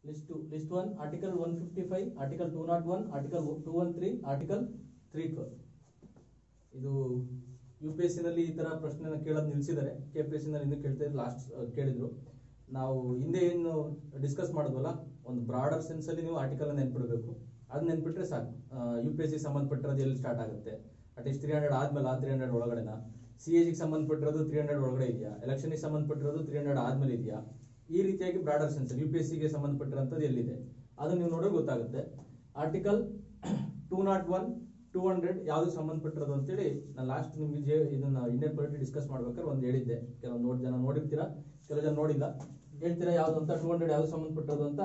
List 1 Article 155, Article 201, Article 213, Article 312. ಇದು UPSC ನಲ್ಲಿ ಈ ತರ ಪ್ರಶ್ನೆನ ಕೇಳೋದು ನಿಲ್ಸಿದ್ದಾರೆ. KPSC ನಲ್ಲಿ ಇನ್ನೂ ಕೇಳ್ತಾ ಇದ್ರು, ಲಾಸ್ಟ್ ಕೇಳಿದ್ರು. ನಾವು ಹಿಂದೆ ಏನು ಡಿಸ್ಕಸ್ ಮಾಡಿದ್ವಲ್ಲ, ಒಂದು ಬ್ರಾಡರ್ ಸೆನ್ಸ್ ಅಲ್ಲಿ ನೀವು ಆರ್ಟಿಕಲ್ ನೆನ್ಪಿಡಬೇಕು. ಅದು ನೆನ್ಪಿಟ್ರೆ ಸಾಕು. UPSC ಸಂಬಂಧಪಟ್ಟಿರೋದು ಎಲ್ಲಿ ಸ್ಟಾರ್ಟ್ ಆಗುತ್ತೆ, ಅಟ್ಲೀಸ್ಟ್ 300 ಆದ್ಮೇಲೆ 300 ಒಳಗಡೆನಾ, CAG ಸಂಬಂಧಪಟ್ಟಿರೋದು 300 ಒಳಗಡೆ ಇದೆಯಾ, ಎಲೆಕ್ಷನ್ಗೆ ಸಂಬಂಧಪಟ್ಟಿರೋದು 300 ಆದ್ಮೇಲೆ ಇದೆಯಾ, ಈ ರೀತಿಯಾಗಿ ಬ್ರಾಡರ್ ಸೆನ್ಸ್ UPSCಗೆ ಸಂಬಂಧಪಟ್ಟಿರೋಂಥದ್ದು ಎಲ್ಲಿದೆ ಅದು ನೀವು ನೋಡೋಕೆ ಗೊತ್ತಾಗುತ್ತೆ. ಆರ್ಟಿಕಲ್ 201, 200 ಯಾವ್ದು ಸಂಬಂಧಪಟ್ಟಿರೋದು ಅಂತೇಳಿ ನಾನು ಲಾಸ್ಟ್ ನಿಮ್ಗೆ ಇದನ್ನ ಇಂಡಿಯನ್ ಪೊಲಿಟಿ ಡಿಸ್ಕಸ್ ಮಾಡ್ಬೇಕಾದ್ರೆ ಒಂದು ಹೇಳಿದ್ದೆ. ಕೆಲವೊಂದು ಜನ ನೋಡಿರ್ತೀರಾ, ಕೆಲವು ಜನ ನೋಡಿಲ್ಲ. ಹೇಳ್ತೀರಾ ಯಾವ್ದು ಅಂತ? 200 ಯಾವ್ದು ಸಂಬಂಧಪಟ್ಟಿರೋದು ಅಂತ?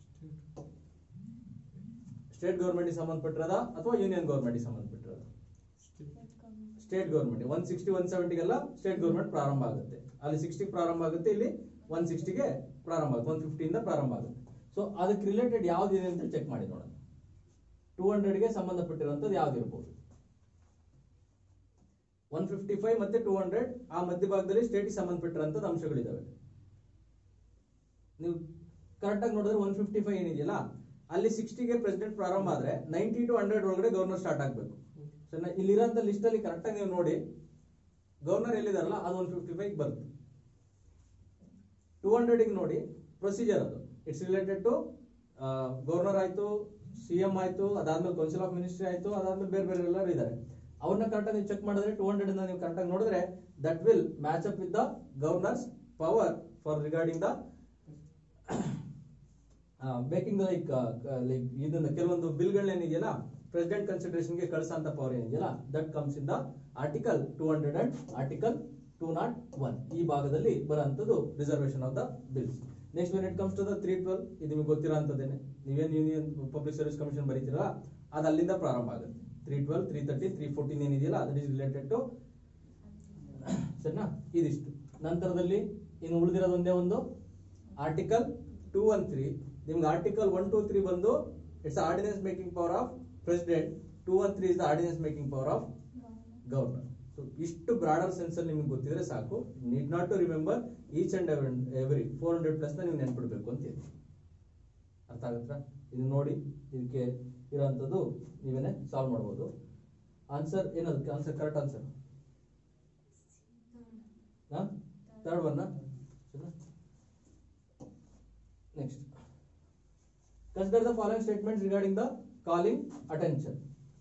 ಸ್ಟೇಟ್ ಗೌರ್ಮೆಂಟ್ ಸಂಬಂಧಪಟ್ಟಿರೋದ ಅಥವಾ ಯೂನಿಯನ್ ಗೌರ್ಮೆಂಟ್ ಸಂಬಂಧಪಟ್ಟಿರೋದ? State government. 160, 170ಗೆಲ್ಲ ಸ್ಟೇಟ್ ಗೌರ್ಮೆಂಟ್ ಪ್ರಾರಂಭ ಆಗುತ್ತೆ. ಅಲ್ಲಿ 60 ಪ್ರಾರಂಭ ಆಗುತ್ತೆ, ಇಲ್ಲಿ 160ಗೆ ಪ್ರಾರಂಭ ಆಗುತ್ತೆ, 150 ಇಂದ ಪ್ರಾರಂಭ ಆಗುತ್ತೆ. ಸೊ ಅದಕ್ಕೆ ರಿಲೇಟೆಡ್ ಯಾವ್ದಿದೆ ಅಂತ ಚೆಕ್ ಮಾಡಿ ನೋಡೋಣ. 200ಗೆ ಸಂಬಂಧಪಟ್ಟಿರುವಂತದ್ದು ಯಾವ್ದು ಇರ್ಬೋದು? 155 ಮತ್ತೆ 200 ಆ ಮಧ್ಯಭಾಗದಲ್ಲಿ ಸ್ಟೇಟ್ಗೆ ಸಂಬಂಧಪಟ್ಟಿರುವಂತದ್ದು ಅಂಶಗಳಿದಾವೆ. ನೀವು ಕರೆಕ್ಟ್ ಆಗಿ ನೋಡಿದ್ರೆ 155 ಏನಿದೆಯಲ್ಲ, ಅಲ್ಲಿ 60ಗೆ ಪ್ರೆಸಿಡೆಂಟ್ ಪ್ರಾರಂಭ ಆದ್ರೆ 90 to 100 ಒಳಗಡೆ ಗವರ್ನರ್ ಸ್ಟಾರ್ಟ್ ಆಗ್ಬೇಕು. ಸೊ ಇಲ್ಲಿರೋಂಥ ಲಿಸ್ಟ್ ಅಲ್ಲಿ ಕರೆಕ್ಟ್ ಆಗಿ ನೀವು ನೋಡಿ, ಗವರ್ನರ್ ಎಲ್ಲಿದಾರಲ್ಲ ಅದು 155 ಬರುತ್ತೆ. 200ಗೆ ನೋಡಿ ಪ್ರೊಸೀಜರ್, ಅದು ಇಟ್ಸ್ ರಿಲೇಟೆಡ್ ಟು ಗವರ್ನರ್ ಆಯ್ತು, CM ಆಯ್ತು, ಅದಾದ್ಮೇಲೆ ಕೌನ್ಸಿಲ್ ಆಫ್ ಮಿನಿಸ್ಟ್ರಿ ಆಯ್ತು, ಅದಾದ್ಮೇಲೆ ಬೇರೆ ಬೇರೆ ಎಲ್ಲರೂ ಇದ್ದಾರೆ. ಅವ್ರನ್ನ ಕರೆಕ್ಟಾಗಿ ನೀವು ಚೆಕ್ ಮಾಡಿದ್ರೆ 200 ನೀವು ಕರೆಕ್ಟಾಗಿ ನೋಡಿದ್ರೆ that will match up with the governor's power for regarding the making like ಇದನ್ನ ಕೆಲವೊಂದು ಬಿಲ್ಗಳೇನಿದೆಯಲ್ಲ ಪ್ರೆಸಿಡೆಂಟ್ ಕನ್ಸಿಡರೇಷನ್ಗೆ ಕಳಿಸಂತ ಪವರ್ ಏನಿದೆಯಲ್ಲ, that comes in the article 200 and article 201. ಈ ಭಾಗದಲ್ಲಿ ಬರುವಂತದ್ದು reservation of the bills. Next when it comes to the 312, ಇದು ನಿಮಗೆ ಗೊತ್ತಿರೋ ಅಂತದೇನೆ. ನೀವೇನು ಯೂನಿಯನ್ ಪಬ್ಲಿಕ್ ಸರ್ವಿಸ್ ಕಮಿಷನ್ ಬರೀತೀರಾ ಅದು ಅಲ್ಲಿಂದ ಪ್ರಾರಂಭ ಆಗುತ್ತೆ. 312, 330, 314 ಏನಿದೆಯಲ್ಲ ದಟ್ ಇಸ್ ರಿಲೇಟೆಡ್ ಟು, ಸರಿನಾ? ಇದಿಷ್ಟು. ನಂತರದಲ್ಲಿ ಇನ್ನು ಉಳಿದಿರೋದು ಒಂದೇ ಒಂದು ಆರ್ಟಿಕಲ್ 213. ನಿಮ್ಗೆ ಆರ್ಟಿಕಲ್ 123 ಬಂದು it's ordinance making power of president, 213 is the ordinance making power of governor. So ಇಷ್ಟು ಬ್ರಾಡರ್ ಸೆನ್ಸ್ ಅಲ್ಲಿ ನಿಮ್ಗೆ ಗೊತ್ತಿದ್ರೆ ಸಾಕು. Need not to remember each and every 400 plus ನೀವು ನೆನ್ಪಿಡ್ಬೇಕು ಅಂತ ಹೇಳಿ. ಅರ್ಥ ಆಗುತ್ತಾ? ಇದು ನೋಡಿ, ಇದಕ್ಕೆ ಇರೋಂಥದ್ದು ನೀವೇನೆ ಸಾಲ್ವ್ ಮಾಡ್ಬೋದು. ಆನ್ಸರ್ ಏನದಕ್ಕೆ? Answer correct answer third one. Next, consider the following statements regarding the calling attention.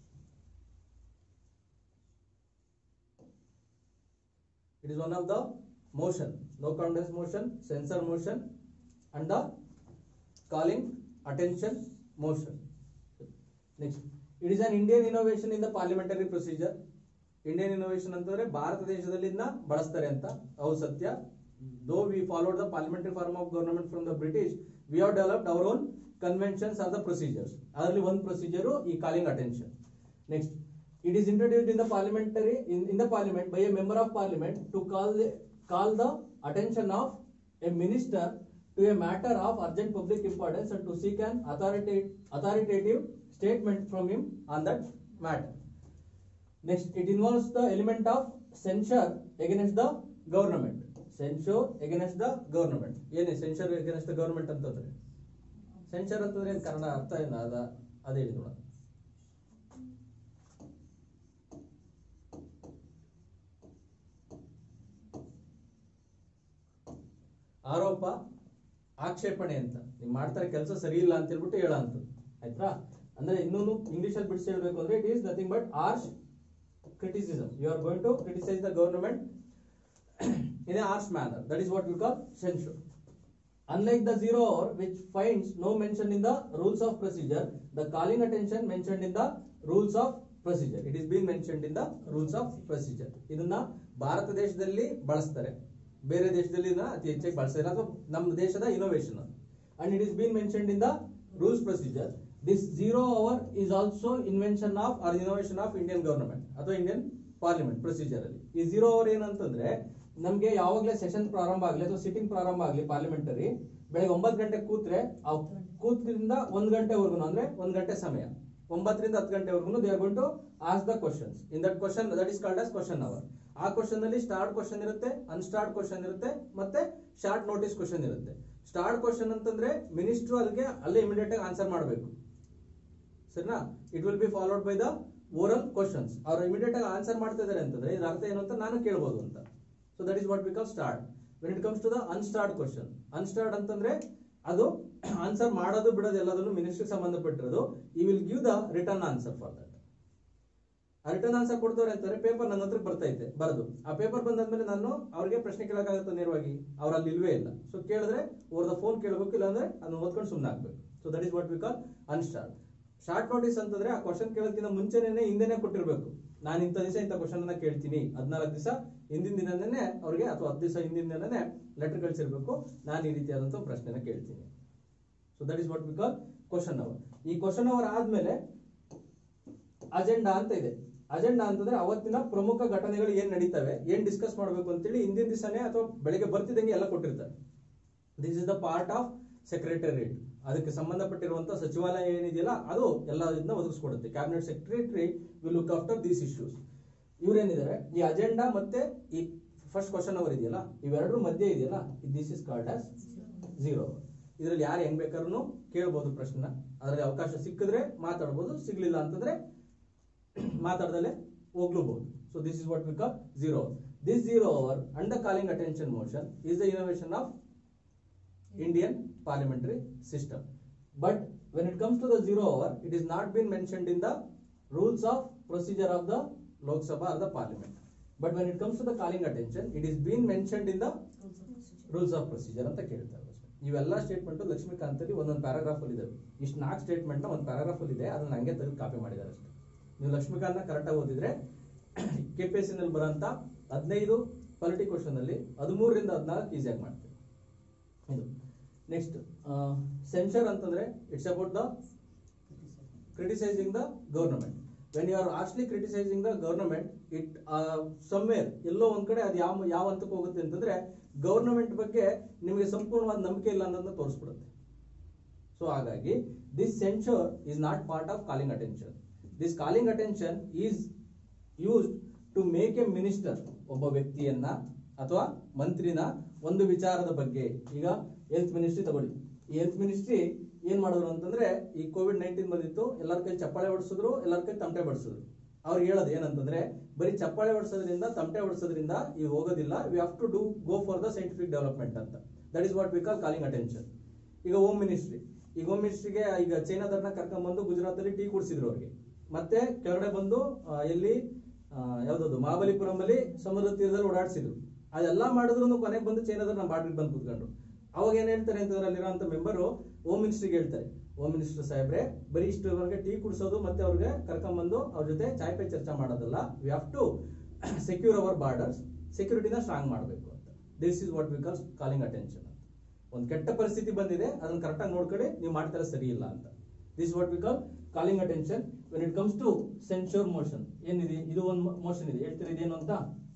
It is one of the motion, no contest motion, censor motion and the calling attention motion. Next, it is an Indian innovation in the parliamentary procedure. Indian innovation ಅಂತಂದ್ರೆ ಭಾರತ ದೇಶದಲ್ಲಿಂದ ಬಳಸ್ತಾರೆ ಅಂತ. ಹೌದು, ಸತ್ಯ. Though we followed the parliamentary form of government from the British, we have developed our own conventions or the procedures. ಅದರಲ್ಲಿ ಒಂದು procedure ಈ calling attention. Next, it is introduced in the parliamentary in the parliament by a member of parliament to call the attention of a minister to a matter of urgent public importance and to seek an authoritative statement from him on that matter. Next, it involves the element of censure against the government. Censure against the government. ಏನೇ censure against the government ಅಂತಂದ್ರೆ? censure ಅಂತಂದ್ರೆ ಏನು ಕನ್ನಡ ಅರ್ಥ ಏನು ಅದೇ ಹೇಳಿ ನೋಡೋಣ. ಆರೋಪ, ಆಕ್ಷೇಪಣೆ ಅಂತ. ನೀವು ಮಾಡ್ತಾರೆ ಕೆಲಸ ಸರಿ ಇಲ್ಲ ಅಂತ ಹೇಳ್ಬಿಟ್ಟು ಹೇಳ ಅಂತ, ಆಯ್ತಾ? ಅಂದ್ರೆ ಇನ್ನೊಂದು ಇಂಗ್ಲಿಷ್ ಅಲ್ಲಿ ಬಿಡಿಸಿ ಹೇಳ್ಬೇಕು ಅಂದ್ರೆ it is nothing but harsh criticism. You are going to criticize the government in a harsh manner. That is what we call censure. Unlike the 0 hour which finds no mention in the rules of procedure, the calling attention mentioned in the rules of procedure. It is being mentioned in the rules of procedure. ಇದನ್ನ ಭಾರತ ದೇಶದಲ್ಲಿ ಬಳಸ್ತಾರೆ, ಬೇರೆ ದೇಶದಲ್ಲಿ ಅತಿ ಹೆಚ್ಚಾಗಿ ಬಳಸ್ತಾರೆ. ಅಥವಾ ನಮ್ಮ ದೇಶದ innovation, and it is been mentioned in the rules procedure. This 0 hour is also invention of or innovation of Indian government ಅಥವಾ ಇಂಡಿಯನ್ ಪಾರ್ಲಿಮೆಂಟ್ ಪ್ರೊಸೀಜರ್ ಅಲ್ಲಿ. ಈ 0 hour ಏನಂತಂದ್ರೆ, ನಮ್ಗೆ ಯಾವಾಗಲೇ ಸೆಷನ್ ಪ್ರಾರಂಭ ಆಗಲಿ ಅಥವಾ ಸಿಟ್ಟಿಂಗ್ ಪ್ರಾರಂಭ ಆಗಲಿ ಪಾರ್ಲಿಮೆಂಟರಿ, ಬೆಳಗ್ಗೆ 9 ಗಂಟೆಗೆ ಕೂತ್ರೆ ಆ ಕೂತ್ರಿಂದ 1 ಗಂಟೆವರೆಗೂ, ಅಂದ್ರೆ 1 ಗಂಟೆ ಸಮಯ, 9 ರಿಂದ 10 ಗಂಟೆವರೆಗೂ they are going to ask the questions. In that question that is called as question hour. ಆ ಕ್ವಶನ್ ಅಲ್ಲಿ ಸ್ಟಾರ್ಟ್ ಕ್ವಶನ್ ಇರುತ್ತೆ, ಅನ್ಸ್ಟಾರ್ಟ್ ಕ್ವಶನ್ ಇರುತ್ತೆ, ಮತ್ತೆ ಶಾರ್ಟ್ ನೋಟಿಸ್ ಕ್ವಶನ್ ಇರುತ್ತೆ. ಸ್ಟಾರ್ಟ್ ಕ್ವಶನ್ ಅಂತಂದ್ರೆ ಮಿನಿಸ್ಟ್ರು ಅದಕ್ಕೆ ಅಲ್ಲೇ ಇಮಿಡಿಯೇಟ್ ಆಗಿ ಆನ್ಸರ್ ಮಾಡಬೇಕು, ಸರಿನಾ. It will be followed by the oral questions. ಅವ್ರು ಇಮಿಡಿಯೇಟ್ ಆಗಿ ಆನ್ಸರ್ ಮಾಡ್ತಾ ಇದಾರೆ ಅಂತಂದ್ರೆ ಇದ್ರ ಅರ್ಥ ಏನು ಅಂತ ನಾನು ಕೇಳ್ಬೋದು ಅಂತ. So that is what we call start. When it comes to the unstarred question, unstarred ಅಂತಂದ್ರೆ ಅದು ಆನ್ಸರ್ ಮಾಡೋದು ಬಿಡೋದು ಎಲ್ಲದನ್ನು ಮಿನಿಸ್ಟ್ರಿಗೆ ಸಂಬಂಧಪಟ್ಟಿರೋದು. ಈ will give the return answer for that. ಆ ರಿಟರ್ನ್ ಆನ್ಸರ್ ಕೊಡ್ತವ್ರೆ ಅಂತಂದ್ರೆ ಪೇಪರ್ ನನ್ನ ಹತ್ರ ಬರ್ತೈತೆ ಬರೋದು. ಆ ಪೇಪರ್ ಬಂದಾದ್ಮೇಲೆ ನಾನು ಅವ್ರಿಗೆ ಪ್ರಶ್ನೆ ಕೇಳೋಕ್ಕಾಗತ್ತೆ ನೇರವಾಗಿ, ಅವ್ರು ಅಲ್ಲಿ ಇಲ್ವೇ ಇಲ್ಲ. ಸೊ ಕೇಳಿದ್ರೆ ಓವರ್ ದ ಫೋನ್ ಕೇಳಬೇಕು, ಇಲ್ಲ ಅಂದ್ರೆ ಅದನ್ನ ಓದ್ಕೊಂಡು ಸುಮ್ಮನೆ ಆಗ್ಬೇಕು. So that is what we call unstarred. Short notice ಅಂತಂದ್ರೆ ಆ ಕ್ವಶನ್ ಕೇಳೋದಕ್ಕಿಂತ ಮುಂಚೆನೇ ಹಿಂದೆನೆ ಕೊಟ್ಟಿರ್ಬೇಕು. ನಾನು ಇಂಥ ದಿವಸ ಇಂಥ ಕ್ವಶನ್ ಅನ್ನ ಕೇಳ್ತೀನಿ, 14 ದಿವಸ ಹಿಂದಿನ ದಿನನೇ ಅವ್ರಿಗೆ ಅಥವಾ 10 ದಿವಸ ಹಿಂದಿನ ದಿನನೇ ಲೆಟರ್ ಕಳಿಸಿರ್ಬೇಕು, ನಾನು ಈ ರೀತಿಯಾದಂಥ ಪ್ರಶ್ನೆನ ಕೇಳ್ತೀನಿ. So that is what we call question hour. ಈ ಕ್ವಶನ್ ಅವರ್ ಆದ್ಮೇಲೆ ಅಜೆಂಡಾ ಅಂತ ಇದೆ. ಅಜೆಂಡಾ ಅಂತಂದ್ರೆ ಅವತ್ತಿನ ಪ್ರಮುಖ ಘಟನೆಗಳು ಏನ್ ನಡೀತವೆ, ಏನ್ ಡಿಸ್ಕಸ್ ಮಾಡಬೇಕು ಅಂತೇಳಿ ಹಿಂದಿನ ದಿವಸನೇ ಅಥವಾ ಬೆಳಿಗ್ಗೆ ಬರ್ತಿದ್ದಂಗೆ ಎಲ್ಲ ಕೊಟ್ಟಿರ್ತಾರೆ. This is the part of secretariat. ಅದಕ್ಕೆ ಸಂಬಂಧಪಟ್ಟಿರುವಂತ ಸಚಿವಾಲಯ ಏನಿದೆಯಲ್ಲ ಅದು ಎಲ್ಲ ಇದನ್ನ ಒದಗಿಸ್ಕೊಡುತ್ತೆ. Cabinet secretary will look after these issues. ಇವ್ರೇನಿದ್ದಾರೆ ಈ ಅಜೆಂಡಾ ಮತ್ತೆ ಈ ಫಸ್ಟ್ ಕ್ವಶನ್ ಅವರ್ ಇದೆಯಲ್ಲ, ಇವೆರಡರ ಮಧ್ಯೆ ಇದೆಯಲ್ಲ, this is called as zero. ಇದರಲ್ಲಿ ಯಾರು ಹೆಂಗ್ ಬೇಕಾದ್ರೂ ಕೇಳ್ಬೋದು ಪ್ರಶ್ನೆನ. ಅದರಲ್ಲಿ ಅವಕಾಶ ಸಿಕ್ಕಿದ್ರೆ ಮಾತಾಡ್ಬೋದು, ಸಿಗ್ಲಿಲ್ಲ ಅಂತಂದ್ರೆ ಮಾತಾಡದಲ್ಲೇ ಹೋಗ್ಲೂಬಹುದು. So this is what we call zero. This zero hour and the calling attention motion is the innovation of Indian parliamentary system. But when it comes to the zero hour, it is not been mentioned in the rules of procedure of the Lok Sabha or the parliament. But when it comes to the calling attention, it is been mentioned in the rules of procedure ಅಂತ ಕೇಳ್ತಾರೆ. ಇವೆಲ್ಲ statement Lakshmikant ಅಲ್ಲಿ ಒಂದೊಂದು paragraph ಅಲ್ಲಿ ಇದಾವೆ. ಇಷ್ಟು 4 statement ನ ಒಂದು ಪ್ಯಾರಾಗ್ರಾಫ್ ಅಲ್ಲಿ ಇದೆ, ಅದನ್ನ ಹಂಗೆ ತೆಗೆದು ಕಾಪಿ ಮಾಡಿದ್ದಾರೆ ಅಷ್ಟೇ. ನೀವು ಲಕ್ಷ್ಮೀಕಾಂತ್ ನ ಕರೆಕ್ಟ್ ಆಗಿ ಓದಿದ್ರೆ ಕೆಪಿಎಸ್ಸಿ ನಲ್ಲಿ ಬರೋಂತ 15 ಪೊಲಿಟಿ ಕ್ವಶನ್ ಅಲ್ಲಿ 13 ರಿಂದ 14 ಈಸಿಯಾಗಿ ಮಾಡ್ತೀವಿ. ಇದು ನೆಕ್ಸ್ಟ್ ಸೆನ್ಸರ್ ಅಂತಂದ್ರೆ it's about the criticising the government. When you are harshly criticising the government, it somewhere ಎಲ್ಲೋ ಒಂದ್ ಕಡೆ ಅದು ಯಾವ ಹಂತಕ್ಕೆ ಹೋಗುತ್ತೆ ಅಂತಂದ್ರೆ ಗವರ್ನಮೆಂಟ್ ಬಗ್ಗೆ ನಿಮಗೆ ಸಂಪೂರ್ಣವಾದ ನಂಬಿಕೆ ಇಲ್ಲ ಅನ್ನೋದನ್ನ ತೋರಿಸ್ಬಿಡುತ್ತೆ. ಸೊ ಹಾಗಾಗಿ this censor is not part of calling attention. This calling attention is used to make a minister, ಒಬ್ಬ ವ್ಯಕ್ತಿಯನ್ನ ಅಥವಾ ಮಂತ್ರಿನ ಒಂದು ವಿಚಾರದ ಬಗ್ಗೆ. ಈಗ ಹೆಲ್ತ್ ಮಿನಿಸ್ಟ್ರಿ ತಗೊಳ್ಳಿ. ಈ ಹೆಲ್ತ್ ಮಿನಿಸ್ಟ್ರಿ ಏನ್ ಮಾಡಿದ್ರು ಅಂತಂದ್ರೆ ಈ ಕೋವಿಡ್-19 ಬಂದಿತ್ತು, ಎಲ್ಲರ ಕೈ ಚಪ್ಪಾಳೆ ಹೊಡಿಸಿದ್ರು, ಎಲ್ಲರ ಕೈ ತಮಟೆ ಬಡಿಸಿದ್ರು. ಅವ್ರಿಗೆ ಹೇಳೋದು ಏನಂತಂದ್ರೆ ಬರೀ ಚಪ್ಪಾಳೆ ಹೊಡಿಸೋದ್ರಿಂದ ತಮಟೆ ಹೊಡಿಸೋದ್ರಿಂದ ಈಗ ಹೋಗೋದಿಲ್ಲ, we have to go for the scientific development ಅಂತ. That is what we call calling attention. ಈಗ ಹೋಮ್ ಮಿನಿಸ್ಟ್ರಿ, ಈಗ ಹೋಮ್ ಮಿನಿಸ್ಟ್ರಿಗೆ ಈಗ ಚೈನಾದವ್ರನ್ನ ಕರ್ಕೊಂಡ್ ಬಂದು ಗುಜರಾತ್ ಅಲ್ಲಿ ಟೀ ಕುಡಿಸಿದ್ರು ಅವ್ರಿಗೆ. ಮತ್ತೆ ಕೆಳಗಡೆ ಬಂದು ಎಲ್ಲಿ ಯಾವ್ದದು ಮಹಾಬಲಿಪುರಂ ಅಲ್ಲಿ ಸಮುದ್ರ ತೀರದಲ್ಲಿ ಓಡಾಡಿಸಿದ್ರು. ಅದೆಲ್ಲ ಮಾಡಿದ್ರು ಕೊನೆಗೆ ಬಂದು ಚೈನಾದವ್ರು ನಮ್ಮ ಬಾರ್ಡರ್ ಬಂದು ಕೂತ್ಕೊಂಡ್ರು. ಅವಾಗ ಏನ್ ಹೇಳ್ತಾರೆ ಅಂತಂದ್ರೆ ಅಲ್ಲಿರುವಂತ ಮೆಂಬರು ಹೋಮ್ ಮಿನಿಸ್ಟ್ರಿಗೆ ಹೇಳ್ತಾರೆ, ಹೋಮ್ ಮಿನಿಸ್ಟರ್ ಸಾಹೇಬ್ರೆ ಬರೀ ಇಷ್ಟವರೆಗೆ ಟೀ ಕುಡಿಸೋದು ಮತ್ತೆ ಅವ್ರಿಗೆ ಕರ್ಕೊಂಡ್ಬಂದು ಅವ್ರ ಜೊತೆ ಚಾಯ್ ಪೈ ಚರ್ಚೆ ಮಾಡೋದಲ್ಲ, we have to secure our borders, ಸೆಕ್ಯೂರಿಟಿನ ಸ್ಟ್ರಾಂಗ್ ಮಾಡಬೇಕು ಅಂತ. This is what we call calling attention. ಒಂದು ಕೆಟ್ಟ ಪರಿಸ್ಥಿತಿ ಬಂದಿದೆ, ಅದನ್ನ ಕರೆಕ್ಟಾಗಿ ನೋಡ್ಕೊಳ್ಳಿ, ನೀವು ಮಾಡ್ತಾರೆ ಸರಿ ಇಲ್ಲ ಅಂತ. This what we call calling attention. When it comes to censure motion ಏನಿದೆ, ಇದು ಒಂದು ಮೋಷನ್ ಇದೆ, ಹೇಳ್ತೀರಿ ಇದೇನು ಅಂತ.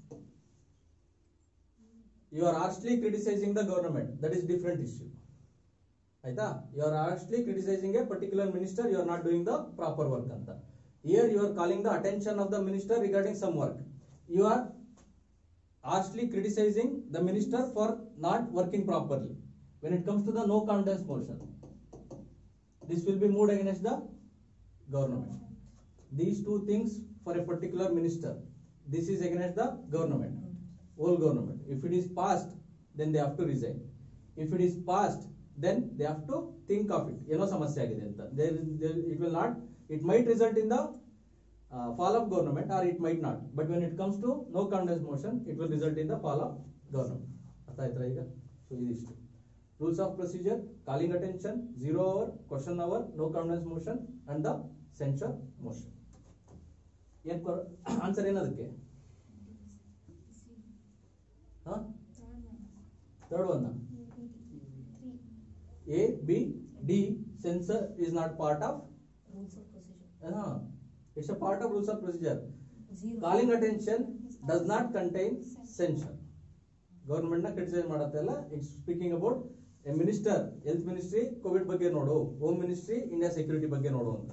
You are harshly criticizing the government, that is different issue. ಆಯ್ತಾ? You are harshly criticizing a particular minister, you are not doing the proper work ಅಂತ. Here you are calling the attention of the minister regarding some work. You are harshly criticizing the minister for not working properly. When it comes to the no confidence motion, this will be moved against the government. These two things for a particular minister, this is against the government, whole government. If it is passed, then they have to resign. If it is passed, then they have to think of it. ಏನೋ ಸಮಸ್ಯೆ ಆಗಿದೆ ಅಂತ. It will not, it might result in the fall of government or it might not. But when it comes to no confidence motion, it will result in the fall of government. ಅರ್ಥ ಆಯ್ತಾ ಈಗ? So ಇದಿಷ್ಟು rules of procedure, calling attention, zero hour, question hour, no confidence motion and the censor motion. ಏನ್ answer ಏನದಕ್ಕೆ? Third one. A, B, D. Censor is not part of rules of procedure. It's a part of rules of procedure. Zero. Calling attention does not contain censure. Government na criticize ಮಾಡುತ್ತೆ ಅಲ್ಲ. It's speaking about a minister, health ministry covid ಬಗ್ಗೆ ನೋಡು, home ministry India security ಬಗ್ಗೆ ನೋಡು ಅಂತ.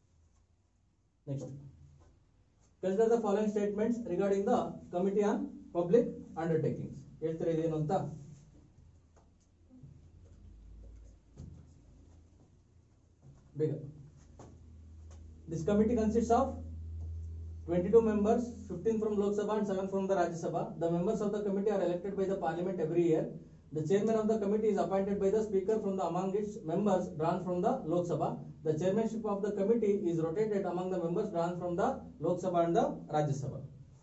Next. Consider the following statements regarding the Committee on public undertakings. ಹೇಳ್ತೀರಾ ಇದೇನು ಅಂತ? ಬೇಗ. This committee consists of 22 members, 15 from Lok Sabha and 7 from the Rajya Sabha. The members of the committee are elected by the parliament every year. The chairman of the committee is appointed by the speaker from the among its members drawn from the Lok Sabha. The chairmanship of the committee is rotated among the members drawn from the Lok Sabha and the Rajya Sabha.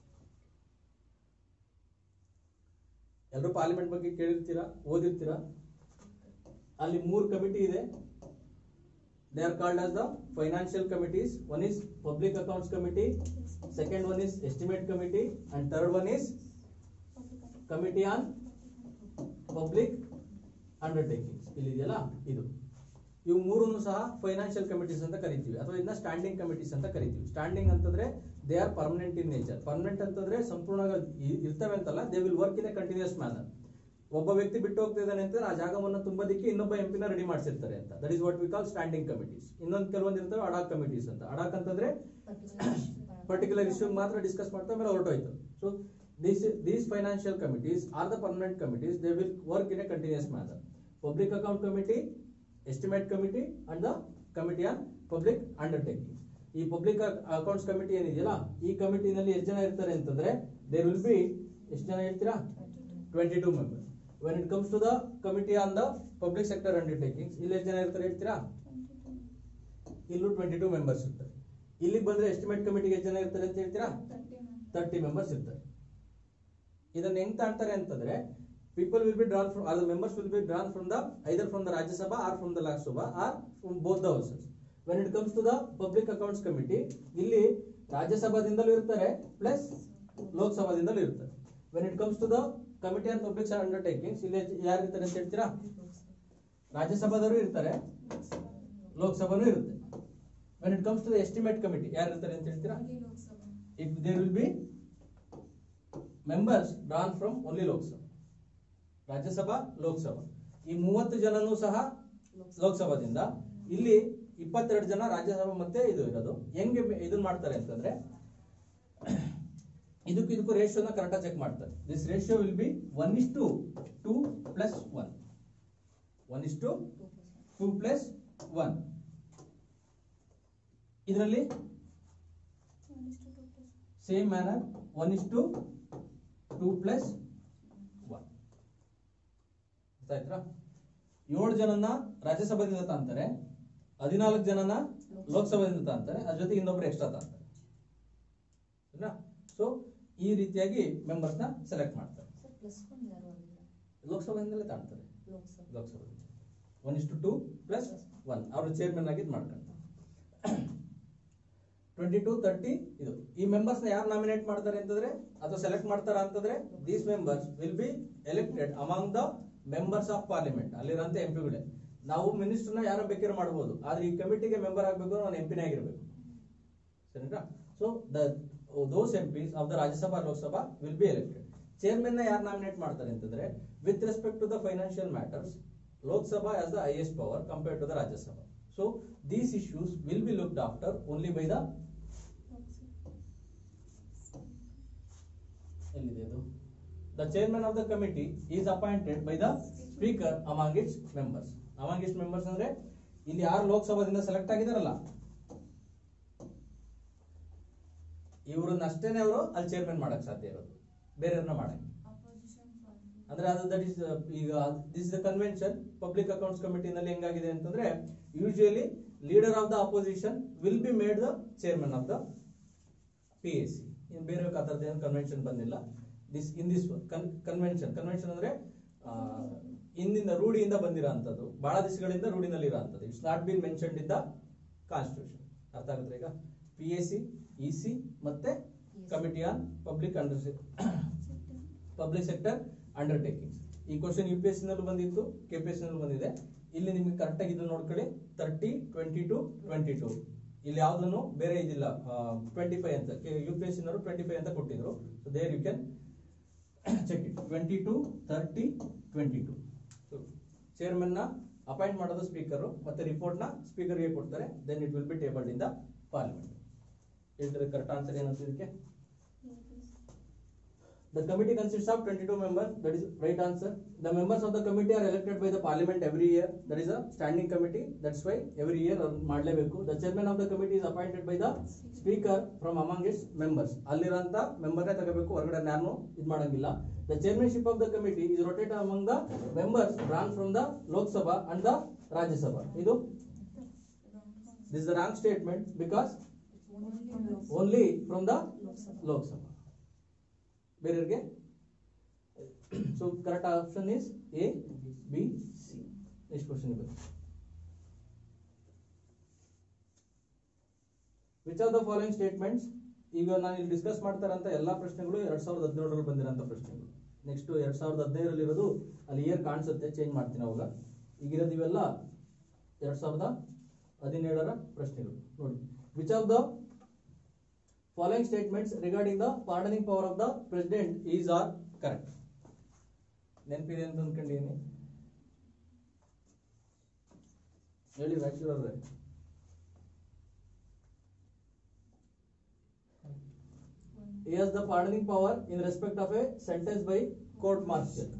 ಎಲ್ಲರೂ parliament ಬಗ್ಗೆ ಕೇಳಿರ್ತೀರಾ, ಓದಿರ್ತೀರಾ. ಅಲ್ಲಿ 3 committee ಇದೆ. They are called as the financial committees. One is public accounts committee, second one is estimate committee, and third one is committee on public undertakings. ಇಲ್ಲಿ ಇದೆಯಲ್ಲ ಇದು. ಇವು ಮೂರನ್ನು ಸಹ ಫೈನಾನ್ಷಿಯಲ್ ಕಮಿಟೀಸ್ ಅಂತ ಕರಿತೀವಿ, ಅಥವಾ ಇದನ್ನ ಸ್ಟ್ಯಾಂಡಿಂಗ್ ಕಮಿಟೀಸ್ ಅಂತ ಕರಿತೀವಿ. ಸ್ಟ್ಯಾಂಡಿಂಗ್ ಅಂತಂದ್ರೆ they are permanent in nature. Permanent ಅಂತಂದ್ರೆ ಸಂಪೂರ್ಣವಾಗಿ ಇರ್ತವೆ ಅಂತಲ್ಲ, they will work in a continuous manner. ಒಬ್ಬ ವ್ಯಕ್ತಿ ಬಿಟ್ಟು ಹೋಗ್ತಾ ಇದ್ದಾನೆ ಅಂತಂದ್ರೆ ಆ ಜಾಗವನ್ನು ತುಂಬೋದಕ್ಕೆ ಇನ್ನೊಬ್ಬ ಎಂಪಿನ ರೆಡಿ ಮಾಡಿಸಿರ್ತಾರೆ ಅಂತ. That is what we call standing committees. ಇನ್ನೊಂದು ಕೆಲವೊಂದು ಇರ್ತವೆ ಅಡಾಕ್ ಕಮಿಟೀಸ್ ಅಂತ. ಅಡಾಕ್ ಅಂತಂದ್ರೆ ಪರ್ಟಿಕ್ಯುಲರ್ ಇಶ್ಯೂ ಮಾತ್ರ ಡಿಸ್ಕಸ್ ಮಾಡ್ತಾ ಮೇಲೆ ಹೊರಟೋಯ್ತು. So these financial committees are the permanent committees. They will work in a continuous manner. Public account committee, estimate committee, and the committee on public undertaking. ಈ public accounts committee ಏನಿದೆಯಲ್ಲ, ಈ ಕಮಿಟಿನಲ್ಲಿ ಎಷ್ಟು ಜನ ಇರ್ತಾರೆ ಅಂತಂದ್ರೆ there will be ಎಷ್ಟು ಜನ ಹೇಳ್ತೀರಾ? 22 members. When it comes to the committee on the public sector undertakings, ಇಲ್ಲಿ ಎಷ್ಟು ಜನ ಇರ್ತಾರೆ ಹೇಳ್ತೀರಾ? ಇಲ್ಲೂ 22 members ಇರ್ತಾರೆ. ಇಲ್ಲಿಗೆ ಬಂದ್ರೆ ಎಸ್ಟಿಮೇಟ್ ಕಮಿಟಿಗೆ ಎಷ್ಟು ಜನ ಇರ್ತಾರೆ ಅಂತ ಹೇಳ್ತೀರಾ? 30 members ಇರ್ತಾರೆ. ಇದನ್ನ ಹೆಂಗ್ ತಾಡ್ತಾರೆ ಅಂತಂದ್ರೆ, people will be drawn from, all the members will be drawn from the either from the Rajya Sabha or from the Lok Sabha or from both the houses. When it comes to the public accounts committee, ಇಲ್ಲಿ ರಾಜ್ಯ ಸಭಾದಿಂದಲೂ ಇರ್ತಾರೆ plus Lok ಸಭಾದಿಂದಲೂ ಇರ್ತಾರೆ. When it comes to the committee on public undertakings, ಇಲ್ಲಿ ಯಾರು ಇರ್ತಾರೆ ಅಂತ ಹೇಳ್ತೀರಾ? ರಾಜ್ಯ ಸಭಾದವರು ಇರ್ತಾರೆ, ಲೋಕ್ ಸಭಾನೂ ಇರುತ್ತೆ. When it comes to the estimate committee, ಯಾರು ಇರ್ತಾರೆ ಅಂತ ಹೇಳ್ತೀರಾ? If there will be members drawn from only Lok Sabha, ರಾಜ್ಯ ಸಭಾ, ಲೋಕ್ ಸಭಾ. ಈ 30 ಜನನೂ ಸಹ ಲೋಕ್ ಸಭಾದಿಂದ, ಇಲ್ಲಿ 22 ಜನ ರಾಜ್ಯಸಭಾ ಮತ್ತೆ ಇದು ಇರೋದು. ಹೆಂಗೆ ಇದನ್ನ ಮಾಡ್ತಾರೆ ಅಂತಂದ್ರೆ, ಇದಕ್ಕೂ ರೇಷಿಯೋನ ಕರೆಕ್ಟಾಗಿ ಚೆಕ್ ಮಾಡ್ತಾರೆ. This ratio will be 1:2 + 1. 1:2 + 1. ಇದರಲ್ಲಿ ಸೇಮ್ ಮ್ಯಾನರ್ 1:2 + 1. ಆಯ್ತಾ? 7 ಜನನ ರಾಜ್ಯಸಭಾದಿಂದ ತಾಂತಾರೆ, 14 ಜನನ ಲೋಕಸಭಾದಿಂದ ತಾಂತಾರೆ, ಅದ್ರ ಜೊತೆ ಇನ್ನೊಬ್ರು ಎಕ್ಸ್ಟ್ರಾ ತಾಂತಾರೆ. ಸೊ ಈ ರೀತಿಯಾಗಿ ಮೆಂಬರ್ಸ್ ನ ಸೆಲೆಕ್ಟ್ ಮಾಡ್ತಾರೆ. ಲೋಕಸಭಾದಿಂದಲೇ ತಾಂತಾರೆ. ಲೋಕಸಭಾ 1:2 + 1 ಅವರು ಚೇರ್ಮನ್ ಆಗಿ ಮಾಡ್ಕೊಂತಾರೆ. 22, 30 ಇದು. ಈ ಮೆಂಬರ್ಸ್ ನ ಯಾರು ನಾಮಿನೇಟ್ ಮಾಡ್ತಾರೆ ಅಂತಂದ್ರೆ, ಅಥವಾ ಸೆಲೆಕ್ಟ್ ಮಾಡ್ತಾರ ಅಂತಂದ್ರೆ, these members will be elected among the members of parliament. ಅಲ್ಲಿರಂತ ಎಂಪಿಗಳೇ. ನಾವು ಮಿನಿಸ್ಟರ್ನ ಯಾರು ಬೇಕಾದ್ರೂ ಮಾಡಬಹುದು, ಆದ್ರೆ ಈ ಕಮಿಟಿಗೆ ಮೆಂಬರ್ ಆಗಬೇಕು, ನಾನು ಎಂಪಿನೇ ಆಗಿರ್ಬೇಕು. ಸರಿನಾ? So those MPs of the Rajya Sabha, Lok Sabha will be elected. Chairman ನ ಯಾರು ನಾಮಿನೇಟ್ ಮಾಡ್ತಾರೆ ಅಂತಂದ್ರೆ, with respect to the financial matters, Lok Sabha has the highest power compared to the Rajya Sabha. So these issues will be looked after only by the the chairman of the committee is appointed by the speaker among its members. Among its members ಅಂದ್ರೆ ಇಲ್ಲಿ ಯಾರು ಲೋಕಸಭಾದಿಂದ select ಆಗಿದಾರಲ್ಲ, ಇವ್ರನ್ನ ಅಷ್ಟೇನೆ ಅವರು ಅಲ್ಲಿ chairman ಮಾಡಕ್ ಸಾಧ್ಯ ಇರೋದು, ಬೇರೆಯವ್ರನ್ನ ಮಾಡಕ್. ಅಂದ್ರೆ ಅದು ದಟ್ ಇಸ್ ಈಗ this is the convention. Public accounts committee ನಲ್ಲಿ ಹೆಂಗಾಗಿದೆ ಅಂತಂದ್ರೆ, usually leader of the opposition will be made the chairman of the PAC. ಇನ್ ಬೇರೆ ಕಾತರದ ಏನು ಕನ್ವೆನ್ಷನ್ ಬಂದಿಲ್ಲ. ದಿಸ್ ಇನ್ ದಿಸ್ ಕನ್ವೆನ್ಷನ್ ಅಂದ್ರೆ ಇಂದಿನ ರೂಢಿಯಿಂದ ಬಂದಿರೋಂಥದ್ದು, ಬಹಳ ದಿವಸಗಳಿಂದ ರೂಢಿನಲ್ಲಿ ಇರೋಂಥದ್ದು. It's not been mentioned in the constitution. ಅರ್ಥ ಆಗುತ್ತೆ ಈಗ? PAC, EC ಮತ್ತೆ committee on public sector undertakings. ಈ ಕ್ವಶನ್ UPSC ನಲ್ಲೂ ಬಂದಿತ್ತು, KPSC ನಲ್ಲೂ ಬಂದಿದೆ. ಇಲ್ಲಿ ನಿಮ್ಗೆ ಕರೆಕ್ಟ್ ಆಗಿ ಇದು ನೋಡ್ಕೊಳ್ಳಿ. 30, 22, 22 ಇಲ್ಲಿ ಯಾವ್ದನ್ನು ಬೇರೆ ಇದಿಲ್ಲ. 25 ಅಂತ UPSC ನವರು 25 ಅಂತ ಕೊಟ್ಟಿದ್ರು. So there you can check it. 22, 30, 22. So chairman ನ ಅಪಾಯಿಂಟ್ ಮಾಡೋದು ಸ್ಪೀಕರ್, ಮತ್ತೆ ರಿಪೋರ್ಟ್ ನ ಸ್ಪೀಕರ್ ಗೆ ಕೊಡ್ತಾರೆ. Then it will be tabled in the parliament. ಹೇಳ್ತಾರೆ ಕರೆಕ್ಟ್ ಆನ್ಸರ್ ಏನಂತ ಇದಕ್ಕೆ? The committee consists of 22 members. That is right answer. The members of the committee are elected by the parliament every year. That is a standing committee. That's why every year ಮಾಡಲೇಬೇಕು. The chairman of the committee is appointed by the speaker from among its members. ಅಲ್ಲಿರಂತ ಮೆಂಬರ್ನೇ ತಗೋಬೇಕು, ಹೊರಗಡೆ ಯಾರನ್ನು ಇದು ಮಾಡಂಗಿಲ್ಲ. The chairmanship of the committee is rotated among the members drawn from the Lok Sabha and the Rajya Sabha. ಇದು this is the wrong statement because only from the Lok Sabha. ಬೇರೆಯವರಿಗೆ so correct option is A B C. Next question ಇದೆ. Which are the following statements? ಈಗ ನಾನು ಇಲ್ಲಿ discuss ಮಾಡ್ತಾರಂತ ಎಲ್ಲಾ ಪ್ರಶ್ನೆಗಳು 2017ರಲ್ಲಿ ಬಂದಿರೋಂಥ ಪ್ರಶ್ನೆಗಳು. ನೆಕ್ಸ್ಟ್ 2015ರಲ್ಲಿ ಇರೋದು ಅಲ್ಲಿ ಇಯರ್ ಕಾಣಿಸುತ್ತೆ, ಚೇಂಜ್ ಮಾಡ್ತೀನಿ ಅವಾಗ. ಈಗಿರೋದು ಇವೆಲ್ಲ 2017ರ ಪ್ರಶ್ನೆಗಳು ನೋಡಿ. Which of the following statements regarding the pardoning power of the president is or correct? ನೆನಪಿದೆ ಅಂತ ಅನ್ಕೊಂಡಿದ್ದೀನಿ, ಹೇಳಿ ರಾಜಕೀಯ ಅವರೇ. He has the pardoning power in respect of a sentence by court martial.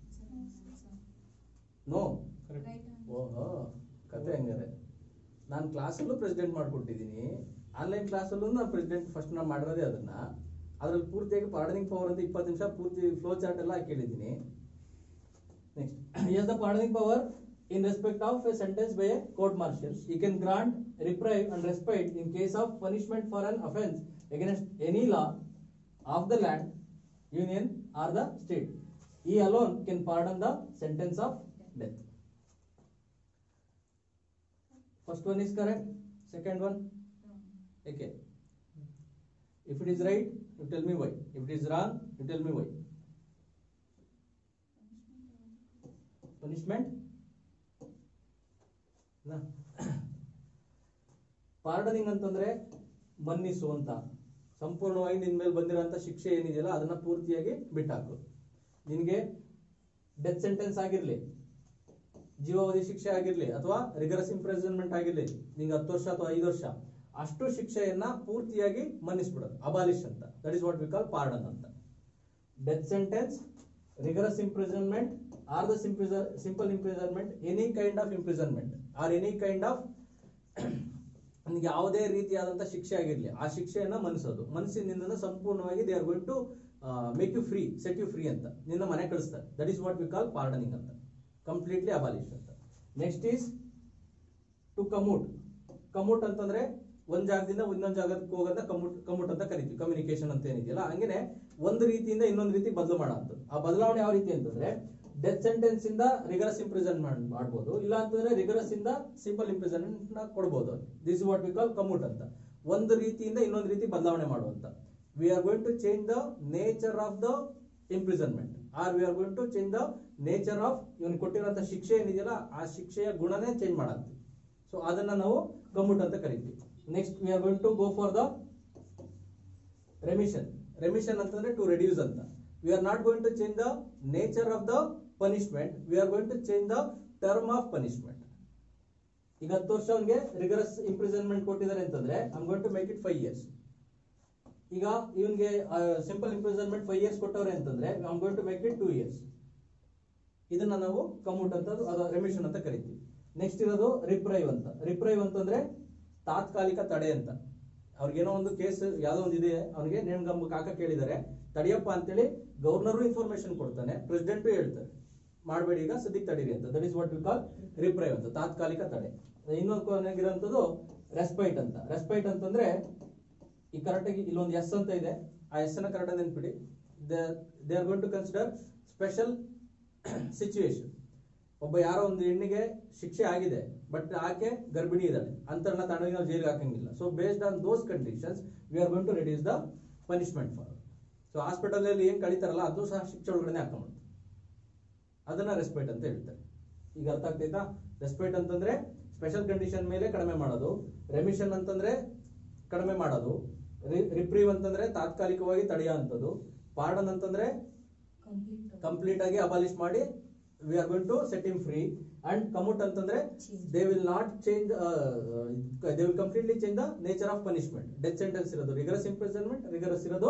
No, ಓಹೋ ಕತೆ ಹಂಗಾರೆ. ನಾನು ಕ್ಲಾಸಲ್ಲೂ ಪ್ರೆಸಿಡೆಂಟ್ ಮಾಡ್ಕೊಟ್ಟಿದ್ದೀನಿ, ಆನ್ಲೈನ್ ಕ್ಲಾಸಲ್ಲೂ ನಾನು ಪ್ರೆಸಿಡೆಂಟ್ ಫಸ್ಟ್ ನಾನು ಮಾಡಿರೋದೇ ಅದನ್ನ. ಅದ್ರಲ್ಲಿ ಪೂರ್ತಿಯಾಗಿ ಪಾರ್ಡನಿಂಗ್ ಪವರ್ ಅಂತ 20 ನಿಮಿಷ ಪೂರ್ತಿ ಫ್ಲೋ ಚಾರ್ಟ್ ಎಲ್ಲ ಹಾಕಿಳಿದ್ದೀನಿ. Next, he has the pardoning power in respect of a sentence by a court martial. He can grant reprieve and respite in case of punishment for an offence against any law of the land, union or the state. He alone can pardon the sentence of death. First one is correct. Second one, okay. If it is right, you tell me why. If it is wrong, you tell me why. Punishment? No. Pardoning ಅಂತಂದ್ರೆ ಮನ್ನಿಸು ಅಂತ, ಸಂಪೂರ್ಣವಾಗಿ ನಿನ್ ಮೇಲೆ ಬಂದಿರೋಂಥ ಶಿಕ್ಷೆ ಏನಿದೆಯಲ್ಲ ಅದನ್ನ ಪೂರ್ತಿಯಾಗಿ ಬಿಟ್ಟಾಕು. ನಿನ್ಗೆ ಡೆತ್ ಸೆಂಟೆನ್ಸ್ ಆಗಿರ್ಲಿ, ಜೀವಾವಧಿ ಶಿಕ್ಷೆ ಆಗಿರ್ಲಿ, ಅಥವಾ ರಿಗರಸ್ ಇಂಪ್ರಿಸನ್ಮೆಂಟ್ ಆಗಿರ್ಲಿ, ನಿಂಗೆ 10 ವರ್ಷ ಅಥವಾ 5 ವರ್ಷ, ಅಷ್ಟು ಶಿಕ್ಷೆಯನ್ನ ಪೂರ್ತಿಯಾಗಿ ಮನ್ನಿಸ್ಬಿಡೋದು, ಅಬಾಲಿಶ್ ಅಂತ. That is what we call pardon ಅಂತ. Death sentence, rigorous imprisonment or the simple imprisonment, any kind of imprisonment or any kind of ನಿಮಗೆ ಯಾವುದೇ ರೀತಿಯಾದಂಥ ಶಿಕ್ಷೆ ಆಗಿರ್ಲಿ, ಆ ಶಿಕ್ಷೆಯನ್ನ ಮನ್ನಿಸೋದು. ಮನಸ್ಸಿ ನಿನ್ನನ್ನು ಸಂಪೂರ್ಣವಾಗಿ they are going to make you free, set you free ಅಂತ, ನಿನ್ನ ಮನೆ ಕಳಿಸ್ತಾರೆ. That is what we call pardoning ಅಂತ, ಕಂಪ್ಲೀಟ್ಲಿ ಅಬಾಲಿಶ್ ಅಂತ. Next is to commute. Commute ಅಂತಂದ್ರೆ ಒಂದ್ ಜಾಗದಿಂದ ಇನ್ನೊಂದು ಜಾಗಕ್ಕೆ ಹೋಗೋದ ಕಮೂಟ್ ಅಂತ ಕರಿತೀವಿ. ಕಮ್ಯುನಿಕೇಶನ್ ಅಂತ ಏನಿದೆಯಲ್ಲ, ಹಂಗೇನೆ ಒಂದು ರೀತಿಯಿಂದ ಇನ್ನೊಂದು ರೀತಿ ಬದಲು ಮಾಡೋದು. ಆ ಬದಲಾವಣೆ ಯಾವ ರೀತಿ ಅಂತಂದ್ರೆ, ಡೆತ್ ಸೆಂಟೆನ್ಸ್ ಇಂದ ರಿಗರಸ್ ಇಂಪ್ರಿಸನ್ಮೆಂಟ್ ಮಾಡ್ಬೋದು, ಇಲ್ಲ ಅಂತಂದ್ರೆ ರಿಗರಸ್ ಇಂದ ಸಿಂಪಲ್ ಇಂಪ್ರಿಸನ್ಮೆಂಟ್ ನ ಕೊಡ್ಬೋದು. This what we call commute ಅಂತ. ಒಂದು ರೀತಿಯಿಂದ ಇನ್ನೊಂದು ರೀತಿ ಬದಲಾವಣೆ ಮಾಡುವಂತ. We are going to change the nature of the imprisonment, or we are going to change the nature of ಇವನು ಕೊಟ್ಟಿರುವಂತ ಶಿಕ್ಷೆ ಏನಿದೆಯಲ್ಲ ಆ ಶಿಕ್ಷೆಯ ಗುಣನೇ ಚೇಂಜ್ ಮಾಡಂತೀವಿ. ಸೊ ಅದನ್ನ ನಾವು ಕಮೂಟ್ ಅಂತ ಕರಿತೀವಿ. Next we are going to go for the remission. Remission ಅಂತಂದ್ರೆ ಟು ರೆಡ್ಯೂಸ್ ಅಂತ. We are not going to change the nature of the punishment, we are going to change the term of punishment. ಈಗ 10 ವರ್ಷ ಅವನಿಗೆ rigorous imprisonment ಕೊಟ್ಟಿದ್ದಾರೆ ಅಂತಂದ್ರೆ I am going to make it 5 years. ಈಗ ಇವನ್ಗೆ simple imprisonment 5 years ಕೊಟ್ಟವ್ರೆ ಅಂತಂದ್ರೆ I am going to make it 2 years. ಇದನ್ನ ನಾವು ಕಮೂಟ್ ಅಂತ, ರೆಮಿಷನ್ ಅಂತ ಕರಿತೀವಿ. ನೆಕ್ಸ್ಟ್ ಇರೋದು ರಿಪ್ರೈವ್ ಅಂತ. ರಿಪ್ರೈವ್ ಅಂತಂದ್ರೆ ತಾತ್ಕಾಲಿಕ ತಡೆ ಅಂತ. ಅವ್ರಿಗೇನೋ ಒಂದು ಕೇಸ್ ಯಾವ್ದೋ ಒಂದು ಇದೆ, ಅವನಿಗೆ ನೇಣುಗಂಬಕ್ಕೆ ಹಾಕಕ್ಕೆ ಹೇಳಿದ್ದಾರೆ, ತಡೆಯಪ್ಪ ಅಂತೇಳಿ ಗವರ್ನರು ಇನ್ಫಾರ್ಮೇಶನ್ ಕೊಡ್ತಾನೆ, ಪ್ರೆಸಿಡೆಂಟು ಹೇಳ್ತಾರೆ ಮಾಡಬೇಡಿ ಈಗ ಸದ್ಯಕ್ಕೆ ತಡೀರಿ ಅಂತ. That is what we call reprieve ಅಂತ, ತಾತ್ಕಾಲಿಕ ತಡೆ. ಇನ್ನೊಂದು ಕೊನೆಗಿರೋಂಥದ್ದು ರೆಸ್ಪೈಟ್ ಅಂತ. ರೆಸ್ಪೈಟ್ ಅಂತಂದ್ರೆ ಈ ಕರೆಕ್ಟಾಗಿ ಇಲ್ಲೊಂದು ಎಸ್ ಅಂತ ಇದೆ, ಆ ಎಸ್ ಅನ್ನ ಕರೆಕ್ಟಾಗಿ ನೆನ್ಪಿಡಿ. They are going to consider special situation. ಒಬ್ಬ ಯಾರೋ ಒಂದು ಹೆಣ್ಣಿಗೆ ಶಿಕ್ಷೆ ಆಗಿದೆ, ಬಟ್ ಆಕೆ ಗರ್ಭಿಣಿ ಇದ್ದಾಳೆ, ಅಂತರನ್ನ ತಣ್ಣಗೆ ನಾವು ಜೈಲಿಗೆ ಹಾಕಂಗಿಲ್ಲ. So based on those conditions we are going to reduce the punishment for. So hospital ಅಲ್ಲಿ ಏನ್ ಕಳೀತಾರಲ್ಲ ಅದು ಸಹ ಶಿಕ್ಷೆ ಒಳಗಡೆ ಹಾಕೊಂಡ್ಬಿಡ್ತಾರೆ, ಅದನ್ನ ರೆಸ್ಪೈಟ್ ಅಂತ ಹೇಳ್ತಾರೆ. ಈಗ ಅರ್ಥ ಆಗ್ತೈತಾ? ರೆಸ್ಪೈಟ್ ಅಂತಂದ್ರೆ ಸ್ಪೆಷಲ್ ಕಂಡೀಷನ್ ಮೇಲೆ ಕಡಿಮೆ ಮಾಡೋದು, ರೆಮಿಷನ್ ಅಂತಂದ್ರೆ ಕಡಿಮೆ ಮಾಡೋದು, ರಿಪ್ರೀವ್ ಅಂತಂದ್ರೆ ತಾತ್ಕಾಲಿಕವಾಗಿ ತಡೆಯೋ ಅಂತದ್ದು, ಪಾರ್ಡನ್ ಅಂತಂದ್ರೆ ಕಂಪ್ಲೀಟ್ ಆಗಿ ಅಬಾಲಿಶ್ ಮಾಡಿ we are going to set him free. And commute ಅಂತಂದ್ರೆ they will not change, they will completely change the nature of punishment. Death sentence ಇರೋದು ರಿಗರಸ್ ಇಂಪ್ರಿಸನ್ಮೆಂಟ್, ರಿಗರಸ್ ಇರೋದು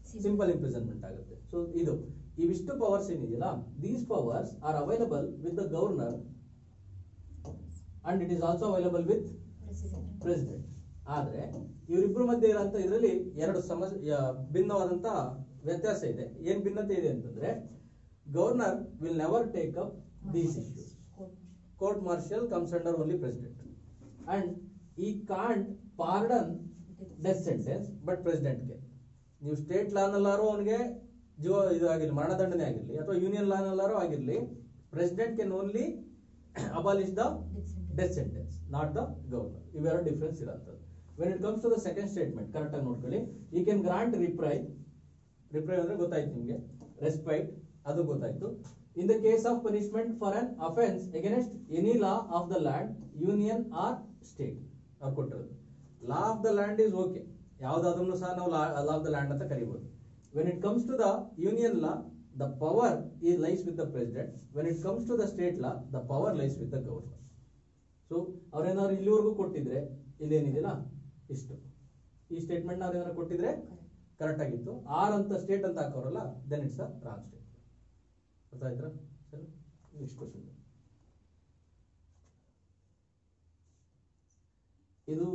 ಸಿಂಪಲ್ ಇಂಪ್ರಿಸನ್ಮೆಂಟ್ ಆಗುತ್ತೆ. So ಇದು ಇವಿಷ್ಟು powers ಏನಿದೆಯಲ್ಲ, these powers are available with the governor and it is also available with President. President. ಆದ್ರೆ ಇವರಿಬ್ಬರ ಮಧ್ಯೆ ಇರೋಂಥ ಇದರಲ್ಲಿ ಎರಡು ಭಿನ್ನವಾದಂತ ವ್ಯತ್ಯಾಸ ಇದೆ. ಏನ್ ಭಿನ್ನತೆ ಇದೆ ಅಂತಂದ್ರೆ, governor will never take up these issues. Court martial comes under only president and he can't pardon death sentence, but ಪ್ರೆಸಿಡೆಂಟ್ಗೆ ನೀವು ಸ್ಟೇಟ್ ಲಾನಲ್ಲಾರು ಅವನಿಗೆ ಜೀವ ಇದು ಆಗಿರ್ಲಿ, ಮರಣದಂಡನೆ ಆಗಿರ್ಲಿ, ಅಥವಾ ಯೂನಿಯನ್ ಲಾನಲ್ಲಾರು ಆಗಿರ್ಲಿ, president can only abolish the death sentence, not the governor. ಇವೆರಡು ಡಿಫ್ರೆನ್ಸ್ ಇರೋಂಥದ್ದು. When it comes to the second statement correct ಆಗಿ ನೋಡ್ಕೊಳ್ಳಿ. ಈ ಕ್ಯಾನ್ ಗ್ರಾಂಟ್ ರಿಪ್ರೈ ಅಂದ್ರೆ ಗೊತ್ತಾಯ್ತು ನಿಮ್ಗೆ, ರೆಸ್ಪೈಟ್ ಅದು ಗೊತ್ತಾಯ್ತು. In the case of punishment for an offence against any law of the land, union or state ಅವ್ರು ಕೊಟ್ಟಿರೋದು. Law of the land is okay, ಯಾವ್ದಾದ್ರೂ ಸಹ ನಾವು ಲಾ ಆಫ್ ದ ಲ್ಯಾಂಡ್ ಅಂತ ಕರಿಬಹುದು. When it comes to the union law, the power ಈ lies with the president. When it comes to the state law, the power lies with the governor. So ಅವ್ರೇನಾದ್ರು ಇಲ್ಲಿವರೆಗೂ ಕೊಟ್ಟಿದ್ರೆ, ಇಲ್ಲೇನಿದೆಯಲ್ಲ ಇಷ್ಟು, ಈ statement ಅವ್ರೇನಾದ್ರು ಕೊಟ್ಟಿದ್ರೆ correct ಆಗಿತ್ತು. ಆರ್ ಅಂತ ಸ್ಟೇಟ್ ಅಂತ ಹಾಕೋರಲ್ಲ, then it's a wrong state. ಅರ್ಥ ಆಯ್ತಾ? ಸರಿ, ನೆಕ್ಸ್ಟ್ ಕ್ವಶನ್. ಇದು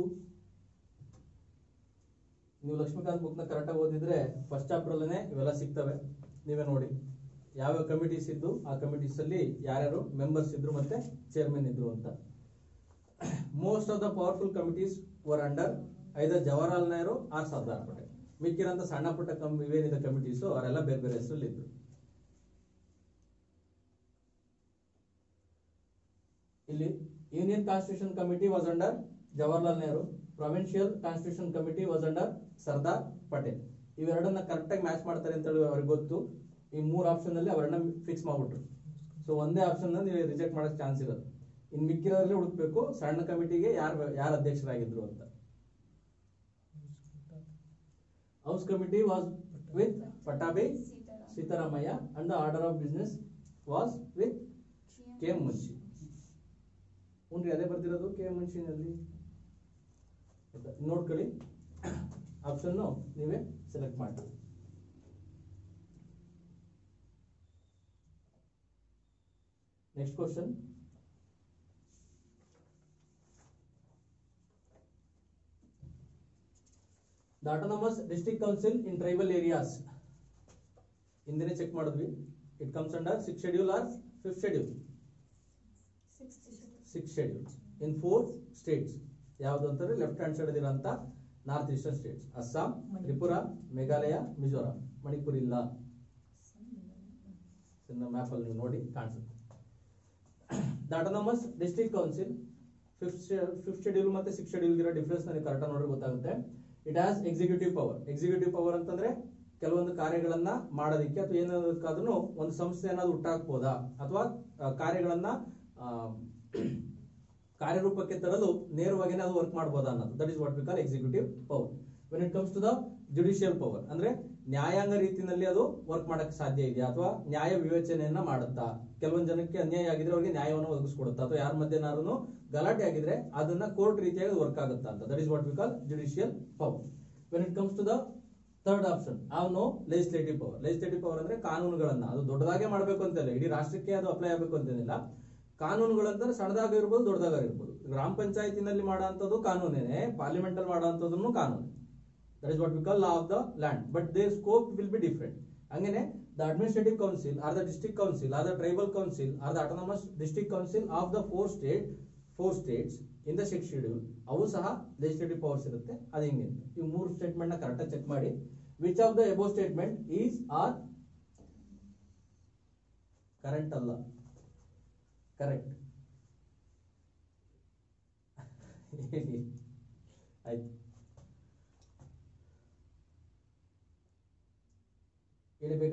ನೀವು ಲಕ್ಷ್ಮೀಕಾಂತ್ ಬುಕ್ ನ ಕರೆಕ್ಟ್ ಆಗಿ ಓದಿದ್ರೆ ಫಸ್ಟ್ ಚಾಪ್ಟರ್ ಅಲ್ಲೇ ಇವೆಲ್ಲ ಸಿಗ್ತವೆ. ನೀವೇ ನೋಡಿ ಯಾವ್ಯಾವ ಕಮಿಟೀಸ್ ಇದ್ದು, ಆ ಕಮಿಟೀಸ್ ಅಲ್ಲಿ ಯಾರ್ಯಾರು ಮೆಂಬರ್ಸ್ ಇದ್ರು ಮತ್ತೆ ಚೇರ್ಮನ್ ಇದ್ರು ಅಂತ. Most of the powerful committees were under either Jawaharlal Nehru or Sardar Patel. ಮಿಕ್ಕಿರಂತ ಸಣ್ಣ ಪುಟ್ಟ ಇವೇನಿದೆ ಕಮಿಟೀಸು ಅವರೆಲ್ಲ ಬೇರೆ ಬೇರೆ ಹೆಸರಲ್ಲಿ ಇದ್ರು. ಇಲ್ಲಿ union constitution committee was under Jawaharlal Nehru, provincial constitution committee was under Sardar Patel. ಇವೆರಡನ್ನ ಕರೆಕ್ಟ್ ಆಗಿ ಮ್ಯಾಚ್ ಮಾಡ್ತಾರೆ ಅಂತ ಹೇಳಿ ಅವ್ರಿಗೆ ಗೊತ್ತು. ಈ ಮೂರು ಆಪ್ಷನ್ ಅಲ್ಲಿ ಅವರನ್ನ ಫಿಕ್ಸ್ ಮಾಡ್ಬಿಟ್ರು. ಸೊ ಒಂದೇ ಆಪ್ಷನ್ ನೀವು ರಿಜೆಕ್ಟ್ ಮಾಡಕ್ ಚಾನ್ಸ್ ಇರೋದು. ಇನ್ ಮಿಕ್ಕಿರೋದ್ರಲ್ಲಿ ಹುಡುಕ್ಬೇಕು ಸಣ್ಣ ಕಮಿಟಿಗೆ ಯಾರು ಅಧ್ಯಕ್ಷರಾಗಿದ್ರು ಅಂತ. House committee was with Pattabhi Sitaramayya and the order of business was with K M Munshi. ಹುನ್ರಿ ಅದೇ ಬರ್ದಿರೋದು ಕೆ ಎಂ ಮುನ್ಷಿನಲ್ಲಿ. ನೋಡ್ಕೊಳ್ಳಿ, ಆಪ್ಷನ್ ನೀವೇ ಸೆಲೆಕ್ಟ್ ಮಾಡಿ. Next question. The autonomous district council in tribal areas. ಹಿಂದೆನೆ ಚೆಕ್ ಮಾಡಿದ್ವಿ. It comes under 6th schedule or 5th schedule? 6th schedule. In 4 states. ಯಾವುದು ಅಂತಂದ್ರೆ left hand side ಇರೋಂಥ north eastern states. Assam, Tripura, Meghalaya, Mizoram. Manipur ಇಲ್ಲ. Map ಅಲ್ಲಿ ನೀವು ನೋಡಿ ಕಾಣಿಸುತ್ತೆ. The autonomous district council 5th schedule ಮತ್ತೆ 6th schedule ಇರೋ ಡಿಫರೆನ್ಸ್ ನನಗೆ ಕರೆಕ್ಟ್ ಆಗಿ ನೋಡಿದ್ರೆ ಗೊತ್ತಾಗುತ್ತೆ. It has executive power. Executive power ಅಂತಂದ್ರೆ ಕೆಲವೊಂದು ಕಾರ್ಯಗಳನ್ನ ಮಾಡೋದಕ್ಕೆ ಅಥವಾ ಏನಾದ್ರೂ ಒಂದು ಸಂಸ್ಥೆ ಏನಾದ್ರು ಹುಟ್ಟಾಕ್ಬೋದಾ ಅಥವಾ ಕಾರ್ಯಗಳನ್ನ ಕಾರ್ಯರೂಪಕ್ಕೆ ತರಲು ನೇರವಾಗಿ ಅದು ವರ್ಕ್ ಮಾಡಬಹುದಾ ಅನ್ನೋದು. That is what we call executive power. When it comes to the judicial power ಅಂದ್ರೆ ನ್ಯಾಯಾಂಗ ರೀತಿಯಲ್ಲಿ ಅದು ವರ್ಕ್ ಮಾಡಕ್ಕೆ ಸಾಧ್ಯ ಇದೆಯಾ ಅಥವಾ ನ್ಯಾಯ ವಿವೇಚನೆಯನ್ನ ಮಾಡುತ್ತಾ, ಕೆಲವೊಂದು ಜನಕ್ಕೆ ಅನ್ಯಾಯ ಆಗಿದ್ರೆ ಅವ್ರಿಗೆ ನ್ಯಾಯವನ್ನು ಒದಗಿಸ್ಕೊಡುತ್ತಾ, ಅಥವಾ ಯಾರ ಮಧ್ಯನಾರು ಗಲಾಟೆ ಆಗಿದ್ರೆ ಅದನ್ನ ಕೋರ್ಟ್ ರೀತಿಯಾಗಿ ವರ್ಕ್ ಆಗುತ್ತಾ ಅಂತ. That is what we call judicial power. When it comes to the third option, ಅವನು ಲೆಜಿಸ್ಲೇಟಿವ್ ಪವರ್. ಲೆಜಿಸ್ಲೇಟಿವ್ ಪವರ್ ಅಂದ್ರೆ ಕಾನೂನುಗಳನ್ನ ಅದು ದೊಡ್ಡದಾಗೆ ಮಾಡಬೇಕು ಅಂತಿಲ್ಲ, ಇಡೀ ರಾಷ್ಟ್ರಕ್ಕೆ ಅದು ಅಪ್ಲೈ ಆಗಬೇಕು ಅಂತೇನಿಲ್ಲ. ಕಾನೂನುಗಳಂದ್ರೆ ಸಣ್ಣದಾಗ ಇರ್ಬೋದು, ದೊಡ್ಡದಾಗ ಇರ್ಬೋದು. ಗ್ರಾಮ ಪಂಚಾಯತಿನಲ್ಲಿ ಮಾಡುವಂತದ್ದು ಕಾನೂನೇನೆ, ಪಾರ್ಲಿಮೆಂಟ್ ಅಲ್ಲಿ ಮಾಡುವಂತದ್ದು ಕಾನೂನು. That is what we call law of the land, but their scope will be different. Angane the administrative council or the district council or the tribal council or the autonomous district council of the four states in the 6th schedule avu saha legislative powers irutte. adu hinge ee mooru statement na correct check ಮಾಡಿ. which of the above statement is or correct alla? correct ಆಯ್ತು. ಹೇಳಿ ಬೇಗ.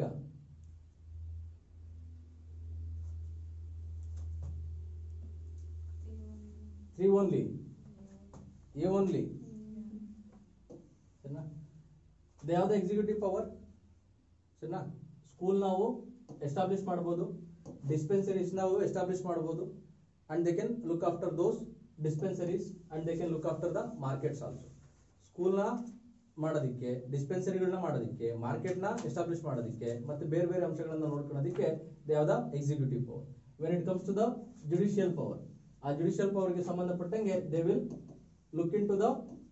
Three only, A only. ಸರಿನಾ? They have the executive power. ಸರಿನಾ? School ನಾವು establish ಮಾಡ್ಬೋದು, dispensaries ನಾವು establish ಮಾಡ್ಬೋದು, and they can look after those dispensaries and they can look after the markets also. ಸ್ಕೂಲ್ನ ಮಾಡೋದಕ್ಕೆ, ಡಿಸ್ಪೆನ್ಸರಿಗಳನ್ನ ಮಾಡೋದಕ್ಕೆ, ಮಾರ್ಕೆಟ್ನ ಎಸ್ಟಾಬ್ಲಿಷ್ ಮಾಡೋದಕ್ಕೆ, ಮತ್ತೆ ಬೇರೆ ಬೇರೆ ಅಂಶಗಳನ್ನ ನೋಡ್ಕೊಳ್ಳೋದಕ್ಕೆ they are the executive power. When it comes to the judicial power, ಆ ಜುಡಿಷಿಯಲ್ ಪವರ್ಗೆ ಸಂಬಂಧಪಟ್ಟಂಗೆ they will look into the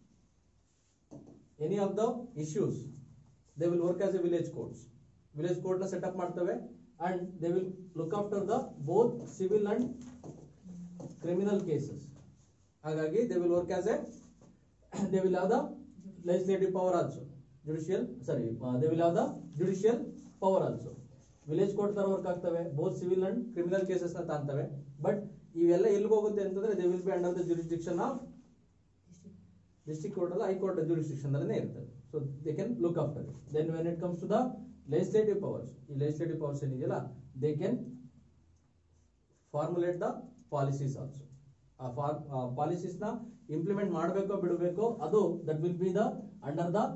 any of the issues. They will work as a village courts. Village court ನ setup ಮಾಡ್ತವೆ and they will look after the both civil and criminal cases. ಹಾಗಾಗಿ they will work as a they will have the legislative power also, they will have the judicial power also. Village court ತರ work ಆಗ್ತವೆ, both civil and criminal cases ನ ತಾಂತವೆ. But ಇವೆಲ್ಲ ಎಲ್ಲಿಗೆ ಹೋಗುತ್ತೆ ಅಂತಂದ್ರೆ they will be under the jurisdiction of district court ಅಲ್ಲ, high court jurisdiction ಅಲ್ಲೇ ಇರ್ತದೆ. So they can look after it. Then when it comes to the legislative powers, ಈ ಲೆಜಿಸ್ಲೇಟಿವ್ ಪವರ್ಸ್ ಏನಿದೆಯಲ್ಲ, they can formulate the policies also. ಆ policies ನ implement ಮಾಡಬೇಕೋ ಬಿಡಬೇಕೋ ಅದು that will be the under the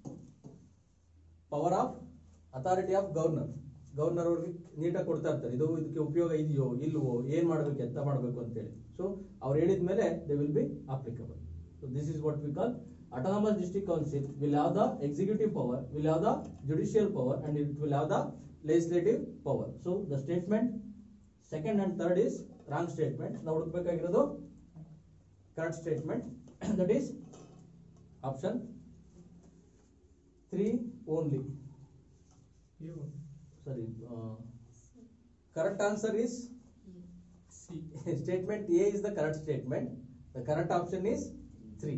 power of authority of governor. Governor ಅವ್ರಿಗೆ ನೀಟಾಗಿ ಕೊಡ್ತಾ ಇರ್ತಾರೆ, ಇದು ಇದಕ್ಕೆ ಉಪಯೋಗ ಇದೆಯೋ ಇಲ್ವೋ, ಏನ್ ಮಾಡಬೇಕು ಎಂತ ಮಾಡಬೇಕು ಅಂತ ಹೇಳಿ. ಸೊ ಅವ್ರು ಹೇಳಿದ ಮೇಲೆ they will be applicable. So this is what we call autonomous district council will have the executive power, will have the judicial power, and it will have the legislative power. So the statement second and third is wrong statement. ನಾವು ಹುಡುಕಬೇಕಾಗಿರೋದು correct statement. That is option 3 only. Sorry, correct answer is C. Statement A is the correct statement. The correct option is 3.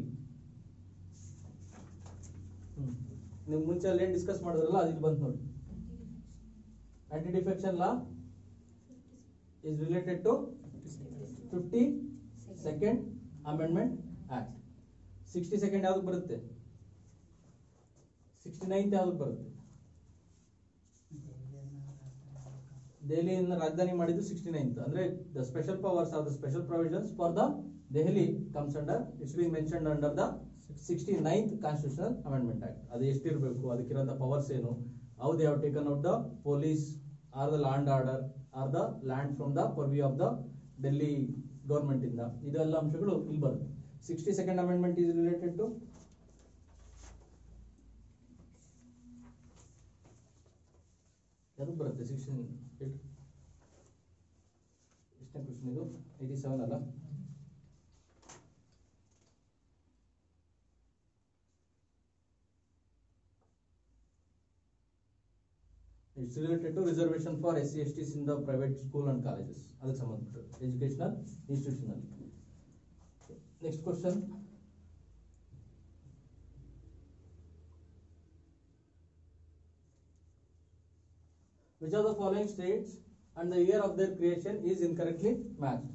ನೀವು ಮುಂಚೆ ಅಲ್ಲಿ ಏನ್ discuss ಮಾಡಿದ್ರಲ್ಲ ಅದು ಇಲ್ಲಿ ಬಂತು ನೋಡಿ. Anti defection law is related to 52nd Amendment Act. 62nd ಯಾವ್ದಕ್ಕೆ ಬರುತ್ತೆ? 69th ಯಾವ್ದಕ್ಕೆ ಬರುತ್ತೆ? ದೆಹಲಿಯನ್ನು ರಾಜಧಾನಿ ಮಾಡಿದ್ದು 69th. ಅಂದ್ರೆ the special powers or the special provisions for the Delhi comes under, it's being mentioned under the 69th Constitutional Amendment Act. ಅದು ಎಷ್ಟಿರಬೇಕು, ಅದಕ್ಕಿರೋಂಥ ಪವರ್ಸ್ ಏನು, how they have taken out the police or the land order or the land from the purview of the Delhi government ಇಂದ, ಇದೆಲ್ಲ ಅಂಶಗಳು ಇಲ್ಲಿ ಬರುತ್ತೆ. 62nd Amendment is related to ಯಾವ್ದು ಬರುತ್ತೆ? 16 ಎಷ್ಟನೇ ಕ್ವಶನ್ ಇದು? 87 ಅಲ್ಲ? It's related to reservation for SC STs in the private school and colleges. ಅದಕ್ಕೆ ಸಂಬಂಧಪಟ್ಟ educational institutional. Next question. Which of the following states and the year of their creation is incorrectly matched?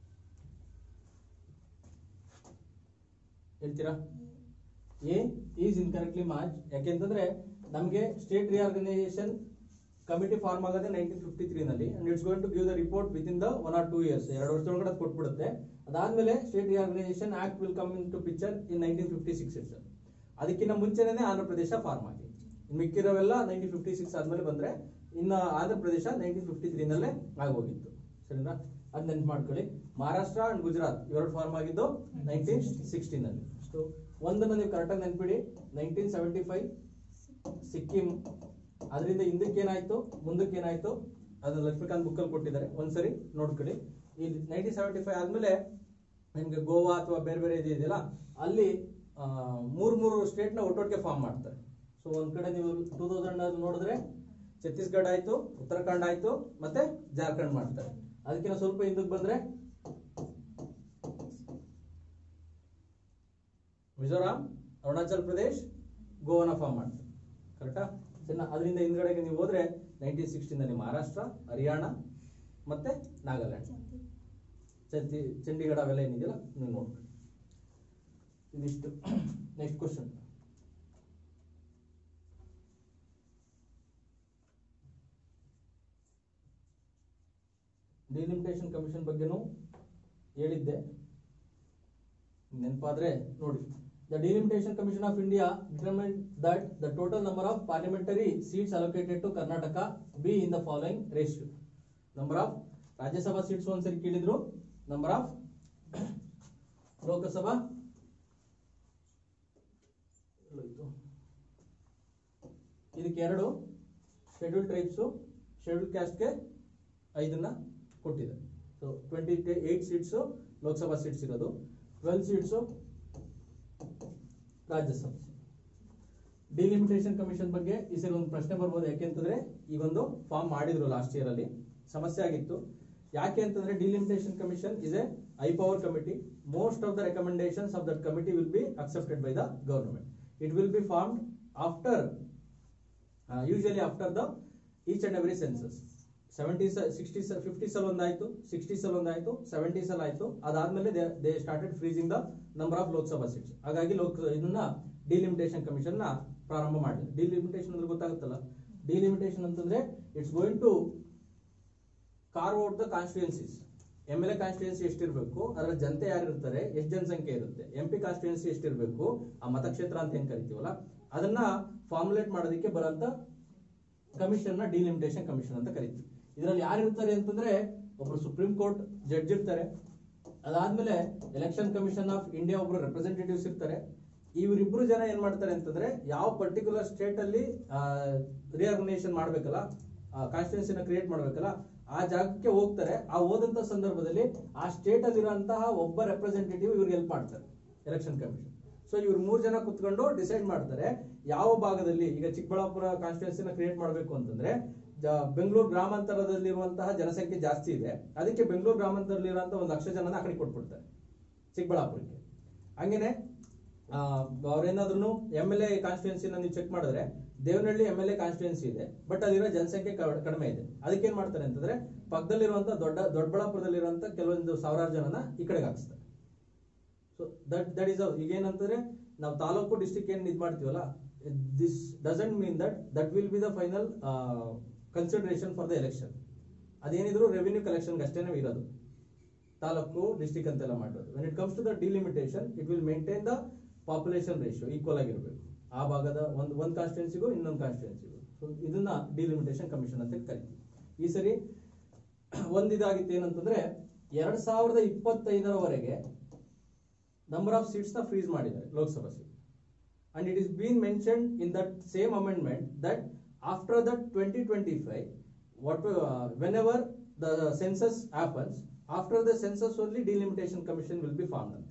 ಹೇಳ್ತೀರಾ? A is incorrectly matched. ಯಾಕೆಂತಂದ್ರೆ ನಮಗೆ state reorganisation committee form ಆಗೋದೇ 1953 ನಲ್ಲಿ, and it's going to give the report within the 1 or 2 years. 2 ವರ್ಷದೊಳಗಡೆ ಅದು ಕೊಟ್ಬಿಡುತ್ತೆ. ಅದಾದ್ಮೇಲೆ state reorganisation act will come into picture in 1956 it's. ಅದಕ್ಕಿಂತ ಮುಂಚೆನೇ ಆಂಧ್ರ ಪ್ರದೇಶ ಫಾರ್ಮ್ ಆಗಿ, ಮಿಕ್ಕಿರೋವೆಲ್ಲ 1956 ಆದ್ಮೇಲೆ ಬಂದ್ರೆ, ಇನ್ನು ಆಂಧ್ರ ಪ್ರದೇಶ 1953 ನಲ್ಲೇ ಆಗೋಗಿತ್ತು. ಸರಿನಾ? ಅದ್ ನೆನ್ಪು ಮಾಡ್ಕೊಳ್ಳಿ. ಮಹಾರಾಷ್ಟ್ರ ಅಂಡ್ ಗುಜರಾತ್ ಇವೆರಡು ಫಾರ್ಮ್ ಆಗಿದ್ದು 1960 ನಲ್ಲಿ. ಸೊ ಒಂದನ್ನು ನೀವು ಕರೆಕ್ಟಾಗಿ ನೆನ್ಪಿಡಿ. 1975 ಸಿಕ್ಕಿಂ, ಅದರಿಂದ ಹಿಂದಕ್ಕೇನಾಯ್ತು ಮುಂದಕ್ಕೇನಾಯ್ತು ಅದನ್ನ ಲಕ್ಷ್ಮೀಕಾಂತ್ ಬುಕ್ಕಲ್ಲಿ ಕೊಟ್ಟಿದ್ದಾರೆ, ಒಂದ್ಸರಿ ನೋಡ್ಕೊಳ್ಳಿ. ಈ 1975 ಆದ್ಮೇಲೆ ನಿಮ್ಗೆ ಗೋವಾ ಅಥವಾ ಬೇರೆ ಬೇರೆ ಇದೆಯಲ್ಲ, ಅಲ್ಲಿ ಮೂರು ಸ್ಟೇಟ್ ನ ಒಟ್ಟೊಟ್ಟಿಗೆ ಫಾರ್ಮ್ ಮಾಡ್ತಾರೆ. ಸೊ ಒಂದ್ ಕಡೆ ನೀವು 2000 ನೋಡಿದ್ರೆ ಛತ್ತೀಸ್ಗಢ ಆಯ್ತು, ಉತ್ತರಾಖಂಡ್ ಆಯ್ತು, ಮತ್ತೆ ಜಾರ್ಖಂಡ್ ಮಾಡ್ತಾರೆ. ಅದಕ್ಕಿಂತ ಸ್ವಲ್ಪ ಹಿಂದಕ್ಕೆ ಬಂದ್ರೆ ಮಿಜೋರಾಂ, ಅರುಣಾಚಲ್ ಪ್ರದೇಶ್, ಗೋವಾನ ಫಾರ್ಮ್ ಮಾಡ್ತಾರೆ. ಕರೆಕ್ಟಾ? ಅದರಿಂದ ಹಿಂದ್ಗಡೆಗೆ ನೀವು ಹೋದ್ರೆ 1960 ನಲ್ಲಿ ಮಹಾರಾಷ್ಟ್ರ, ಹರಿಯಾಣ ಮತ್ತೆ ನಾಗಾಲ್ಯಾಂಡ್, ಚಂಡೀಗಢ ಅವೆಲ್ಲ ಏನಿದೆಯಲ್ಲ ನೀವು ನೋಡ್ಕೊಳ್ಳಿ. ಇದಿಷ್ಟು. Next question. ಡಿಲಿಮಿಟೇಷನ್ ಕಮಿಷನ್ ಬಗ್ಗೆನೂ ಹೇಳಿದ್ದೆ, ನೆನಪಾದ್ರೆ ನೋಡಿ. The Delimitation Commission of India determined that the total number of parliamentary seats allocated to Karnataka be in the following ratio. Number of Rajya Sabha seats ಒಂದ್ಸರಿ ಕೇಳಿದ್ರು, number of Lok Sabha ಇದಕ್ಕೆ 2 schedule tribes schedule ಕ್ಯಾಸ್ಟ್ಗೆ 5 ಕೊಟ್ಟಿದೆ. So 28 seats Lok Sabha seats ಇರೋದು, 12 seats Rajya Sabha. Delimitation commission ಬಗ್ಗೆ ಈ ಸರಿ ಒಂದು ಪ್ರಶ್ನೆ ಬರ್ಬೋದು. ಯಾಕೆಂತಂದ್ರೆ ಈಗೊಂದು ಫಾರ್ಮ್ ಮಾಡಿದ್ರು ಲಾಸ್ಟ್ ಇಯರ್ ಅಲ್ಲಿ, ಸಮಸ್ಯೆ ಆಗಿತ್ತು. ಯಾಕೆ ಅಂತಂದ್ರೆ delimitation commission is a high power committee. Most of the recommendations of that committee will be accepted by the government. It will be formed after usually after the each and every census. 50s ಅಲ್ಲಿ ಒಂದಾಯ್ತು, 60s ಅಲ್ಲಿ ಒಂದಾಯ್ತು, 70s ಅಲ್ಲಿ ಆಯ್ತು. ಅದಾದ್ಮೇಲೆ they started freezing the number of Lok Sabha seats. ಹಾಗಾಗಿ ಇದನ್ನ delimitation commission ನ ಪ್ರಾರಂಭ ಮಾಡಿದೆ. ಡಿಲಿಮಿಟೇಷನ್ ಅಂದ್ರೆ ಗೊತ್ತಾಗುತ್ತಲ್ಲ, ಡಿಲಿಮಿಟೇಷನ್ ಅಂತಂದ್ರೆ it's going to carve out the constituencies. MLA constituency ಎಷ್ಟಿರ್ಬೇಕು, ಅದರ ಜನತೆ ಯಾರು ಇರ್ತಾರೆ, ಎಷ್ಟು ಜನಸಂಖ್ಯೆ ಇರುತ್ತೆ, MP ಕಾನ್ಸ್ಟಿಟ್ಯೂನ್ಸಿ ಎಷ್ಟಿರ್ಬೇಕು, ಆ ಮತಕ್ಷೇತ್ರ ಅಂತ ಏನ್ ಕರಿತೀವಲ್ಲ ಅದನ್ನ ಫಾರ್ಮುಲೇಟ್ ಮಾಡೋದಕ್ಕೆ ಬರೋಂತ ಕಮಿಷನ್ ನ ಡಿಲಿಮಿಟೇಷನ್ ಕಮಿಷನ್ ಅಂತ ಕರಿತೀವಿ. ಇದರಲ್ಲಿ ಯಾರು ಇರ್ತಾರೆ ಅಂತಂದ್ರೆ ಒಬ್ರು ಸುಪ್ರೀಂ ಕೋರ್ಟ್ ಜಡ್ಜ್ ಇರ್ತಾರೆ, ಅದಾದ್ಮೇಲೆ ಎಲೆಕ್ಷನ್ ಕಮಿಷನ್ ಆಫ್ ಇಂಡಿಯಾ ಒಬ್ರು ರೆಪ್ರೆಸೆಂಟೇಟಿವ್ಸ್ ಇರ್ತಾರೆ. ಇವರಿಬ್ರು ಜನ ಏನ್ ಮಾಡ್ತಾರೆ ಅಂತಂದ್ರೆ ಯಾವ ಪರ್ಟಿಕ್ಯುಲರ್ ಸ್ಟೇಟ್ ಅಲ್ಲಿ ರಿಆರ್ಗನೈಸೇಷನ್ ಮಾಡ್ಬೇಕಲ್ಲ, ಕಾನ್ಸ್ಟಿಟ್ಯೂನ್ಸಿನ ಕ್ರಿಯೇಟ್ ಮಾಡ್ಬೇಕಲ್ಲ, ಆ ಜಾಗಕ್ಕೆ ಹೋಗ್ತಾರೆ. ಆ ಹೋದಂತ ಸಂದರ್ಭದಲ್ಲಿ ಆ ಸ್ಟೇಟ್ ಅಲ್ಲಿರುವಂತಹ ಒಬ್ಬ ರೆಪ್ರೆಸೆಂಟೇಟಿವ್ ಇವ್ರಿಗೆ ಹೆಲ್ಪ್ ಮಾಡ್ತಾರೆ, ಎಲೆಕ್ಷನ್ ಕಮಿಷನ್. ಸೊ ಇವ್ರು 3 ಜನ ಕುತ್ಕೊಂಡು ಡಿಸೈಡ್ ಮಾಡ್ತಾರೆ ಯಾವ ಭಾಗದಲ್ಲಿ. ಈಗ ಚಿಕ್ಕಬಳ್ಳಾಪುರ ಕಾನ್ಸ್ಟಿಟ್ಯೂನ್ಸಿನ ಕ್ರಿಯೇಟ್ ಮಾಡಬೇಕು ಅಂತಂದ್ರೆ ಬೆಂಗಳೂರು ಗ್ರಾಮಾಂತರದಲ್ಲಿರುವಂತಹ ಜನಸಂಖ್ಯೆ ಜಾಸ್ತಿ ಇದೆ, ಅದಕ್ಕೆ ಬೆಂಗಳೂರು ಗ್ರಾಮಾಂತರದಲ್ಲಿರುವಂತಹ 1 ಲಕ್ಷ ಜನನ ಆ ಕಡೆ ಕೊಟ್ಬಿಡ್ತಾರೆ ಚಿಕ್ಕಬಳ್ಳಾಪುರಕ್ಕೆ. ಹಂಗೇನೆ ಅವ್ರೇನಾದ್ರೂ MLA ಕಾನ್ಸ್ಟಿಟ್ಯೂನ್ಸಿನ ನೀವು ಚೆಕ್ ಮಾಡಿದ್ರೆ ದೇವನಹಳ್ಳಿ MLA ಕಾನ್ಸ್ಟಿಟ್ಯೂನ್ಸಿ ಇದೆ, ಬಟ್ ಅಲ್ಲಿರೋ ಜನಸಂಖ್ಯೆ ಕಡಿಮೆ ಇದೆ. ಅದಕ್ಕೆ ಏನ್ ಮಾಡ್ತಾರೆ ಅಂತಂದ್ರೆ ಪಕ್ಕದಲ್ಲಿರುವಂತಹ ದೊಡ್ಡಬಳ್ಳಾಪುರದಲ್ಲಿರುವಂತ ಕೆಲವೊಂದು ಸಾವಿರಾರು ಜನನ ಈ ಕಡೆಗೆ ಹಾಕಿಸ್ತಾರೆ. ಸೊ ದಟ್ ಈಸ್ ಈಗ ಏನಂತಂದ್ರೆ ನಾವು ತಾಲೂಕು ಡಿಸ್ಟ್ರಿಕ್ಟ್ ಏನ್ ಇದ್ ಮಾಡ್ತೀವಲ್ಲ, this doesn't mean that will be the final consideration for the election. ಅದೇನಿದ್ರು ರೆವಿನ್ಯೂ ಕಲೆಕ್ಷನ್ ಅಷ್ಟೇನೆ ಇರೋದು, ತಾಲೂಕು ಡಿಸ್ಟ್ರಿಕ್ಟ್ ಅಂತೆಲ್ಲ ಮಾಡೋದು. When it comes to the delimitation it will maintain the population ratio equal ಆಗಿರಬೇಕು ಆ ಭಾಗದ ಒಂದು ಕಾನ್ಸ್ಟಿಟ್ಯೂನ್ಸಿಗೂ ಇನ್ನೊಂದು ಕಾನ್ಸ್ಟಿಟ್ಯೂನ್ಸಿಗೂ. ಸೊ ಇದನ್ನ ಡಿಲಿಮಿಟೇಷನ್ ಕಮಿಷನ್ ಅಂತ ಕರಿತೀವಿ. ಈ ಸರಿ ಒಂದಿದಾಗಿತ್ತು ಏನಂತಂದ್ರೆ 2025ರವರೆಗೆ ನಂಬರ್ ಆಫ್ ಸೀಟ್ಸ್ ನ ಫ್ರೀಸ್ ಮಾಡಿದ್ದಾರೆ Lok Sabha seat. And it is being mentioned in that same amendment that after that 2025, whenever the census happens, after the census only delimitation commission will be formed ಅಂತ.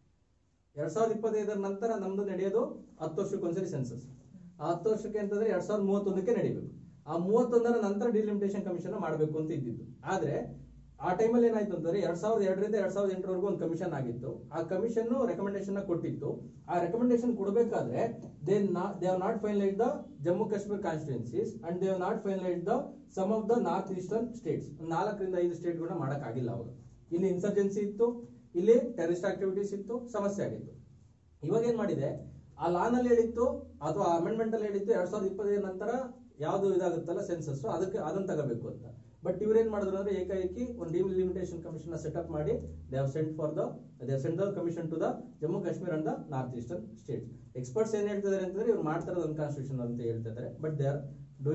2025 ನಂತರ ನಮ್ದು ನಡೆಯೋದು 10 ವರ್ಷಕ್ಕೊಂದ್ಸರಿ ಸೆನ್ಸಸ್. ಆ 10 ವರ್ಷಕ್ಕೆ ಅಂತಂದ್ರೆ 2031ಕ್ಕೆ ನಡೀಬೇಕು. ಆ 31ರ ನಂತರ ಡಿಲಿಮಿಟೇಷನ್ ಕಮಿಷನ್ ಮಾಡಬೇಕು ಅಂತ ಇದ್ದಿದ್ದು. ಆದ್ರೆ ಆ ಟೈಮಲ್ಲಿ ಏನಾಯ್ತು ಅಂತಂದ್ರೆ 2002ರಿಂದ 2008ರವರೆಗೂ ಒಂದು ಕಮಿಷನ್ ಆಗಿತ್ತು. ಆ ಕಮಿಷನ್ ರೆಕಮೆಂಡೇಶನ್ ಕೊಟ್ಟಿತ್ತು. ಆ ರೆಕಮೆಂಡೇಶನ್ ಕೊಡಬೇಕಾದ್ರೆ they have not finalised the Jammu Kashmir constituencies and they have not finalised the some of the north eastern states. 4ರಿಂದ 5 ಸ್ಟೇಟ್ಗಳನ್ನ ಮಾಡಕ್ ಆಗಿಲ್ಲ ಅವಾಗ. ಇಲ್ಲಿ ಇನ್ಸರ್ಜೆನ್ಸಿ ಇತ್ತು, ಇಲ್ಲಿ ಟೆರರಿಸ್ಟ್ ಆಕ್ಟಿವಿಟೀಸ್ ಇತ್ತು, ಸಮಸ್ಯೆ ಆಗಿತ್ತು. ಇವಾಗ ಏನ್ ಮಾಡಿದೆ, ಆ ಲಾನಲ್ಲಿ ಹೇಳಿತ್ತು ಅಥವಾ ಅಮೆಂಡ್ಮೆಂಟ್ ಅಲ್ಲಿ ಹೇಳಿತ್ತು 2025 ನಂತರ ಯಾವ್ದು ಇದಾಗುತ್ತಲ್ಲ ಸೆನ್ಸಸ್, ಅದನ್ನ ತಗೋಬೇಕು ಅಂತ. ಬಟ್ ಇವ್ರೇನ್ ಮಾಡಿದ್ರು ಅಂದ್ರೆ ಏಕಾಏಕಿ ಒಂದು ಡಿಲಿಮಿಟೇಷನ್ ಕಮಿಷನ್ ಸೆಟಪ್ ಮಾಡಿ they have sent the commission to the Jammu Kashmir and the north eastern states. Experts ಏನ್ ಹೇಳ್ತಿದ್ದಾರೆ ಅಂತಂದ್ರೆ ಇವ್ರು ಮಾಡ್ತಾರದು ಅನ್ಕಾನ್ಸ್ಟಿಟ್ಯೂಷನ್ ಅಂತ ಹೇಳ್ತಿದ್ದಾರೆ, but they are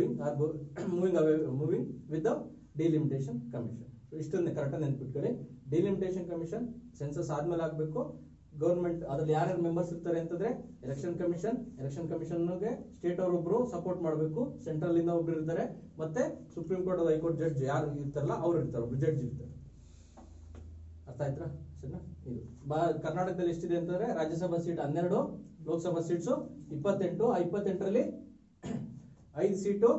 moving with the delimitation commission. ಇಷ್ಟೊಂದು ಕರೆಕ್ಟ್ ನೆನ್ಪಿಟ್ಕೊಳ್ಳಿ. ಡಿಲಿಮಿಟೇಷನ್ ಕಮಿಷನ್ ಸೆನ್ಸಸ್ ಆದ್ಮೇಲೆ ಆಗ್ಬೇಕು. ಗೌರ್ಮೆಂಟ್ ಅದ್ರಲ್ಲಿ ಯಾರ್ಯಾರು ಮೆಂಬರ್ಸ್ ಇರ್ತಾರೆ ಅಂತಂದ್ರೆ ಎಲೆಕ್ಷನ್ ಕಮಿಷನ್ಗೆ ಸ್ಟೇಟ್ ಅವರೊಬ್ರು ಸಪೋರ್ಟ್ ಮಾಡಬೇಕು, ಸೆಂಟ್ರಲ್ ಇಂದ ಒಬ್ರು ಇರ್ತಾರೆ, ಮತ್ತೆ ಸುಪ್ರೀಂ ಕೋರ್ಟ್ ಹೈಕೋರ್ಟ್ ಜಡ್ಜ್ ಯಾರು ಇರ್ತಾರಲ್ಲ ಅವ್ರು ಇರ್ತಾರೆ, ಒಬ್ರು ಜಡ್ಜ್ ಇರ್ತಾರೆ. ಅರ್ಥ ಆಯ್ತಾ? ಸರಿನಾ? ಇದು ಕರ್ನಾಟಕದಲ್ಲಿ ಎಷ್ಟಿದೆ ಅಂತಂದ್ರೆ ರಾಜ್ಯಸಭಾ ಸೀಟ್ 12, ಲೋಕಸಭಾ ಸೀಟ್ಸು 28. ಆ 28ರಲ್ಲಿ 5 ಸೀಟು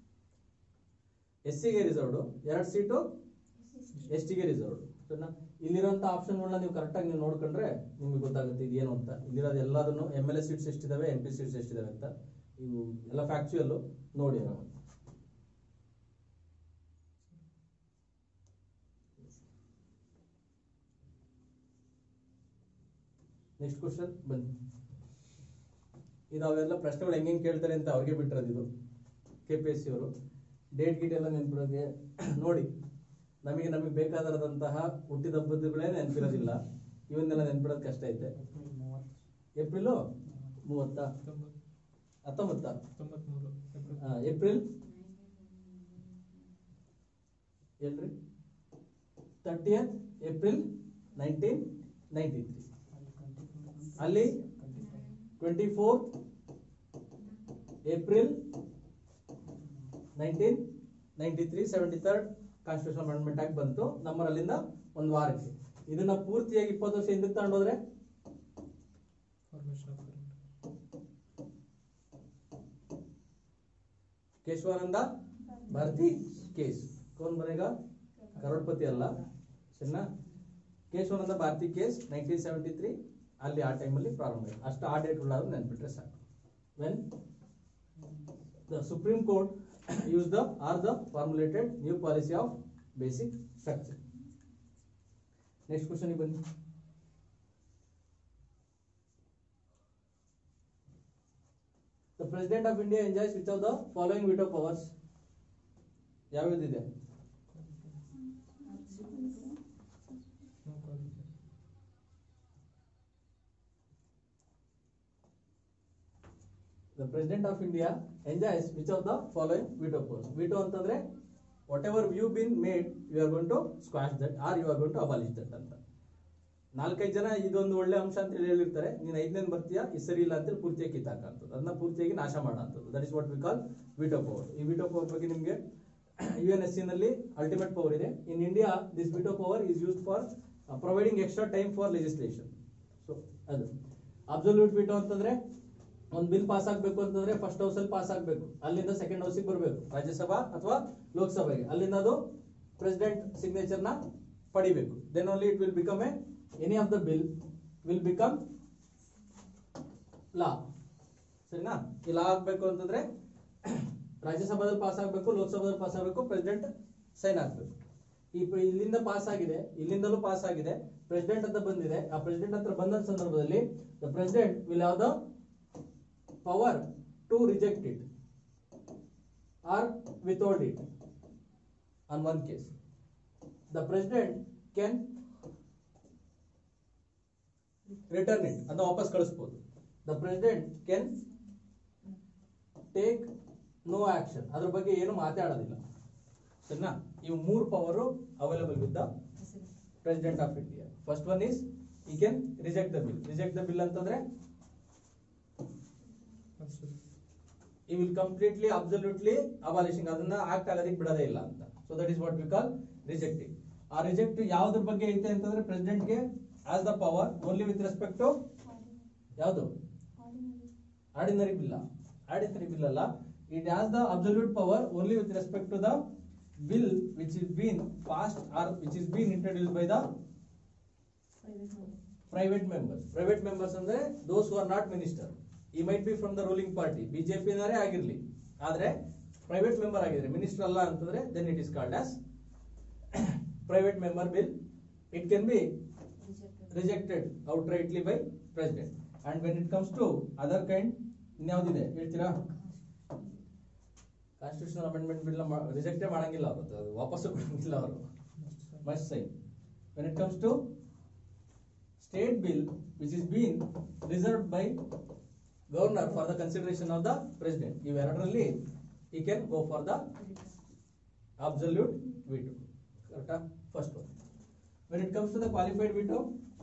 SCಗೆ ರಿಸರ್ವ್ಡ್, 2 ಸೀಟು STಗೆ ರಿಸರ್ವ್ಡ್. ಇಲ್ಲಿರುವಂತ ಆಪ್ಷನ್ಗಳನ್ನ ನೀವು ಕರೆಕ್ಟ್ ಆಗಿ ನೀವು ನೋಡ್ಕೊಂಡ್ರೆ ನಿಮ್ಗೆ ಗೊತ್ತಾಗುತ್ತೆ ಇದು ಏನು ಅಂತ. ಇಲ್ಲಿರೋದು ಎಲ್ಲದನ್ನು MLA ಸೀಟ್ಸ್ ಎಷ್ಟಿದಾವೆ, MP ಸೀಟ್ಸ್ ಎಷ್ಟಿದಾವೆ ಅಂತ ಇವು ಎಲ್ಲ ಫ್ಯಾಕ್ಚುಯಲ್ ನೋಡಿ. ನೆಕ್ಸ್ಟ್ ಕ್ವಶನ್ ಬನ್ನಿ. ಇದು ಅವೆಲ್ಲ ಪ್ರಶ್ನೆಗಳು ಹೆಂಗೆ ಕೇಳ್ತಾರೆ ಅಂತ ಅವ್ರಿಗೆ ಬಿಟ್ಟಿರೋದು. ಇದು KPSC ಅವರು ಡೇಟ್ ಗೀಟ್ ಎಲ್ಲ ನೆನ್ಪಿಡೋಕೆ ನೋಡಿ. ನಮಗೆ ಬೇಕಾದಂತಹ ಹುಟ್ಟಿದ ಹಬ್ಬಗಳೇ ನೆನಪಿರೋದಿಲ್ಲ, ಇವನ್ನೆಲ್ಲ ನೆನ್ಪಿಡೋದು ಕಷ್ಟ ಐತೆ. ಏಪ್ರಿಲ್ 30, 19, ಏಪ್ರಿಲ್ ಎಲ್ರಿ 30th ಏಪ್ರಿಲ್ 1993. ಅಲ್ಲಿ 24th April 1993 73rd constitution amendment ಆಗಿ ಬಂತು ನಮ್ಮರಲ್ಲಿಂದ ಒಂದು ವಾರಕ್ಕೆ. ಇದನ್ನ ಪೂರ್ತಿಯಾಗಿ 20 ವರ್ಷ ಹಿಂದಕ್ಕೆ ತಗೊಂಡೋದ್ರೆ केशवानंद भारती केस कौन बनेगा? करोड़पति अल्ल सरिना. केशवानंद भारती केस 1973 ಅಲ್ಲಿ ಆ ಟೈಮ್ ಅಲ್ಲಿ ಪ್ರಾರಂಭ ಆಯಿತು. ಅಷ್ಟು ಆ ಡೇಟ್ ಉಳ್ಳಾದ್ರು ನೆನ್ಪಿಟ್ರೆ ಸಾಕು. when the supreme court used the formulated new policy of basic structure. next question ಬನ್ನಿ. The President of India enjoys which of the following veto powers? ಯಾವ್ಯಾವ್ದಿದೆ? The President of India enjoys which of the following veto powers? Veto ಅಂತಂದ್ರೆ whatever view been made, you are going to squash that or you are going to abolish that ಅಂತ. 4-5 ಜನ ಇದೊಂದು ಒಳ್ಳೆ ಅಂಶ ಅಂತ ಹೇಳಿರ್ತಾರೆ, ನೀನು 5ನೇ ಬರ್ತೀಯಾ ಇದು ಸರಿ ಇಲ್ಲ ಅಂತೇಳಿ ಪೂರ್ತಿಯಾಗಿ ಕಿತ್ತಾಕಂತದ್ದು, ಅದನ್ನ ಪೂರ್ತಿಯಾಗಿ ನಾಶ ಮಾಡೋಂಥದ್ದು. That is what we call veto power. ಈ ವಿಟೋ ಪವರ್ ಬಗ್ಗೆ ನಿಮಗೆ UNSC ನಲ್ಲಿ ಅಲ್ಟಿಮೇಟ್ ಪವರ್ ಇದೆ. In India this veto power is used for providing extra time for legislation. So ಅದು ಅಬ್ಸಲ್ಯೂಟ್ ವಿಟೋ ಅಂತಂದ್ರೆ ಒಂದು ಬಿಲ್ ಪಾಸ್ ಆಗಬೇಕು ಅಂತಂದ್ರೆ ಫಸ್ಟ್ ಹೌಸ್ ಅಲ್ಲಿ ಪಾಸ್ ಆಗಬೇಕು, ಅಲ್ಲಿಂದ ಸೆಕೆಂಡ್ ಹೌಸಿಗೆ ಬರಬೇಕು, ರಾಜ್ಯಸಭಾ ಅಥವಾ ಲೋಕಸಭೆಗೆ, ಅಲ್ಲಿಂದ ಅದು ಪ್ರೆಸಿಡೆಂಟ್ ಸಿಗ್ನೇಚರ್ ನ ಪಡಿಬೇಕು. Then only it will become any of the bill will become law. ಸರಿನಾ? ಈ ಲಾ ಆಗಬೇಕು ಅಂತಂದ್ರೆ ರಾಜ್ಯಸಭಾದಲ್ಲಿ ಪಾಸ್ ಆಗಬೇಕು, ಲೋಕಸಭಾದಲ್ಲಿ ಪಾಸ್ ಆಗಬೇಕು, ಪ್ರೆಸಿಡೆಂಟ್ ಸೈನ್ ಆಗಬೇಕು. ಇಲ್ಲಿಂದ ಪಾಸ್ ಆಗಿದೆ, ಇಲ್ಲಿಂದಲೂ ಪಾಸ್ ಆಗಿದೆ, ಪ್ರೆಸಿಡೆಂಟ್ ಅಂತ ಬಂದಿದೆ. ಆ ಪ್ರೆಸಿಡೆಂಟ್ ಹತ್ರ ಬಂದ ಸಂದರ್ಭದಲ್ಲಿ the president will have the power to reject it or withhold it. On one case the president can return it, ಅದನ್ನ ವಾಪಸ್ ಕಳಿಸಬಹುದು. The president can take no action, ಅದ್ರ ಬಗ್ಗೆ ಏನು ಮಾತಾಡೋದಿಲ್ಲ. ಸರಿನಾ? ಇವು 3 power available with the president of India. First one is he can reject the bill. Reject the bill ಅಂತಂದ್ರೆ he will completely absolutely abolishing, ಅದನ್ನ ಆಕ್ಟ್ ಆಗೋದಕ್ಕೆ ಬಿಡೋದೇ ಇಲ್ಲ ಅಂತ. So that is what we call rejecting. ಆ reject ಯಾವ್ದ್ರ ಬಗ್ಗೆ ಐತೆ ಅಂತಂದ್ರೆ ಪ್ರೆಸಿಡೆಂಟ್ ಗೆ as the power only with respect to ಯಾವುದು? Ordinary bill. ಆರ್ಡಿನರಿ ಬಿಲ್ ಅಲ್ಲ, it has the absolute power only with respect to the bill which is been passed or which is been introduced by the private members. Private members ಅಂದ್ರೆ those who are not minister. He might be from the ruling party, BJP ನಾರೇ ಆಗಿರ್ಲಿ, ಆದ್ರೆ private member ಆಗಿದ್ರೆ minister ಅಲ್ಲ ಅಂತಂದ್ರೆ then it is called as private member bill. It can be rejected outrightly by president. And when it comes to other kind, ಇನ್ಯಾವುದಿದೆ ಹೇಳ್ತೀರಾ? Constitutional amendment bill ರಿಜೆಕ್ಟೇ ಮಾಡಂಗಿಲ್ಲ ಅವರು, ವಾಪಸ್ಸು ಕೊಡಂಗಿಲ್ಲ ಅವರು, must sign. when it comes to state bill which is being reserved by governor for the consideration of the president, ಇವೆರಡರಲ್ಲಿ he can go for the absolute veto. correct? First one. when it comes to the qualified veto,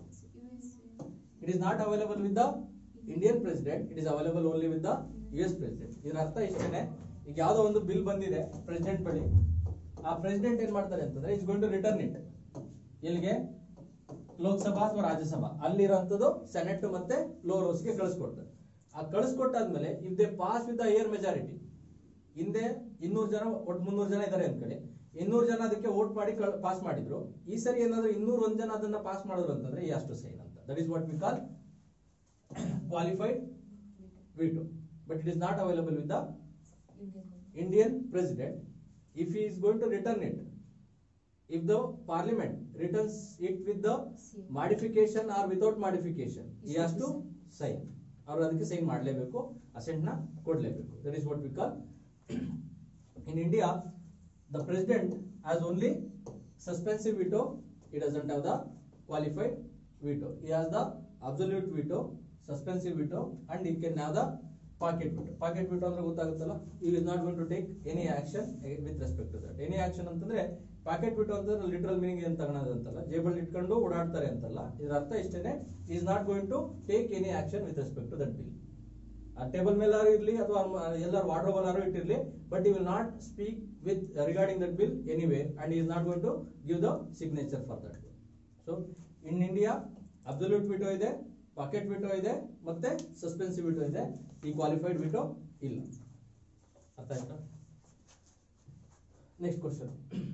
it is not available with the Indian president, it is available only with the US president. ಇದರ ಅರ್ಥ ಇಷ್ಟೇನೆ. ಈಗ ಯಾವುದೋ ಒಂದು bill ಬಂದಿದೆ president ಬಳಿ, ಆ president ಏನ್ ಮಾಡ್ತಾರೆ ಅಂತಂದ್ರೆ is going to return it ಎಲ್ಲಿಗೆ? ಲೋಕಸಭಾ ಅಥವಾ ರಾಜ್ಯಸಭಾ, ಅಲ್ಲಿರುವಂತದ್ದು ಸೆನೆಟ್ ಮತ್ತೆ ಲೋವರ್ ಹೌಸ್ ಗೆ ಕಳಿಸ್ಕೊಡ್ತಾರೆ. ಆ ಕಳಿಸ್ಕೊಟ್ಟಾದ್ಮೇಲೆ if they pass with the air majority, ಹಿಂದೆ 200 ಜನ ಒಟ್ಟು 300 ಜನ ಇದಾರೆ ಅನ್ಕೊಳ್ಳಿ, 200 ಜನ ಅದಕ್ಕೆ ವೋಟ್ ಮಾಡಿ ಪಾಸ್ ಮಾಡಿದ್ರು. ಈ ಸರಿ ಏನಾದ್ರು 201 ಜನ ಅದನ್ನ ಪಾಸ್ ಮಾಡಿದ್ರು ಅಂತಂದ್ರೆ ಈ ಅಷ್ಟು ಸೈನ್ ಅಂತ. That is what we call qualified veto. But it is not available with the Indian president. If he is going to return it, if the parliament returns it with the modification or without modification, he has to sign. ಅವರು ಅದಕ್ಕೆ sign ಮಾಡಲೇಬೇಕು, assent ನ ಕೊಡಲೇಬೇಕು. That is what we call in India the president has only suspensive veto, he doesn't have the qualified veto. He has the absolute veto, suspensive veto, and he can have the pocket veto. Pocket veto ಅಂದ್ರೆ ಗೊತ್ತಾಗುತ್ತಲ್ಲ, he is not going to take any action with respect to that. Any action ಅಂತಂದ್ರೆ pocket veto ಅಂತಂದ್ರೆ literal meaning ಏನು ತಗೊಳ್ಳೋದು ಅಂತಲ್ಲ, ಜೇಬಲ್ ಇಟ್ಕೊಂಡು ಓಡಾಡ್ತಾರೆ ಅಂತಲ್ಲ. ಇದರ ಅರ್ಥ ಇಷ್ಟೇನೆ, he is not going to take any action with respect to that bill. Table ಮೇಲಾರು ಇರ್ಲಿ ಅಥವಾ ಎಲ್ಲಾರು ವಾರ್ಡ್ರೋಬ್ ಆರು ಇಟ್ಟಿರ್ಲಿ, but he will not speak with regarding that bill anyway and he is not going to give the signature for that. So in India absolute veto ಇದೆ, pocket veto ಇದೆ, ಮತ್ತೆ suspensive veto ಇದೆ. ಈ qualified veto ಇಲ್ಲ. ಅರ್ಥ ಆಯ್ತಾ? Next question.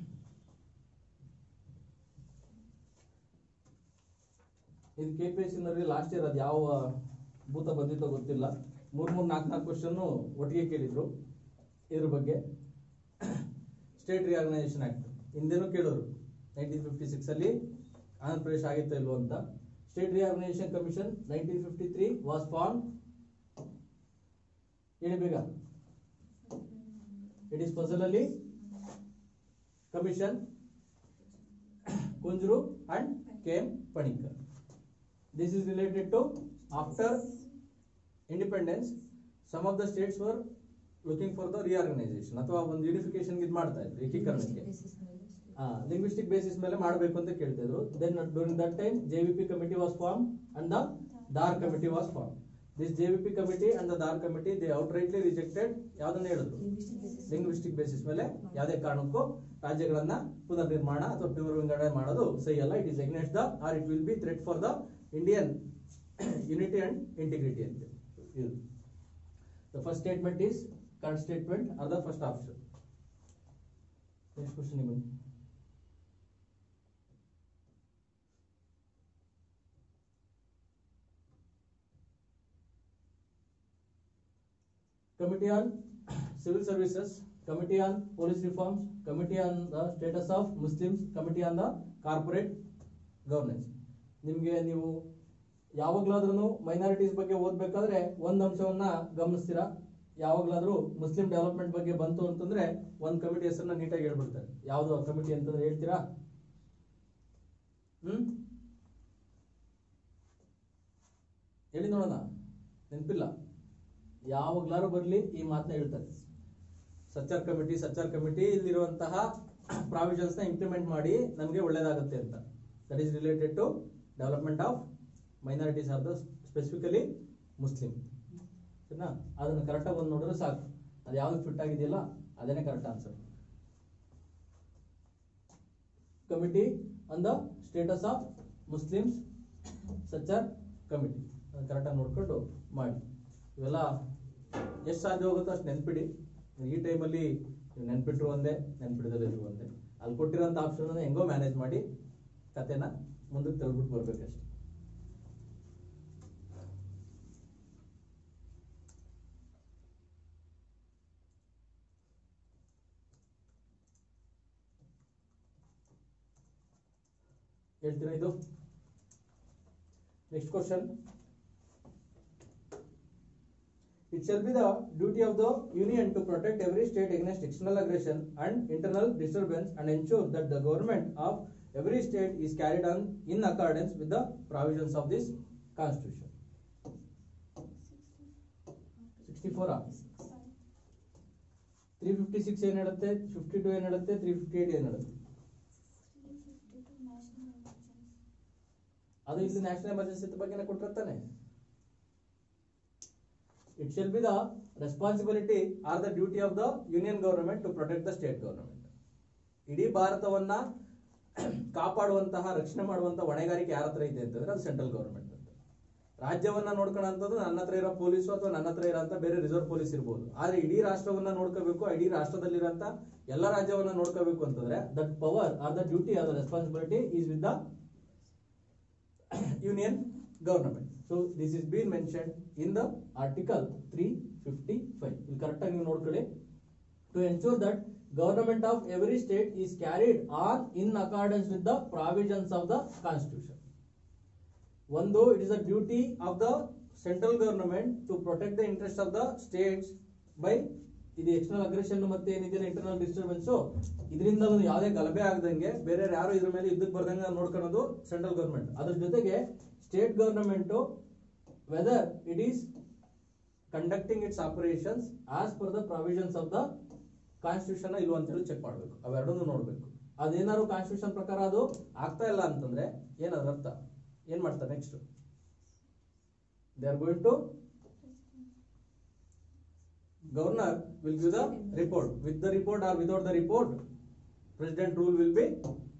ಇದು KPSC ನಲ್ಲಿ ಲಾಸ್ಟ್ ಇಯರ್ ಅದು ಯಾವ ಭೂತ ಬಂದಿತ್ತೋ ಗೊತ್ತಿಲ್ಲ, 3-4 ಕ್ವಶನ್ ಒಟ್ಟಿಗೆ ಕೇಳಿದ್ರು ಇದ್ರ ಬಗ್ಗೆ. ಸ್ಟೇಟ್ ರಿಆರ್ಗನೈಸೇಷನ್ ಆಕ್ಟ್ ಹಿಂದೆನೂ ಕೇಳೋರು, 1956 ಅಲ್ಲಿ ಆಂಧ್ರ ಪ್ರದೇಶ ಆಗಿತ್ತೋ ಇಲ್ವೋ ಅಂತ. State reorganisation commission 1953 was form. ಹೇಳಿ ಬೇಗ. It is Fazal Ali commission, Kunzru and KM Panikkar. This is related to after independence some of the states were looking for the reorganization ಅಥವಾ ಒಂದು ಯೂನಿಫಿಕೇಶನ್ ಇದು ಮಾಡ್ತಾ ಇದ್ರು, ಏಕೀಕರಣಕ್ಕೆ ಲಿಂಗ್ವಿಸ್ಟಿಕ್ ಬೇಸಿಸ್ ಮೇಲೆ ಮಾಡಬೇಕು ಅಂತ ಕೇಳ್ತಾ ಇದ್ರು. Then during that time JVP committee was formed and the Dar committee was formed. This JVP committee and the Dar committee they outrightly rejected ಯಾವ್ದನ್ನ ಹೇಳಿದ್ರು, ಲಿಂಗ್ವಿಸ್ಟಿಕ್ ಬೇಸಿಸ್ ಮೇಲೆ ಯಾವುದೇ ಕಾರಣಕ್ಕೂ ರಾಜ್ಯಗಳನ್ನ ಪುನರ್ ನಿರ್ಮಾಣ ಅಥವಾ ಪುನರ್ ವಿಂಗಡಣೆ ಮಾಡೋದು ಸರಿ ಅಲ್ಲ. It is against the or it will be threat for the Indian unity and integrity ಅಂತ. The first statement is current statement or the first option. Next question again. Committee on Civil Services, Committee on Police Reforms, Committee on the Status of Muslims, Committee on the Corporate Governance. ನಿಮಗೆ ನೀವು ಯಾವಾಗಲಾದ್ರೂ minorities ಬಗ್ಗೆ ಓದ್ಬೇಕಾದ್ರೆ ಒಂದ್ ಅಂಶವನ್ನ ಗಮನಿಸ್ತೀರಾ, ಯಾವಾಗಲಾದ್ರೂ Muslim development ಬಗ್ಗೆ ಬಂತು ಅಂತಂದ್ರೆ ಒಂದ್ committee ಹೆಸರನ್ನ ನೀಟಾಗಿ ಹೇಳ್ಬಿಡ್ತಾರೆ. ಯಾವ್ದು ಕಮಿಟಿ ಅಂತಂದ್ರೆ ಹೇಳ್ತೀರಾ? ಹೇಳಿ ನೋಡೋಣ, ನೆನಪಿಲ್ಲ. ಯಾವಾಗ್ಲಾರು ಬರ್ಲಿ ಈ ಮಾತನ್ನ ಹೇಳ್ತಾರೆ. ಸಚ್ಚಾರ್ ಕಮಿಟಿ ಇಲ್ಲಿರುವಂತಹ ಪ್ರಾವಿಷನ್ಸ್ ನ ಇಂಪ್ಲಿಮೆಂಟ್ ಮಾಡಿ ನಮಗೆ ಒಳ್ಳೇದಾಗುತ್ತೆ ಅಂತ. That is related to development of minorities or the specifically Muslim. ಸರಿನಾ? ಅದನ್ನ ಕರೆಕ್ಟಾಗಿ ಒಂದು ನೋಡಿದ್ರೆ ಸಾಕು, ಅದು ಯಾವ್ದು ಫಿಟ್ ಆಗಿದೆಯಲ್ಲ ಅದೇನೆ correct answer. Committee on the status of Muslims, Sachar committee, ಅದನ್ನ ಕರೆಕ್ಟಾಗಿ ನೋಡ್ಕೊಂಡು ಮಾಡಿ. ಇವೆಲ್ಲ ಎಷ್ಟು ಸಾಧ್ಯ ಹೋಗುತ್ತೋ ಅಷ್ಟು ನೆನ್ಪಿಡಿ. ಈ ಟೈಮಲ್ಲಿ ನೀವು ನೆನ್ಪಿಟ್ರು ಒಂದೇ, ನೆನ್ಪಿಡಿದಲ್ಲಿದ್ರು ಒಂದೇ. ಅಲ್ಲಿ ಕೊಟ್ಟಿರೋಂಥ ಆಪ್ಷನ್ ಹೆಂಗೋ ಮ್ಯಾನೇಜ್ ಮಾಡಿ ಕತೆನ ಮುಂದಕ್ಕೆ ತಳ್ಬಿಟ್ಟು ಬರ್ಬೇಕಷ್ಟೆ. ಹೇಳ್ತೀರಾ ಇದು? Next question. It shall be the duty of the Union to protect every state against external aggression and internal disturbance and ensure that the government of every state is carried on in accordance with the provisions of this Constitution. 64 356 ಏನು ಹೇಳುತ್ತೆ, 52 ಏನು ಹೇಳುತ್ತೆ, 358 ಏನು ಹೇಳುತ್ತೆ? ಅದು ಇಲ್ಲಿ national emergency ಬಗ್ಗೆನೇ ಕೊಟ್ಟಿರ್ತಾನೆ. It shall be the responsibility or the duty of the union government to protect the state government. ಇಡೀ ಭಾರತವನ್ನ ಕಾಪಾಡುವಂತಹ, ರಕ್ಷಣೆ ಮಾಡುವಂತಹ ಹೊಣೆಗಾರಿಕೆ ಯಾರ ಹತ್ರ ಇದೆ ಅಂತಂದ್ರೆ ಅದು ಸೆಂಟ್ರಲ್ ಗವರ್ಮೆಂಟ್ ಅಂತ. ರಾಜ್ಯವನ್ನ ನೋಡ್ಕೊಳ್ಳೋಂಥದ್ದು ನನ್ನ ಹತ್ರ ಇರೋ ಪೊಲೀಸು ಅಥವಾ ನನ್ನ ಹತ್ರ ಇರೋಂಥ ಬೇರೆ ರಿಸರ್ವ್ ಪೊಲೀಸ್ ಇರ್ಬೋದು. ಆದ್ರೆ ಇಡೀ ರಾಷ್ಟ್ರವನ್ನ ನೋಡ್ಕೋಬೇಕು, ಇಡೀ ರಾಷ್ಟ್ರದಲ್ಲಿರೋಂಥ ಎಲ್ಲ ರಾಜ್ಯವನ್ನ ನೋಡ್ಕೋಬೇಕು ಅಂತಂದ್ರೆ that power or the duty or the responsibility is with the union government. So this is being mentioned in the article 355. ಇಲ್ಲಿ ಕರೆಕ್ಟ್ ಆಗಿ ನೀವು ನೋಡ್ಕೊಳ್ಳಿ. To ensure that government of every state is carried on in accordance with the provisions of the constitution. One, it is a duty of the central government to protect the interest of the states by ಇದು external aggression ಮತ್ತೆ ಏನಿದೆ internal disturbance, ಇದರಿಂದ ಯಾವುದೇ ಗಲಭೆ ಆಗದಂಗೆ ಬೇರೆ ಯಾರು ಇದ್ರ ಮೇಲೆ ಯುದ್ಧಕ್ಕೆ ಬರ್ದಂಗೆ ನೋಡ್ಕೊಳ್ಳೋದು ಸೆಂಟ್ರಲ್ ಗವರ್ಮೆಂಟ್. ಅದ್ರ ಜೊತೆಗೆ state government whether it is conducting its operations as per the provisions of the constitution ಇಲ್ವ ಅಂತ ಹೇಳಿ ಚೆಕ್ ಮಾಡಬೇಕು. ಅವೆರಡನ್ನು ನೋಡ್ಬೇಕು. ಅದೇನಾದ್ರು ಕಾನ್ಸ್ಟಿಟ್ಯೂಷನ್ ಪ್ರಕಾರ ಅದು ಆಗ್ತಾ ಇಲ್ಲ ಅಂತಂದ್ರೆ ಏನದ್ರ ಅರ್ಥ, ಏನ್ ಮಾಡ್ತಾರೆ next? They are going to governor will give the report. With the report or without the report, president rule will be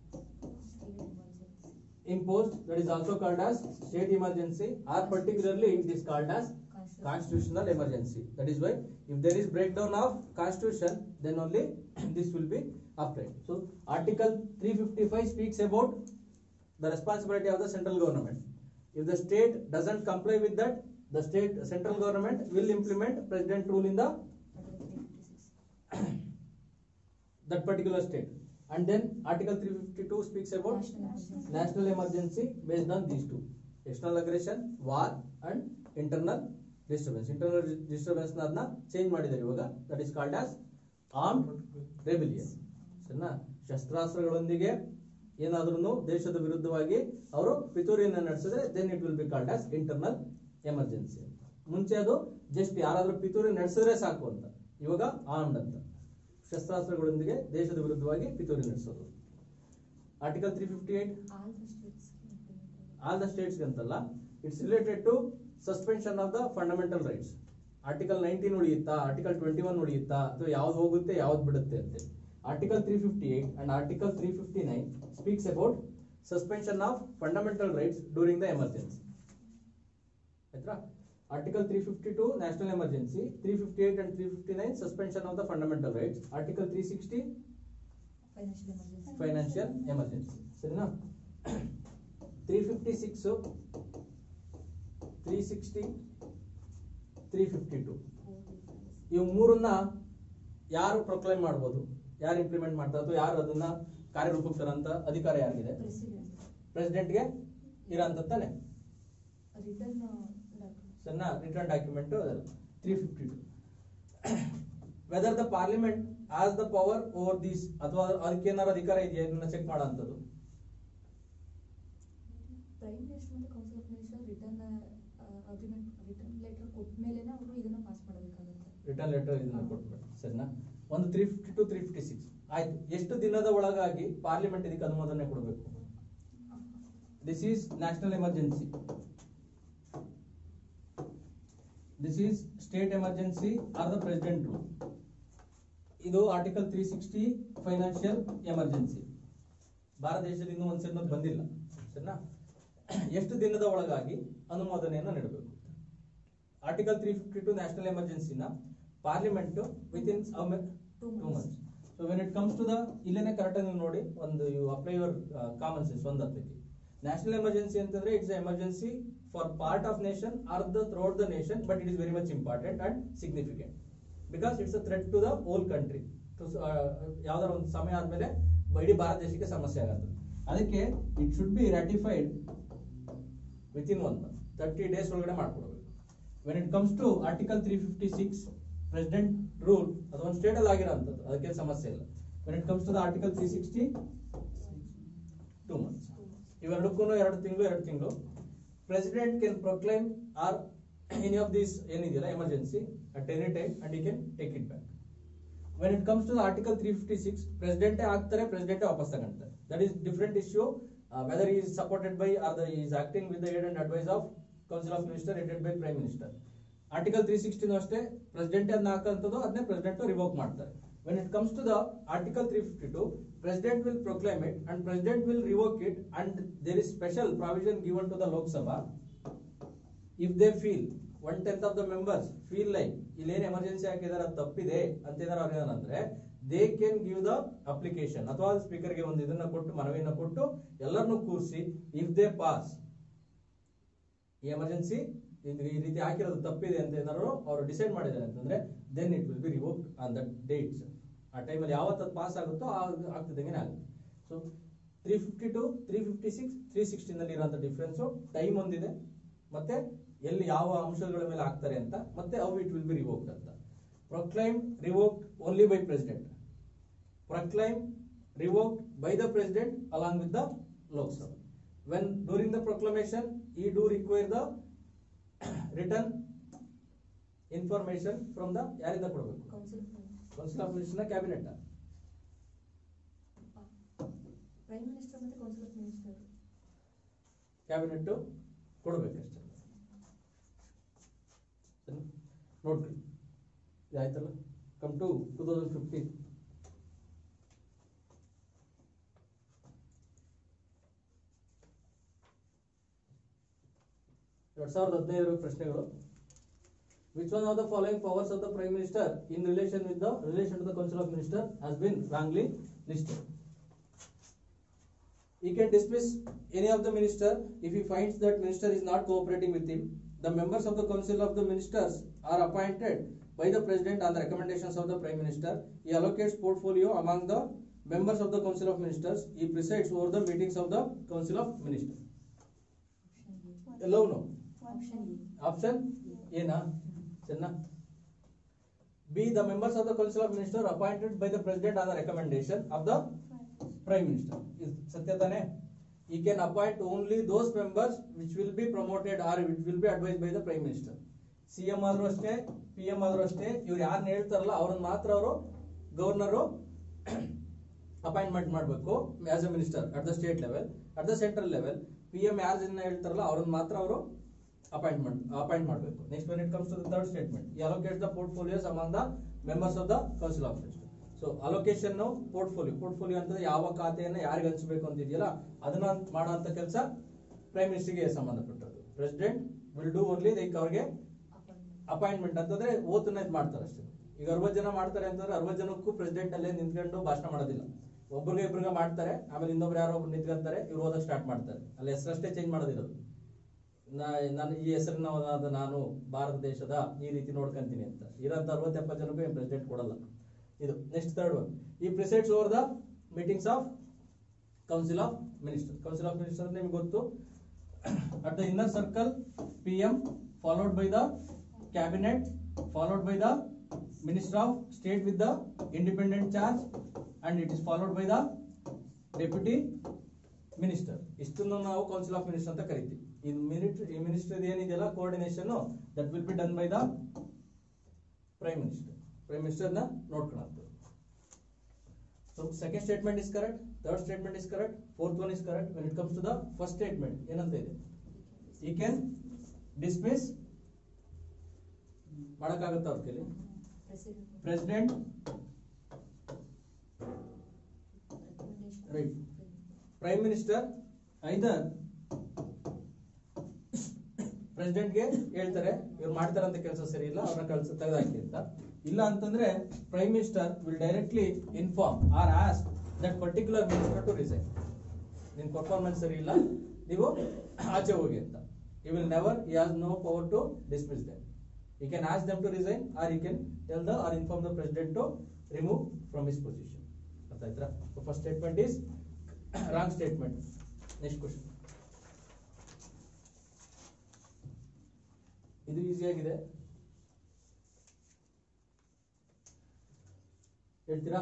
imposed. That is also called as state emergency, or particularly it is called as constitutional emergency. That is why if there is breakdown of constitution, then only this will be applied. So article 355 speaks about the responsibility of the central government. If the state doesn't comply with that, the central government will implement president rule in the that particular state. And then article 352 speaks about national emergency based on these two: external aggression, war, and internal disturbance. Internal disturbance ಅದನ್ನ change ಮಾಡಿದ್ದಾರೆ ಇವಾಗ. That is called as armed rebellion. ಸರಿನಾ? ಶಸ್ತ್ರಾಸ್ತ್ರಗಳೊಂದಿಗೆ ಏನಾದ್ರೂ ದೇಶದ ವಿರುದ್ಧವಾಗಿ ಅವರು ಪಿತೂರಿಯನ್ನು ನಡೆಸಿದ್ರೆ then it will be called as internal emergency. ಮುಂಚೆ ಅದು ಜಸ್ಟ್ ಯಾರಾದ್ರೂ ಪಿತೂರಿ ನಡೆಸಿದ್ರೆ ಸಾಕು ಅಂತ, ಇವಾಗ ಆರ್ಮ್ಡ್ ಅಂತ, ಶಸ್ತ್ರಾಸ್ತ್ರಗಳೊಂದಿಗೆ ದೇಶದ ವಿರುದ್ಧವಾಗಿ ಪಿತೂರಿ ನಡೆಸೋದು. ಆರ್ಟಿಕಲ್ 358 ಆಲ್ ದ ಸ್ಟೇಟ್ಸ್ ಅಂತಲ್ಲ, it's related to suspension of the fundamental rights. Article 19 ಉಳಿಯುತ್ತಾ, ಆರ್ಟಿಕಲ್ 21 ಉಳಿಯುತ್ತಾ, ಅಥವಾ ಯಾವ್ದು ಹೋಗುತ್ತೆ ಯಾವ್ದು ಬಿಡುತ್ತೆ ಅಂತ. Article 358 and article 359 speaks about suspension of fundamental rights during the emergency. ಆಯ್ತಾ? Article 352 national emergency, 358 and 359 suspension of the fundamental rights, article 360 financial emergency. ಸರಿನಾ? 356, 360, 352 ಇವು ಮೂರನ್ನ ಯಾರು ಪ್ರೊಕ್ಲೈಮ್ ಮಾಡ್ಬೋದು, ಯಾರು ಇಂಪ್ಲಿಮೆಂಟ್ ಮಾಡ್ತಾರೆ, ಅಥವಾ ಯಾರು ಅದನ್ನ ಕಾರ್ಯರೂಪಕ್ಕೆ ತರಂತ ಅಧಿಕಾರ ಯಾರಿಗಿದೆ? ಪ್ರೆಸಿಡೆಂಟ್ಗೆ ಇರೋಂತ ತಾನೆ. ಸಣ್ಣ return document 352. Whether the parliament has the power over these, ಅಥವಾ ಅದಕ್ಕೆ ಏನಾರು ಅಧಿಕಾರ ಇದೆಯಾ ಇದನ್ನ ಚೆಕ್ ಮಾಡೋಂಥದ್ದು. ಪ್ರೈಮ್ ಮಿನಿಸ್ಟರ್ ಮತ್ತು council of minister return agreement, return letter ಕೊಟ್ಟ ಮೇಲೆನೇ ಅವರು ಇದನ್ನ ಪಾಸ್ ಮಾಡಬೇಕಾಗುತ್ತೆ. ರಿಟರ್ನ್ ಲೆಟರ್ ಇದನ್ನ ಕೊಟ್ಬಿಟ್ಟು ಸರಿನಾ? ಒಂದು 352, 356 ಆಯ್ತು. ಎಷ್ಟು ದಿನದ ಒಳಗಾಗಿ ಪಾರ್ಲಿಮೆಂಟ್ ಇದಕ್ಕೆ ಅನುಮೋದನೆ ಕೊಡಬೇಕು? This is national emergency, this is state emergency or the president rule. ಇದು ಆರ್ಟಿಕಲ್ 360 ಫೈನಾನ್ಷಿಯಲ್ ಎಮರ್ಜೆನ್ಸಿ. ಭಾರತ ದೇಶದಿಂದ ಒಂದು ಸೆನ್ನೋದು ಬಂದಿಲ್ಲ ಸರಿನಾ? ಎಷ್ಟು ದಿನದ ಒಳಗಾಗಿ ಅನುಮೋದನೆಯನ್ನು ನೀಡಬೇಕು? ಆರ್ಟಿಕಲ್ 352 ನ್ಯಾಷನಲ್ ಎಮರ್ಜೆನ್ಸಿನ parliament within 2 months. So when it comes to the, ಇಲ್ಲೇನೆ ಕರೆಕ್ಟ್ ಆಗಿ ನೋಡಿ, ಒಂದು you apply your common sense. ಒಂದು ಅರ್ಥಕ್ಕೆ ನ್ಯಾಷನಲ್ ಎಮರ್ಜೆನ್ಸಿ ಅಂತಂದ್ರೆ it's emergency for part of nation or the throughout the nation, but it is very much important and significant because it's a threat to the whole country. ಯಾವ್ದಾರ ಒಂದು ಸಮಯ ಆದ್ಮೇಲೆ ಇಡೀ ಭಾರತ ದೇಶಕ್ಕೆ ಸಮಸ್ಯೆ ಆಗುತ್ತೆ. ಅದಕ್ಕೆ it should be ratified within 1 month, 30 days ಒಳಗಡೆ ಮಾಡ್ಕೊಡ್ಬೇಕು. When it comes to article 356 president rule, ಅದು ಒಂದು ಸ್ಟೇಟ್ ಅಲ್ಲಿ ಆಗಿರೋಂಥದ್ದು, ಅದಕ್ಕೆ ಸಮಸ್ಯೆ ಇಲ್ಲ. When it comes to the article 360 2 months. ಇವೆರಡಕ್ಕೂ 2 ತಿಂಗಳು. President can proclaim or any of these ಏನಿದೆಯಲ್ಲ emergency at any time and he can take it back. When it comes to the article 356 ಪ್ರೆಸಿಡೆಂಟೇ ಆಗ್ತಾರೆ, ಪ್ರೆಸಿಡೆಂಟೇ ವಾಪಸ್ ತಗೊಂತಾರೆ. That is different issue. Whether he is supported by or he is acting with the aid and advice of Council of Ministers headed by Prime Minister. Article 360 ಅಷ್ಟೇ president ಅದನ್ನ ಹಾಕಂತದ್ದು, ಅದನ್ನೇ president revoke ಮಾಡ್ತಾರೆ. When it comes to the Article 352, President will proclaim it and President will revoke it, and there is special provision given to the Lok Sabha. If they feel 1/10 of the members feel like ಇಲ್ಲೇನು emergency ಹಾಕಿದಾರೆ ತಪ್ಪಿದೆ ಅಂತ ಏನಾರು ಅವ್ರು ಏನಂದ್ರೆ they can give the application, ಅಥವಾ ಸ್ಪೀಕರ್ಗೆ ಒಂದು ಇದನ್ನ ಕೊಟ್ಟು, ಮನವಿಯನ್ನು ಕೊಟ್ಟು ಎಲ್ಲರನ್ನೂ ಕೂರಿಸಿ, ಇಫ್ ದೇ ಪಾಸ್ ಈ ಎಮರ್ಜೆನ್ಸಿ ಈ ರೀತಿ ಹಾಕಿರೋದು ತಪ್ಪಿದೆ ಅಂತ ಏನಾದ್ರು ಅವರು ಡಿಸೈಡ್ ಮಾಡಿದ್ದಾರೆ ಅಂತಂದ್ರೆ then it will be revoked on that dates. ಆ ಟೈಮಲ್ಲಿ ಯಾವತ್ತು ಪಾಸ್ ಆಗುತ್ತೋ ಆಗ್ತಿದ್ದಂಗೆ ಆಗುತ್ತೆ. ಸೊ 352, 356, 360 ನಲ್ಲಿ ಇರೋಂಥ ಡಿಫ್ರೆನ್ಸು ಟೈಮ್ ಒಂದಿದೆ, ಮತ್ತೆ ಎಲ್ಲಿ ಯಾವ ಅಂಶಗಳ ಮೇಲೆ ಹಾಕ್ತಾರೆ ಅಂತ, ಮತ್ತೆ how it will be revoked ಅಂತ. Proclaim revoked only by President. Proclaim revoked by the President along with the Lok Sabha. When during the proclamation, he do require the written information from the ಯಾರಿಂದ ಕೊಡಬೇಕು? Council of Ministers ನ cabinet. Prime minister ಮತ್ತೆ council of minister cabinet ಕೊಡಬೇಕಷ್ಟೇ. ನೋಡ್ರಿ, ಆಯ್ತಲ್ಲ. Come to 2015. ಪ್ರಶ್ನೆಗಳು. Which one of the following powers of the Prime Minister in relation to the Council of Ministers has been wrongly listed? He can dismiss any of the minister if he finds that minister is not cooperating with him. The members of the Council of the Ministers are appointed by the President on the recommendations of the Prime Minister. He allocates portfolio among the members of the Council of Ministers. He presides over the meetings of the Council of Ministers. Hello, no. Option A na. Chenna. B. The members of the Council of Ministers appointed by the President on the recommendation of the Prime Minister. Is Satyatane? He can appoint only those members which will be promoted or which will be advised by the Prime Minister. CM ಆದ್ರೂ ಅಷ್ಟೇ, PM ಆದ್ರೂ ಅಷ್ಟೇ, ಇವ್ರು ಯಾರನ್ನ ಹೇಳ್ತಾರಲ್ಲ ಅವ್ರನ್ನ ಮಾತ್ರ ಅವರು ಗವರ್ನರು ಅಪಾಯಿಂಟ್ಮೆಂಟ್ ಮಾಡಬೇಕು as a minister at the state level. At the central level PM ಯಾರನ್ನ ಹೇಳ್ತಾರಲ್ಲ ಅವ್ರನ್ನ ಮಾತ್ರ ಅವರು ಅಪಾಯಿಂಟ್ ಮಾಡಬೇಕು. Next when it comes to the third statement, he allocates the portfolios among the members of the Council of Ministers. ಸೊ allocation portfolio ಅಂತಂದ್ರೆ ಯಾವ ಖಾತೆಯನ್ನ ಯಾರಿಗೆ ಹಂಚಬೇಕು ಅಂತ ಇದೆಯಲ್ಲ ಅದನ್ನ ಮಾಡುವಂತ ಕೆಲಸ ಪ್ರೈಮ್ ಮಿನಿಸ್ಟರ್ಗೆ ಸಂಬಂಧಪಟ್ಟದ್ದು. President will do only like ಅವ್ರಿಗೆ ಅಪಾಯಿಂಟ್ಮೆಂಟ್ ಅಂತಂದ್ರೆ ಓತನ್ನ ಇದು ಮಾಡ್ತಾರೆ ಅಷ್ಟೇ. ಈಗ 60 ಜನ ಮಾಡ್ತಾರೆ ಅಂತಂದ್ರೆ 60 ಜನಕ್ಕೂ ಪ್ರೆಸಿಡೆಂಟ್ ಅಲ್ಲೇ ನಿಂತ್ಕೊಂಡು ಭಾಷಣ ಮಾಡೋದಿಲ್ಲ. ಒಬ್ಬರಿಗೆ ಇಬ್ಬರಿಗೆ ಮಾಡ್ತಾರೆ, ಆಮೇಲೆ ಇನ್ನೊಬ್ರು ಯಾರೋ ಒಬ್ರು ನಿಂತ್ಕೊಂತಾರೆ, ಇವ್ರು ಓದಕ್ಕೆ ಸ್ಟಾರ್ಟ್ ಮಾಡ್ತಾರೆ. ಅಲ್ಲಿ ಹೆಸರಷ್ಟೇ ಚೇಂಜ್ ಮಾಡೋದಿರೋದು. ನಾನು ಈ ಹೆಸರಿನವನಾದ ನಾನು ಭಾರತ ದೇಶದ ಈ ರೀತಿ ನೋಡ್ಕೊಂತೀನಿ ಅಂತ ಇರೋಂಥ 60-70 ಜನಕ್ಕೂ ಏನು ಪ್ರೆಸಿಡೆಂಟ್ ಕೊಡಲ್ಲ. ಇದು ನೆಕ್ಸ್ಟ್ ಥರ್ಡ್ ಒನ್. ಈ presides over the meetings of council of minister. Council of minister ನಿಮ್ಗೆ ಗೊತ್ತು. At the inner circle PM followed by the cabinet followed by the minister of state with the independent charge and it is followed by the deputy minister. ಇಷ್ಟನ್ನು ನಾವು council of minister ಅಂತ ಕರಿತೀವಿ. ಈ minister ಏನಿದೆಯಲ್ಲ coordination that will be done by the prime minister. Prime minister ನ ನೋಡ್ಕೊಳ್ಳೋದು. So second statement is correct, third statement is correct, fourth one is correct. When it comes to the first statement ಏನಂತ ಇದೆ, ಈ can dismiss ಮಾಡಕ್ಕಾಗತ್ತ ಅವ್ರ ಕೈಲಿ. President right, prime minister either ಪ್ರೆಸಿಡೆಂಟ್ಗೆ ಹೇಳ್ತಾರೆ ಇವ್ರು ಮಾಡ್ತಾರಂತ ಕೆಲಸ ಸರಿ ಇಲ್ಲ, ಅವ್ರನ್ನ ತೆಗೆದಾಕಿ ಅಂತ. ಇಲ್ಲ ಅಂತಂದ್ರೆ prime minister will directly inform or ask that particular minister to resign. ನಿನ್ ಪರ್ಫಾರ್ಮೆನ್ಸ್ ಸರಿ ಇಲ್ಲ, ನೀವು ಆಚೆ ಹೋಗಿ ಅಂತ. He will never, he has no power to dismiss them. He can ask them to resign or he can tell the or inform the president to remove from his position. ಅರ್ಥ ಆಯ್ತಾ? So first statement is wrong statement. Next question. ಇದು easy ಆಗಿದೆ, ಹೇಳ್ತೀರಾ?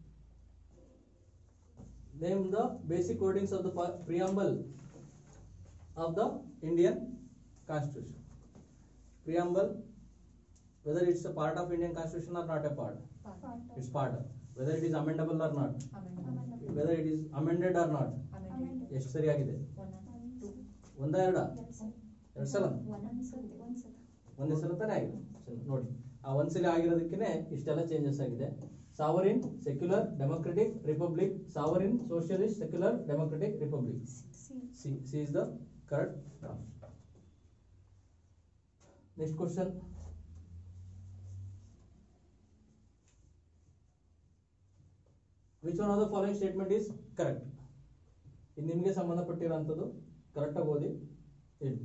Name the basic wordings of the preamble of the Indian Constitution. Preamble, whether it's a part of Indian Constitution or not a part. It's part of. Whether it is amendable or not. Whether it is amended or not. ಎಷ್ಟು ಸರಿಯಾಗಿದೆ? ಒಂದಾ ಎರಡ? ಎರಡು ಸಲ? ಒಂದೇ ಸಲ ತಾನೇ ಆಗಿದೆ. ನೋಡಿ, ಆ ಒಂದ್ಸಲ ಆಗಿರೋದಕ್ಕೆ ಇಷ್ಟೆಲ್ಲ ಚೇಂಜಸ್ ಆಗಿದೆ. Sovereign, secular, democratic, republic. Sovereign, socialist, secular, democratic, republic. C is the correct term. Next question. Which one of the following statement is correct? ಇದು ನಿಮಗೆ ಸಂಬಂಧಪಟ್ಟಿರುವಂತದ್ದು, ಕರೆಕ್ಟ್ ಆಗಿ ಓದಿ ಹೇಳಿ.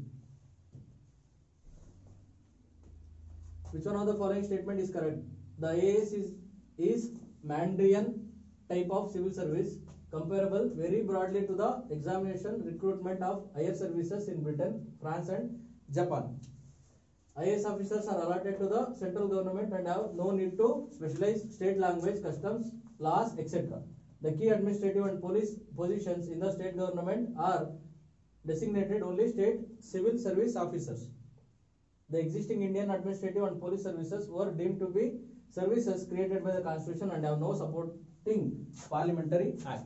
Which one of the following statement is correct? The IAS is Mandarin type of civil service comparable very broadly to the examination recruitment of higher services in Britain, France and Japan. IAS officers are allotted to the central government and have no need to specialize state language, customs, laws, etc. The key administrative and police positions in the state government are designated only state civil service officers. The existing Indian administrative and police services were deemed to be services created by the Constitution and have no supporting parliamentary act.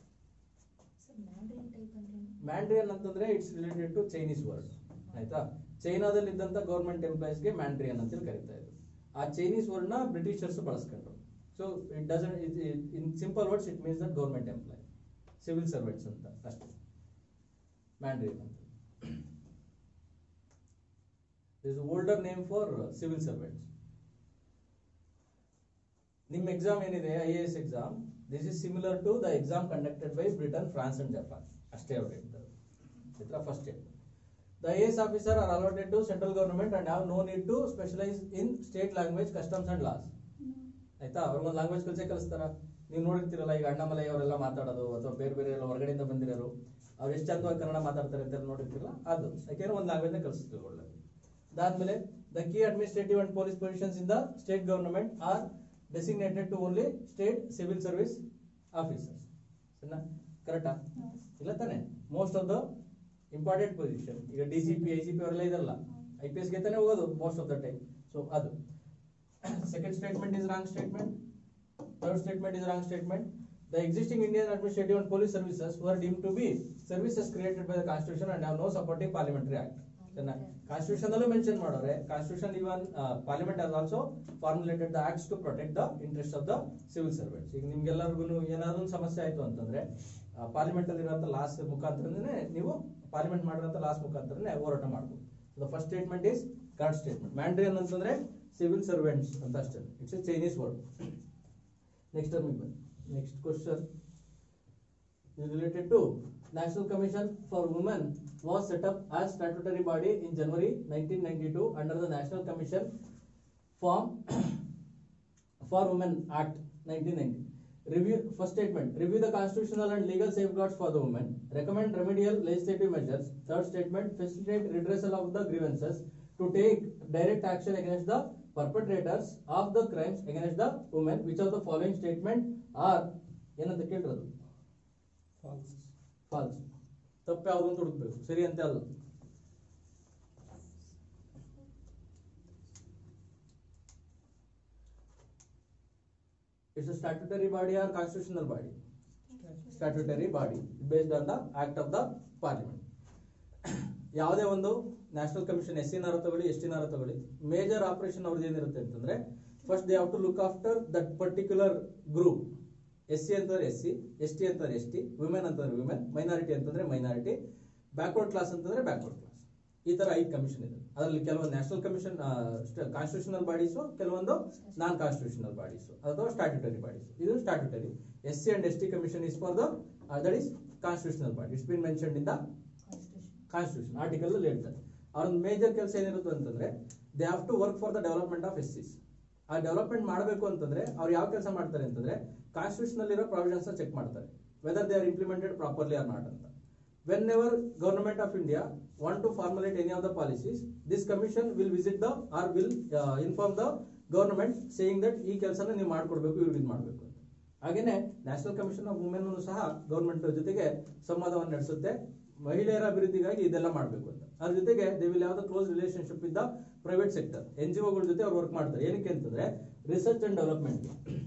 Mandarin ಅಂತಂದ್ರೆ it's related to Chinese word. ಆಯ್ತಾ? ಚೈನಾದಲ್ಲಿ ಇದ್ದಂತ government ಎಂಪ್ಲಾಯೀಸ್ಗೆ ಮ್ಯಾಂಡ್ರಿಯನ್ ಅಂತೇಳಿ ಕರೀತಾ ಇದ್ರು. ಆ Chinese ವರ್ಡ್ನ Britishers ಬಳಸ್ಕೊಂಡ್ರು. So it doesn't in simple words it means that government employ, civil servants ಅಂತ ಅಷ್ಟೇ ಮ್ಯಾಂಡ್ರಿಯನ್ ಅಂತ. This is older name for civil servants. ನಿಮ್ಮ ಎಕ್ಸಾಮ್ ಏನಿದೆ IAS exam, this is similar to the exam conducted by Britain, France and Japan. ಅಷ್ಟೇ ಅವ್ರು ಹೇಳ್ತಾರೆ. First state, the IAS officer are allotted to central government and have no need to specialize in state language, customs and laws. ಆಯ್ತಾ, ಅವ್ರಿಗೊಂದು language ಕಲಿಸ್ತಾರ. ನೀವು ನೋಡಿರ್ತೀರಲ್ಲ, ಈಗ ಅಣ್ಣಾಮಲೈ ಅವರೆಲ್ಲ ಮಾತಾಡೋದು ಅಥವಾ ಬೇರೆ ಬೇರೆ ಎಲ್ಲ ಹೊರಗಡೆಯಿಂದ ಬಂದಿರೋರು, ಅವ್ರು ಎಷ್ಟು ಚಂದವಾಗಿ ಕನ್ನಡ ಮಾತಾಡ್ತಾರೆ ಅಂತ ನೋಡಿರ್ತಿರಲ್ಲ, ಅದು ಯಾಕೆಂದ್ರೆ ಒಂದು ಲ್ಯಾಂಗ್ವೇಜ್ ಕಲಿಸ್ತೀವಿ ಒಳ್ಳೆದು. ಅದಾದ್ಮೇಲೆ the key administrative and police positions in the state government are designated to only state civil service officers. ಕರೆಕ್ಟಾ? ಇಲ್ಲ ತಾನೆ? Most of the important position, ಈಗ DCP, IGP ಅವರೆಲ್ಲ ಇದಲ್ಲ, IPS ಗೆ ತಾನೇ ಹೋಗೋದು most of the time. So ಅದು second statement is wrong statement. Third statement is wrong statement. The existing Indian administrative and police services were deemed to be services created by the Constitution and have no supporting parliamentary act. Constitution ಅಲ್ಲೂ mention ಮಾಡೋರೆ, Constitution even Parliament has also formulated the acts to protect the interests of the civil servants. ಈಗ ನಿಮ್ಗೆಲ್ಲರಿಗೂ ಏನಾದ್ರು ಸಮಸ್ಯೆ ಆಯ್ತು ಅಂತಂದ್ರೆ parliament ಅಲ್ಲಿ ಇರುವಂತ ಲಾಸ್ ಮುಖಾಂತರನೇ ನೀವು ಪಾರ್ಲಿಮೆಂಟ್ ಮಾಡಿರೋಂಥ ಲಾಸ್ ಮುಖಾಂತರನೇ ಹೋರಾಟ ಮಾಡ್ಬೋದು. The first statement is correct statement. Mandarin ಅಂತಂದ್ರೆ ಸಿವಿಲ್ ಸರ್ವೆಂಟ್ಸ್ ಅಂತ ಅಷ್ಟೇ, it's a Chinese word. Next next question is related to National Commission for Women was set up as statutory body in January 1992 under the National Commission Form for Women Act 1990. Review, first statement, review the constitutional and legal safeguards for the women, recommend remedial legislative measures. Third statement, facilitate redressal of the grievances to take direct action against the perpetrators of the crimes against the women. Which of the following statement are ಏನಂತ ಕೇಳಿರೋದು? Falls. Falls. ತಪ್ಪು ಯಾವುದು ಅಂತ ಹುಡುಕ್ಬೇಕು, ಸರಿ ಅಂತ ಅಲ್ಲ. It's a statutory body or constitutional body? Statutory body based on the act of the parliament. ಯಾವುದೇ ಒಂದು ನ್ಯಾಷನಲ್ ಕಮಿಷನ್ SC ನಾರ ತಗೊಳ್ಳಿ, ST ನಾರ ತಗೊಳ್ಳಿ, ಮೇಜರ್ ಆಪರೇಷನ್ ಅವ್ರದ್ದು ಏನಿರುತ್ತೆ ಅಂತಂದ್ರೆ, first they have to look after that particular group. SC ಅಂತಂದ್ರೆ SC, ST ಅಂತಂದ್ರೆ ST, ವಿಮೆನ್ ಅಂತಂದ್ರೆ ವಿಮೆನ್, ಮೈನಾರಿಟಿ ಅಂತಂದ್ರೆ ಮೈನಾರಿಟಿ, ಬ್ಯಾಕ್ವರ್ಡ್ ಕ್ಲಾಸ್ ಅಂತಂದ್ರೆ ಬ್ಯಾಕ್ವರ್ಡ್ ಕ್ಲಾಸ್. ಈ ತರ 5 ಕಮಿಷನ್ ಇದೆ. ಅದರಲ್ಲಿ ಕೆಲವೊಂದು ನ್ಯಾಷನಲ್ ಕಮಿಷನ್ ಕಾನ್ಸ್ಟಿಟ್ಯೂಷನಲ್ ಬಾಡೀಸು, ಕೆಲವೊಂದು ನಾನ್ ಕಾನ್ಸ್ಟಿಟ್ಯೂಷನಲ್ ಬಾಡೀಸು ಅಥವಾ ಸ್ಟ್ಯಾಟ್ಯೂಟರಿ ಬಾಡೀಸ್. ಇದು statutory. SC and ST commission is for the that is constitutional body. It's been mentioned in the constitution article ಅಲ್ಲಿ ಹೇಳ್ತಾರೆ. ಅವ್ರ ಮೇಜರ್ ಕೆಲಸ ಏನಿರುತ್ತೆ ಅಂತಂದ್ರೆ, they have to work for the development of SCs. ಆ development ಮಾಡಬೇಕು ಅಂತಂದ್ರೆ ಅವ್ರು ಯಾವ ಕೆಲಸ ಮಾಡ್ತಾರೆ ಅಂತಂದ್ರೆ, ಕಾನ್ಸ್ಟಿಟ್ಯೂಷನ್ ಇರೋ ಪ್ರಾವಿಷನ್ಸ್ ಚೆಕ್ ಮಾಡ್ತಾರೆ, whether they are implemented properly or not ಅಂತ. Whenever Government of India want to formulate any of the policies, this commission will visit the or will inform the government saying that ಈ ಕೆಲಸನ ನೀವು ಮಾಡ್ಕೊಡ್ಬೇಕು, ಇವ್ರಿಗೆ ಇದು ಮಾಡಬೇಕು ಅಂತ. ಹಾಗೇನೆ ನ್ಯಾಷನಲ್ ಕಮಿಷನ್ ಆಫ್ ವುಮೆನ್ ಸಹ ಗವರ್ಮೆಂಟ್ ಜೊತೆಗೆ ಸಂವಾದವನ್ನು ನಡೆಸುತ್ತೆ, ಮಹಿಳೆಯರ ಅಭಿವೃದ್ಧಿಗಾಗಿ ಇದೆಲ್ಲ ಮಾಡಬೇಕು ಅಂತ. ಅದ್ರ ಜೊತೆಗೆ they will have the close relationship with the private sector, NGOಗಳ ಜೊತೆ ಅವ್ರು ವರ್ಕ್ ಮಾಡ್ತಾರೆ. ಏನಕ್ಕೆ ಅಂತಂದ್ರೆ ರಿಸರ್ಚ್ ಅಂಡ್ ಡೆವಲಪ್ಮೆಂಟ್,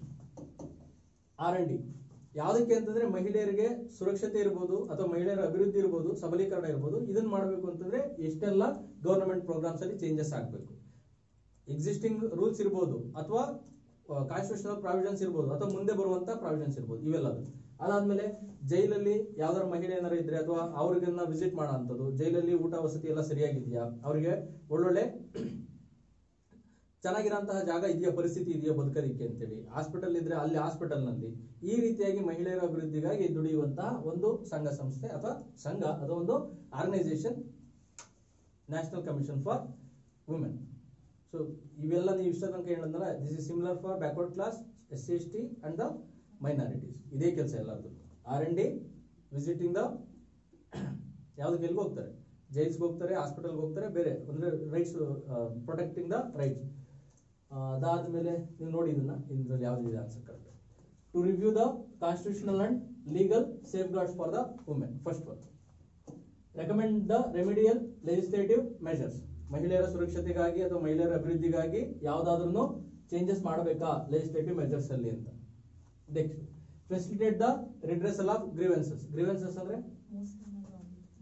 R&D. ಯಾವುದಕ್ಕೆ ಅಂತಂದ್ರೆ ಮಹಿಳೆಯರಿಗೆ ಸುರಕ್ಷತೆ ಇರ್ಬೋದು ಅಥವಾ ಮಹಿಳೆಯರ ಅಭಿವೃದ್ಧಿ ಇರ್ಬೋದು, ಸಬಲೀಕರಣ ಇರ್ಬೋದು. ಇದನ್ನ ಮಾಡಬೇಕು ಅಂತಂದ್ರೆ ಎಷ್ಟೆಲ್ಲ ಗವರ್ನಮೆಂಟ್ ಪ್ರೋಗ್ರಾಮ್ಸ್ ಅಲ್ಲಿ ಚೇಂಜಸ್ ಆಗಬೇಕು. ಎಕ್ಸಿಸ್ಟಿಂಗ್ ರೂಲ್ಸ್ ಇರ್ಬೋದು ಅಥವಾ ಕಾನ್ಸ್ಟಿಟ್ಯೂಷನಲ್ ಪ್ರಾವಿಷನ್ಸ್ ಇರ್ಬೋದು ಅಥವಾ ಮುಂದೆ ಬರುವಂತ ಪ್ರಾವಿಷನ್ಸ್ ಇರ್ಬೋದು, ಇವೆಲ್ಲದು. ಅದಾದ್ಮೇಲೆ ಜೈಲಲ್ಲಿ ಯಾವ್ದಾರ ಮಹಿಳೆ ಏನಾರ ಇದ್ರೆ ಅಥವಾ ಅವ್ರಿಗನ್ನ ವಿಸಿಟ್ ಮಾಡೋ ಅಂಥದ್ದು, ಜೈಲಲ್ಲಿ ಊಟ ವಸತಿ ಎಲ್ಲ ಸರಿಯಾಗಿದೆಯಾ, ಅವ್ರಿಗೆ ಒಳ್ಳೊಳ್ಳೆ ಚೆನ್ನಾಗಿರೋಂತಹ ಜಾಗ ಇದೆಯಾ, ಪರಿಸ್ಥಿತಿ ಇದೆಯಾ ಬದುಕೋದಿಕ್ಕೆ ಅಂತೇಳಿ, ಹಾಸ್ಪಿಟಲ್ ಇದ್ರೆ ಅಲ್ಲಿ ಹಾಸ್ಪಿಟಲ್ ನಲ್ಲಿ ಈ ರೀತಿಯಾಗಿ ಮಹಿಳೆಯರ ಅಭಿವೃದ್ಧಿಗಾಗಿ ದುಡಿಯುವಂತಹ ಒಂದು ಸಂಘ ಸಂಸ್ಥೆ ಅಥವಾ ಸಂಘ ಅಥವಾ ಒಂದು organisation national commission for women. So ಇವೆಲ್ಲ ನೀವು ಇಷ್ಟ ತನಕ ಹೇಳಿದ್ನಲ್ಲ, this is similar for backward class, SC ST and the minorities. ಇದೇ ಕೆಲಸ ಎಲ್ಲರದು. R&D, ವಿಸಿಟಿಂಗ್ ದ ಯಾವ್ದಕ್ಕೆ ಎಲ್ಲಿಗೆ ಹೋಗ್ತಾರೆ, ಜೈಲ್ಸ್ಗೆ ಹೋಗ್ತಾರೆ, ಹಾಸ್ಪಿಟಲ್ಗೆ ಹೋಗ್ತಾರೆ, ಬೇರೆ ಅಂದ್ರೆ ರೈಟ್ಸ್, ಪ್ರೊಟೆಕ್ಟಿಂಗ್ ದ ರೈಟ್ಸ್. ಅದಾದ್ಮೇಲೆ ನೀವು ನೋಡಿ ಇದರಲ್ಲಿ ಯಾವ್ದಿದೆ answer correct. To review the constitutional and legal safeguards for the women. First one, recommend the remedial legislative measures. ಮಹಿಳೆಯರ ಸುರಕ್ಷತೆಗಾಗಿ ಅಥವಾ ಮಹಿಳೆಯರ ಅಭಿವೃದ್ಧಿಗಾಗಿ ಯಾವ್ದಾದ್ರು ಚೇಂಜಸ್ ಮಾಡಬೇಕಾ ಲೆಜಿಸ್ಲೇಟಿವ್ ಮೆಷರ್ಸ್ ಅಲ್ಲಿ ಅಂತ. Next, facilitate the redressal of grievances. Grievances ಅಂದ್ರೆ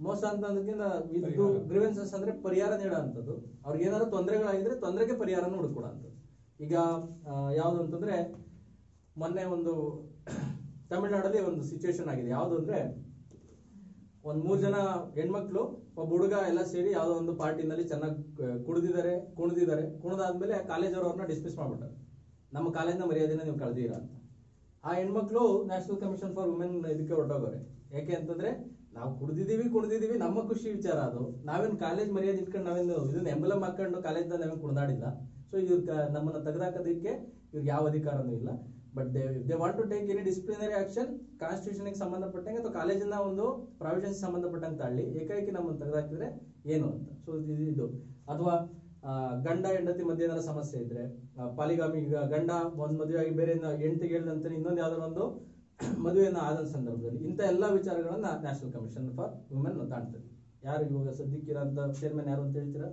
ಮೋಸ ಅಂತ ಅದಕ್ಕಿಂತ ಇದು ಗ್ರೀವೆನ್ಸಸ್ ಅಂದ್ರೆ ಪರಿಹಾರ ನೀಡೋ ಅಂತದ್ದು. ಅವ್ರಿಗೆ ಏನಾದ್ರು ತೊಂದರೆಗಳಾಗಿದ್ರೆ ತೊಂದರೆಗೆ ಪರಿಹಾರನ ಹುಡುಕೊಡೋ ಅಂತದ್ದು. ಈಗ ಯಾವುದು ಅಂತಂದ್ರೆ ಮೊನ್ನೆ ಒಂದು ತಮಿಳ್ನಾಡಲ್ಲಿ ಒಂದು ಸಿಚುವೇಶನ್ ಆಗಿದೆ. ಯಾವುದು ಅಂದ್ರೆ ಒಂದ್ 3 ಜನ ಹೆಣ್ಮಕ್ಳು ಒಬ್ಬ ಹುಡುಗ ಎಲ್ಲ ಸೇರಿ ಯಾವ್ದೋ ಒಂದು ಪಾರ್ಟಿನಲ್ಲಿ ಚೆನ್ನಾಗಿ ಕುಣಿದಿದ್ದಾರೆ. ಕುಣಿದಾದ್ಮೇಲೆ ಕಾಲೇಜ್ ಅವ್ರನ್ನ ಡಿಸ್ಮಿಸ್ ಮಾಡ್ಬಿಟ್ಟಾರೆ. ನಮ್ಮ ಕಾಲೇಜ್ನ ಮರ್ಯಾದೆನ ನೀವು ಕಳೆದಿರಾ ಅಂತ. ಆ ಹೆಣ್ಮಕ್ಳು ನ್ಯಾಷನಲ್ ಕಮಿಷನ್ ಫಾರ್ ವುಮೆನ್ ಇದಕ್ಕೆ ಹೊರಟೋಗವ್ರೆ. ಯಾಕೆ ಅಂತಂದ್ರೆ ನಾವು ಕುಣಿದಿದೀವಿ, ನಮ್ಮ ಖುಷಿ ವಿಚಾರ ಅದು. ನಾವೇನ್ ಕಾಲೇಜ್ ಮರ್ಯಾದೆ ಇಟ್ಕೊಂಡು ನಾವೇನು ಇದನ್ನ ಎಂಬಲಮ್ ಹಾಕೊಂಡು ಕಾಲೇಜ್ನ ನಾವೇನು ಕುಣಿದಾಡಿಲ್ಲ. ಸೊ ಇವ್ರ ನಮ್ಮನ್ನ ತೆಗೆದಾಕೋದಕ್ಕೆ ಇವ್ರಿಗೆ ಯಾವ ಅಧಿಕಾರನೂ ಇಲ್ಲ. But they want to take any disciplinary action ಕಾನ್ಸ್ಟಿಟ್ಯೂಷನ್ಗೆ ಸಂಬಂಧಪಟ್ಟಂಗೆ ಅಥವಾ ಕಾಲೇಜಿನ ಒಂದು ಪ್ರಾವಿಷನ್ಸ್ ಸಂಬಂಧಪಟ್ಟಂಗೆ ತಾಳಿ ಏಕಾಏಕಿ ನಮ್ಮನ್ನು ತೆಗೆದಾಕಿದ್ರೆ ಏನು ಅಂತ. ಸೊ ಇದು ಅಥವಾ ಗಂಡ ಹೆಂಡತಿ ಮಧ್ಯೆ ಏನಾರ ಸಮಸ್ಯೆ ಇದ್ರೆ ಪಾಲಿಗಾಮಿ, ಈಗ ಗಂಡ ಒಂದ್ ಮದುವೆ ಆಗಿ ಬೇರೆ ಹೆಂಡತಿಗೆ ಹೇಳಿದಂತೆ ಇನ್ನೊಂದು ಯಾವ್ದಾರ ಒಂದು ಮದುವೆಯನ್ನು ಆದ ಸಂದರ್ಭದಲ್ಲಿ ಇಂಥ ಎಲ್ಲಾ ವಿಚಾರಗಳನ್ನ ನ್ಯಾಷನಲ್ ಕಮಿಷನ್ ಫಾರ್ ವುಮೆನ್ ತಾಣ್ತದೆ. ಯಾರು ಇವಾಗ ಸದ್ಯಕ್ಕಿರೋಂಥ ಚೇರ್ಮನ್ ಯಾರು ಅಂತ ಹೇಳ್ತೀರಾ?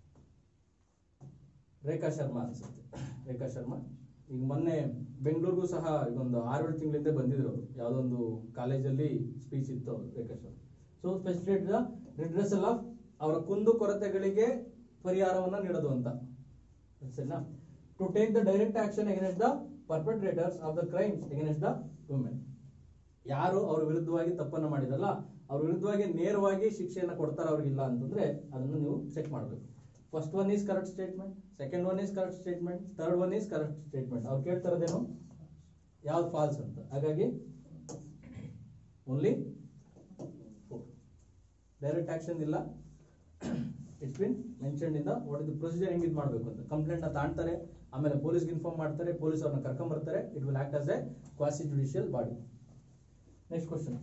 ರೇಖಾ ಶರ್ಮಾ ಅನ್ಸುತ್ತೆ. ರೇಖಾ ಶರ್ಮಾ ಈಗ ಮೊನ್ನೆ ಬೆಂಗಳೂರಿಗೂ ಸಹ ಇದೊಂದು 6-7 ತಿಂಗಳಿಂದ ಬಂದಿದ್ರು. ಅವರು ಯಾವುದೊಂದು ಕಾಲೇಜಲ್ಲಿ ಸ್ಪೀಚ್ ಇತ್ತು ಅವರು Rekha Sharma. So facilitate the redressal of ಅವರ ಕುಂದು ಕೊರತೆಗಳಿಗೆ ಪರಿಹಾರವನ್ನ ನೀಡೋದು ಅಂತ. ಸರಿನಾ? To take the direct action against the perpetrators of the crimes against the women. ಯಾರು ಅವ್ರ ವಿರುದ್ಧವಾಗಿ ತಪ್ಪನ್ನ ಮಾಡಿದಲ್ಲ ಅವ್ರ ವಿರುದ್ಧವಾಗಿ ನೇರವಾಗಿ ಶಿಕ್ಷೆಯನ್ನ ಕೊಡ್ತಾರ ಅವ್ರಿಗಿಲ್ಲ ಅಂತಂದ್ರೆ ಅದನ್ನು ನೀವು ಚೆಕ್ ಮಾಡಬೇಕು. First one is correct statement, second one is correct statement, third one is correct statement. ಅವ್ರು ಕೇಳ್ತಾರದೇನು ಯಾವ್ದು ಫಾಲ್ಸ್ ಅಂತ. ಹಾಗಾಗಿ ಓನ್ಲಿ ಡೈರೆಕ್ಟ್ ಆಕ್ಷನ್ ಇಲ್ಲ. It's been mentioned in the what is the procedure, ಹೆಂಗ್ ಇದು ಮಾಡಬೇಕು ಅಂತ. ಕಂಪ್ಲೇಂಟ್ ತಾಣ್ತಾರೆ, ಆಮೇಲೆ ಪೊಲೀಸ್ಗೆ ಇನ್ಫಾರ್ಮ್ ಮಾಡ್ತಾರೆ, ಪೊಲೀಸ್ ಅವ್ರನ್ನ ಕರ್ಕೊಂಡ್ ಬರ್ತಾರೆ. It will act as a quasi judicial body. Next question.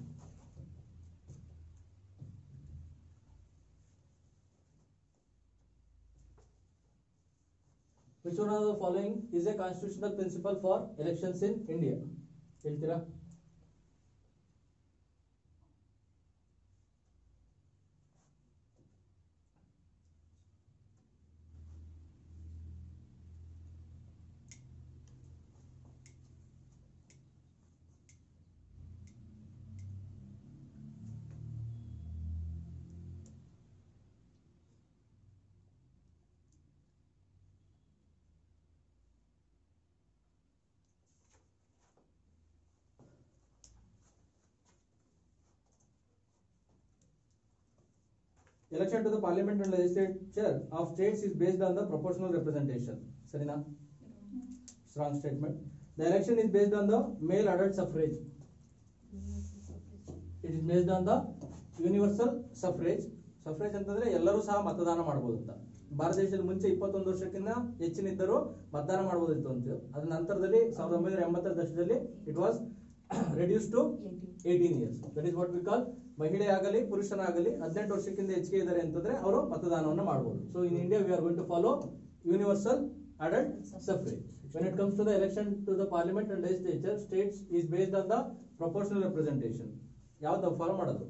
Which one of the following is a constitutional principle for elections in India? ಹೇಳ್ತೀರಾ? Election to the parliament and legislature of states is based on the proportional representation. Sarina? Strong statement. The election is based on the male adult suffrage. It is based on the universal suffrage. Suffrage ಅಂತಂದ್ರೆ ಎಲ್ಲರೂ ಸಹ ಮತದಾನ ಮಾಡಬಹುದು ಅಂತ. ಭಾರತ ದೇಶದಲ್ಲಿ ಮುಂಚೆ 21 ವರ್ಷಕ್ಕಿಂತ ಹೆಚ್ಚಿನಿದ್ದರೂ ಮತದಾನ ಮಾಡಬಹುದಿತ್ತು ಅಂತ. ಅದರ ನಂತರದಲ್ಲಿ 1980 ದಶಕದಲ್ಲಿ it was reduced to 18 years. That is what we call ಮಹಿಳೆ ಆಗಲಿ ಪುರುಷನಾಗಲಿ 18 ವರ್ಷಕ್ಕಿಂತ ಹೆಚ್ಚಿಗೆ ಇದ್ದಾರೆ ಅಂತಂದ್ರೆ ಅವರು ಮತದಾನವನ್ನು ಮಾಡಬಹುದು. So in India we are going to follow universal adult suffrage. When it comes to the election to the parliament and legislature, states is based on the proportional representation. ಯಾವ್ದು follow ಮಾಡೋದು?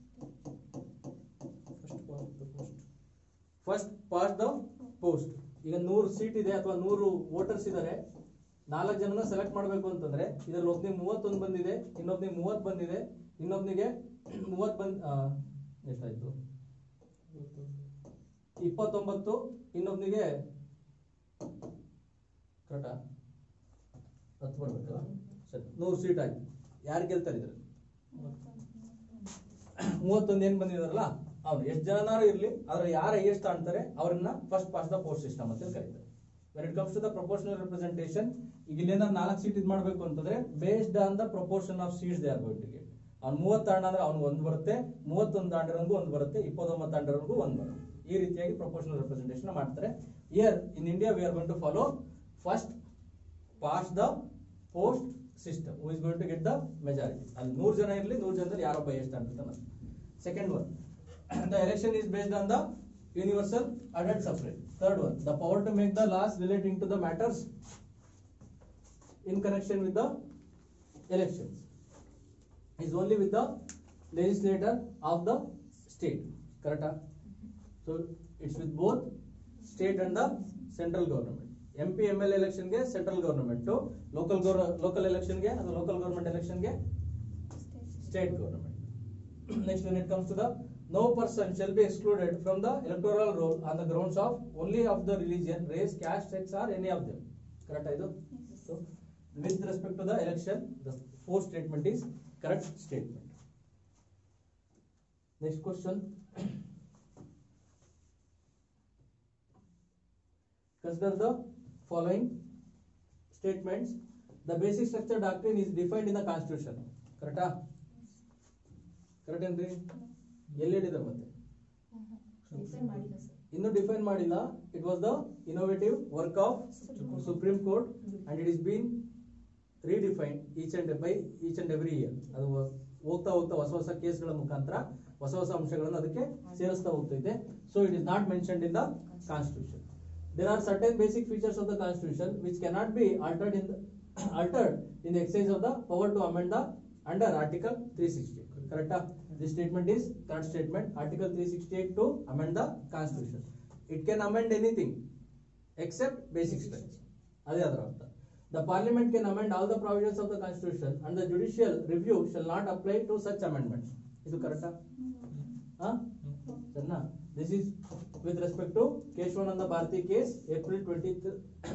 First past the post. ಈಗ 100 seat ಇದೆ ಅಥವಾ 100 voters ಇದ್ದಾರೆ, 4 ಜನನ select ಮಾಡಬೇಕು ಅಂತಂದ್ರೆ ಇದರಲ್ಲಿ ಒಬ್ಬನಿಗೆ 31 ಬಂದಿದೆ, ಇನ್ನೊಬ್ನಿಗೆ 30 ಬಂದಿದೆ, ಇನ್ನೊಬ್ನಿಗೆ 30 ಎಷ್ಟಾಯ್ತು 29, ಇನ್ನೊಬ್ನಿಗೆ ಕರೆಕ್ಟಾ 10 ಬರ್ಬೇಕಲ್ಲ. ಸರಿ, 100 ಸೀಟ್ ಆಯ್ತು. ಯಾರು ಗೆಲ್ತಾರೆ ಇದ್ರಲ್ಲಿ? 31 ಏನ್ ಬಂದಿದಾರಲ್ಲ ಅವ್ರು ಎಷ್ಟು ಜನನಾರು ಇರ್ಲಿ, ಆದ್ರೆ ಯಾರು ಹೈಯೆಸ್ಟ್ ಅಂತಾರೆ ಅವ್ರನ್ನ first past the post system ಅಂತ ಕರೀತಾರೆ. When it comes to the proportional representation, ಈಗ ಇಲ್ಲೇನ 4 ಸೀಟ್ ಇದು ಮಾಡಬೇಕು ಅಂತಂದ್ರೆ based on the proportion of seats they are going to get. ಅವ್ನು 30 ತಾಂಡ ಅಂದ್ರೆ ಅವ್ನಿಗೆ 1 ಬರುತ್ತೆ, 31 ತಾಂಡಿರೋನ್ಗೂ 1 ಬರುತ್ತೆ, 29 ತಾಂಡಿರೋನ್ಗೂ 1 ಬರುತ್ತೆ. ಈ ರೀತಿಯಾಗಿ ಪ್ರಪೋರ್ಷನಲ್ ರೆಪ್ರೆಸೆಂಟೇಷನ್ ಮಾಡ್ತಾರೆ. Here in India we are going to follow first past the post system. Who is going to get the majority. ಅಲ್ಲಿ 100 ಜನ ಇರಲಿ, 100 ಜನದಲ್ಲಿ ಯಾರೊಬ್ಬ ಎಷ್ಟು ಅಂತಾನೆ. Second one, the election is based on the universal adult suffrage. Third one, the power to make the laws relating to the matters in connection with the elections is only with the legislator of the state. Correct? So it's with both state and the central government. MP ML election ge central government, to local election ge and local government election ge state government. Next, when it comes to the no person shall be excluded from the electoral roll on the grounds of only of the religion, race, caste, sex or any of them. Correct idu? So with respect to the election, the fourth statement is correct statement. Next question. Consider the following statements. The basic structure doctrine is defined in the constitution. Correct? Correct ಏನ್ರಿ? ಎಲ್ಲಿ ಹೇಳಿದ್ರೆ ಮತ್ತೆ define ಮಾಡಿಲ್ಲ sir. ಇನ್ನು define ಮಾಡಿಲ್ಲ. It was the innovative work of Supreme Court and it is been redefined each and every year. ಅದು ಹೋಗ್ತಾ ಹೊಸ ಹೊಸ ಕೇಸ್ಗಳ ಮುಖಾಂತರ ಹೊಸ ಅಂಶಗಳನ್ನು ಅದಕ್ಕೆ ಸೇರಿಸ್ತಾ ಹೋಗ್ತೈತೆ. So it is not mentioned in the constitution. There are certain basic features of the constitution which cannot be altered in the exercise of the power to amend the under article 368. Correct? This statement is third statement. Article 368 to amend the constitution. It can amend anything except basic structure. Adi adar artha. The parliament can amend all the provisions of the constitution and the judicial review shall not apply to such amendments. Idu correct? Sanna, this is with respect to Keshwananda Bharati case, April 23rd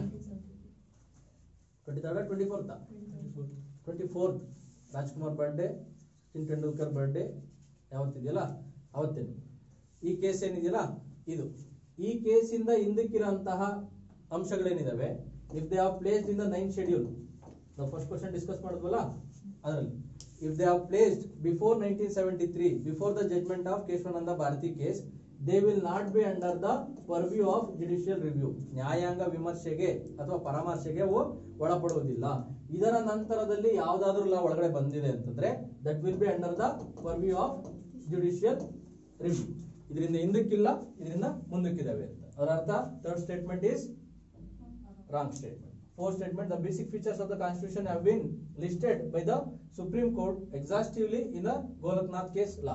or 24th. Rajkumar birthday, Sachin Tendulkar birthday ಯಾವತ್ತಿದೆಯಲ್ಲ ಅವತ್ತೇನು ಈ case ಏನಿದೆಯಲ್ಲ ಇದು. ಈ ಕೇಸಿಂದ ಹಿಂದಕ್ಕಿರೋಂತಹ ಅಂಶಗಳೇನಿದಾವೆ, if they have placed in the 9th schedule, ನಾವು ಫಸ್ಟ್ ಕ್ವಶನ್ ಡಿಸ್ಕಸ್ ಮಾಡಿದ್ವಲ್ಲ ಅದರಲ್ಲಿ, if they have placed before 1973, before the judgment of Keshwananda Bharati case, they will not be under the purview of judicial review. ನ್ಯಾಯಾಂಗ ವಿಮರ್ಶೆಗೆ ಅಥವಾ ಪರಾಮರ್ಶೆಗೆ ಒಳಪಡುವುದಿಲ್ಲ. ಇದರ ನಂತರದಲ್ಲಿ ಯಾವ್ದಾದ್ರೂ ಲಾ ಒಳಗಡೆ ಬಂದಿದೆ ಅಂತಂದ್ರೆ that will be under the purview of judicial review. ಇದರಿಂದ ಹಿಂದಕ್ಕಿಲ್ಲ, ಇದರಿಂದ ಮುಂದಕ್ಕಿದಾವೆ ಅಂತ. ಅದರ ಅರ್ಥ third statement is wrong statement. Fourth statement, the basic features of the constitution have been listed by the Supreme Court exhaustively in the Golaknath case law.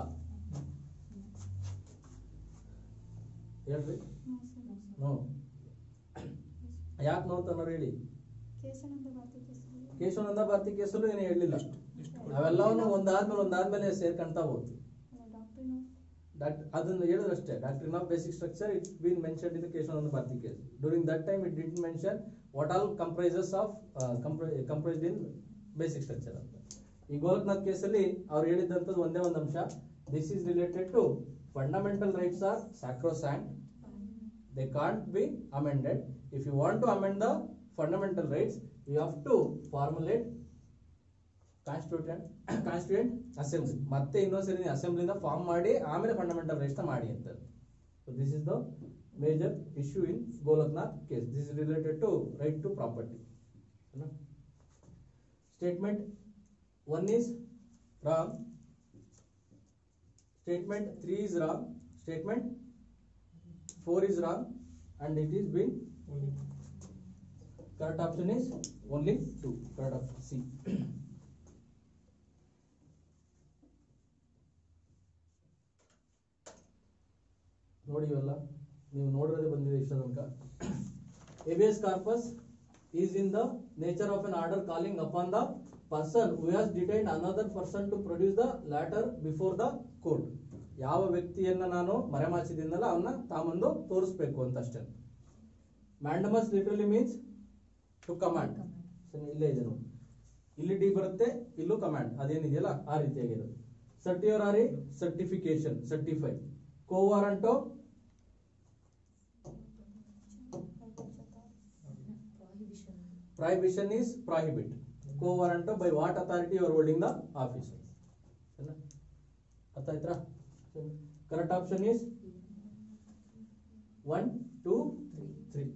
ಹೇಳ್ರಿ no ಯಾಕೆ no ತನ್ನೋರು ಹೇಳಿ. ಕೇಶವಾನಂದ ಭಾರತಿ ಕೇಸಲ್ಲೂ ಏನು ಹೇಳಲಿಲ್ಲ. ಅವೆಲ್ಲವನ್ನು ಒಂದಾದ್ಮೇಲೆ ಸೇರ್ಕೊಂತ ಹೋಗ್ತು. ಅದನ್ನು ಹೇಳಿದ್ರಷ್ಟೇ. Doctrine of basic structure it's been mentioned in the Keshavananda Bharati case. During that time it did mention what all comprised in basic structure ಅಂತ. ಈ ಗೋಲಕ್ನಾಥ್ ಕೇಸಲ್ಲಿ ಅವ್ರು ಹೇಳಿದಂಥದ್ದು ಒಂದೇ ಒಂದು ಅಂಶ, this is related to fundamental rights are sacrosanct, they can't be amended. If you want to amend the fundamental rights, you have to formulate constituent assembly. ಮತ್ತೆ ಇನ್ನೊಂದ್ಸರಿ ಅಸೆಂಬ್ಲಿನ ಫಾರ್ಮ್ ಮಾಡಿ ಆಮೇಲೆ ಫಂಡಮೆಂಟಲ್ ರೈಟ್ಸ್ ಮಾಡಿ ಅಂತ. So this is the major issue in Golaknath case. This is related to right to property. Statement 1 is wrong. Statement 3 is wrong. Statement 4 is wrong, and it is being correct option is only 2. Correct option C. ನೋಡಿ ಇವೆಲ್ಲ ನೀವು ನೋಡಿರೋದೇ ಬಂದಿದೆ ಇಷ್ಟ ತನಕ. habeas corpus is in the nature of an order calling upon the person who has detained another person to produce the latter before the court. ಯಾವ ವ್ಯಕ್ತಿಯನ್ನ ನಾನು ಮರೆಮಾಚಿದ್ದೀನಲ್ಲ ಅವನ್ನ ತಾಮಂದು ತೋರಿಸ್ಬೇಕು ಅಂತ ಅಷ್ಟೇ. Mandamus literally means to command. ಇಲ್ಲೇ ಇದೆ ನೋಡಿ, ಇಲ್ಲಿ ಡಿ ಬರುತ್ತೆ, ಇಲ್ಲೂ ಕಮಾಂಡ್ ಅದೇನಿದೆಯಲ್ಲ ಆ ರೀತಿಯಾಗಿರೋದು. Certiorari certification, certify. Quo warranto prohibition is prohibit. Co-warranto by what authority you are holding the office. ಅರ್ಥ ಆಯ್ತಾ? Correct option is 1, 2, 3.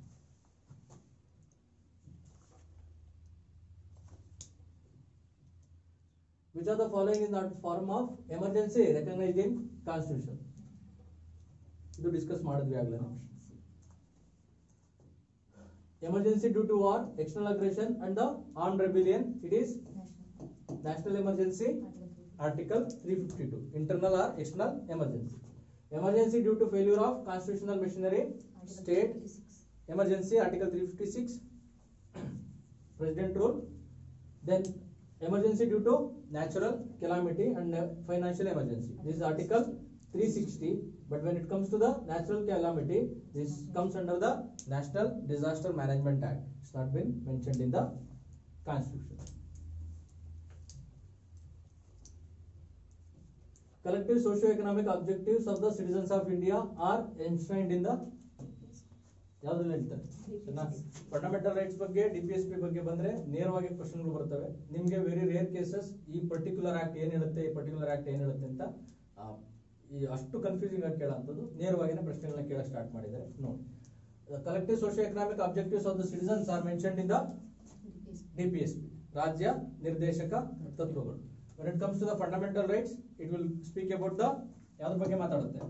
Which of the following is not form of emergency recognized in Constitution? ಇದು discuss ಮಾಡಿದ್ವಿ ಆಗ್ಲೇ. Emergency due to war, external aggression and the armed rebellion, it is national emergency, article 352. Internal or external emergency. Emergency due to failure of constitutional machinery, state emergency, article 356. President rule. Then emergency due to natural calamity and financial emergency, this is article 360, but when it comes to the natural calamity, this comes under the National Disaster Management Act. It's not been mentioned in the Constitution. Collective socio-economic objectives of the citizens of India are enshrined in the ಯಾವ್ದ್ರಲ್ಲಿ ಹೇಳ್ತಾರೆ fundamental rights ಬಗ್ಗೆ DPSP ಬಗ್ಗೆ ಬಂದ್ರೆ ನೇರವಾಗಿ ಕ್ವಶನ್ಗಳು ಬರ್ತವೆ ನಿಮ್ಗೆ. Very rare cases ಈ ಪರ್ಟಿಕ್ಯುಲರ್ ಆಕ್ಟ್ ಏನ್ ಹೇಳುತ್ತೆ, ಈ ಪರ್ಟಿಕ್ಯುಲರ್ ಆಕ್ಟ್ ಏನ್ ಹೇಳುತ್ತೆ ಅಂತ ಈ ಅಷ್ಟು ಕನ್ಫ್ಯೂಸಿಂಗ್ ಆಗಿ ಕೇಳೋಂಥದ್ದು ನೇರವಾಗಿನ ಪ್ರಶ್ನೆಗಳನ್ನ ಕೇಳ ಸ್ಟಾರ್ಟ್ ಮಾಡಿದ್ದಾರೆ. ನೋಡಿ, collective socio economic objectives of the citizens are mentioned in the DPSP, ರಾಜ್ಯ ನಿರ್ದೇಶಕ ತತ್ವಗಳು. When it comes to the fundamental rights, it will speak about the ಯಾವ್ದ್ರ ಬಗ್ಗೆ ಮಾತಾಡುತ್ತೆ?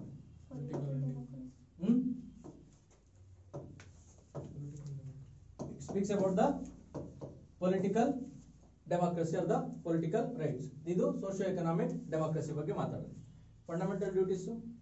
It speaks about the political democracy or the political rights. ಇದು socio economic democracy ಬಗ್ಗೆ ಮಾತಾಡುತ್ತೆ. Fundamental duties,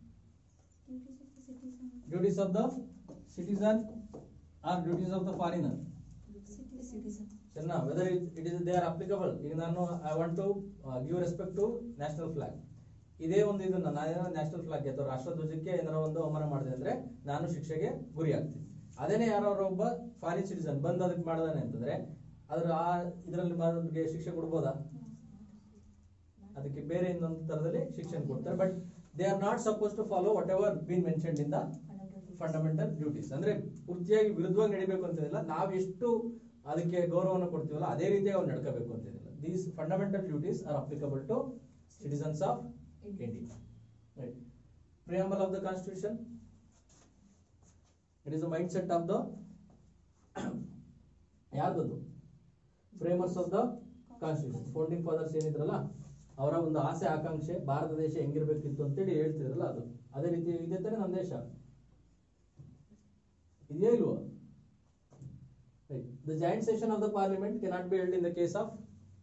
duties of the citizen are duties of the foreigner. Whether it is they are applicable. ಈಗ ನಾನು I want to give respect to national flag. ಇದೇ ಒಂದು ಇದನ್ನ ನಾನು national flag ಅಥವಾ ರಾಷ್ಟ್ರಧ್ವಜಕ್ಕೆ ಏನಾರ ಒಂದು ಅವಮಾನ ಮಾಡಿದೆ ಅಂದ್ರೆ ನಾನು ಶಿಕ್ಷೆಗೆ ಗುರಿ ಆಗ್ತೀನಿ. ಅದೇನೇ ಯಾರೋ ಒಬ್ಬ ಫಾರಿನ್ ಸಿಟಿಸನ್ ಬಂದು ಅದಕ್ಕೆ ಮಾಡಿದಾನೆ ಅಂತಂದ್ರೆ ಅದ್ರ ಆ ಇದರಲ್ಲಿ ಮಾಡೋದಕ್ಕೆ ಶಿಕ್ಷೆ ಕೊಡ್ಬೋದಾ? ಅದಕ್ಕೆ ಬೇರೆ ಇನ್ನೊಂದು ತರದಲ್ಲಿ ಶಿಕ್ಷೆ ಕೊಡ್ತಾರೆ. But they are not suppose to follow whatever been mentioned in the fundamental duties. ಅಂದ್ರೆ ಪೂರ್ತಿಯಾಗಿ ವಿರುದ್ಧವಾಗಿ ನಡಿಬೇಕು ಅಂತಿಲ್ಲ, ನಾವು ಎಷ್ಟು ಅದಕ್ಕೆ ಗೌರವವನ್ನು ಕೊಡ್ತೀವಲ್ಲ ಅದೇ ರೀತಿಯಾಗಿ ಅವ್ರು ನಡ್ಕೋಬೇಕು ಅಂತಿಲ್ಲ. These fundamental duties are applicable to citizens of India. Right. Preamble of the constitution, it is the mindset of the ಯಾರ್ದದು framers of the constitution. Founding fathers ಏನಿದ್ರಲ್ಲ ಅವರ ಒಂದು ಆಸೆ ಆಕಾಂಕ್ಷೆ ಭಾರತ ದೇಶ ಹೆಂಗಿರ್ಬೇಕಿತ್ತು ಅಂತೇಳಿ ಹೇಳ್ತಿದ್ರಲ್ಲ ಅದು ಅದೇ ರೀತಿ ಇದೆ ತಾನೆ ನಮ್ಮ ದೇಶ. ಇದೆಯಾ ಇಲ್ವಾ? Right. The joint session of the parliament cannot be held in the case of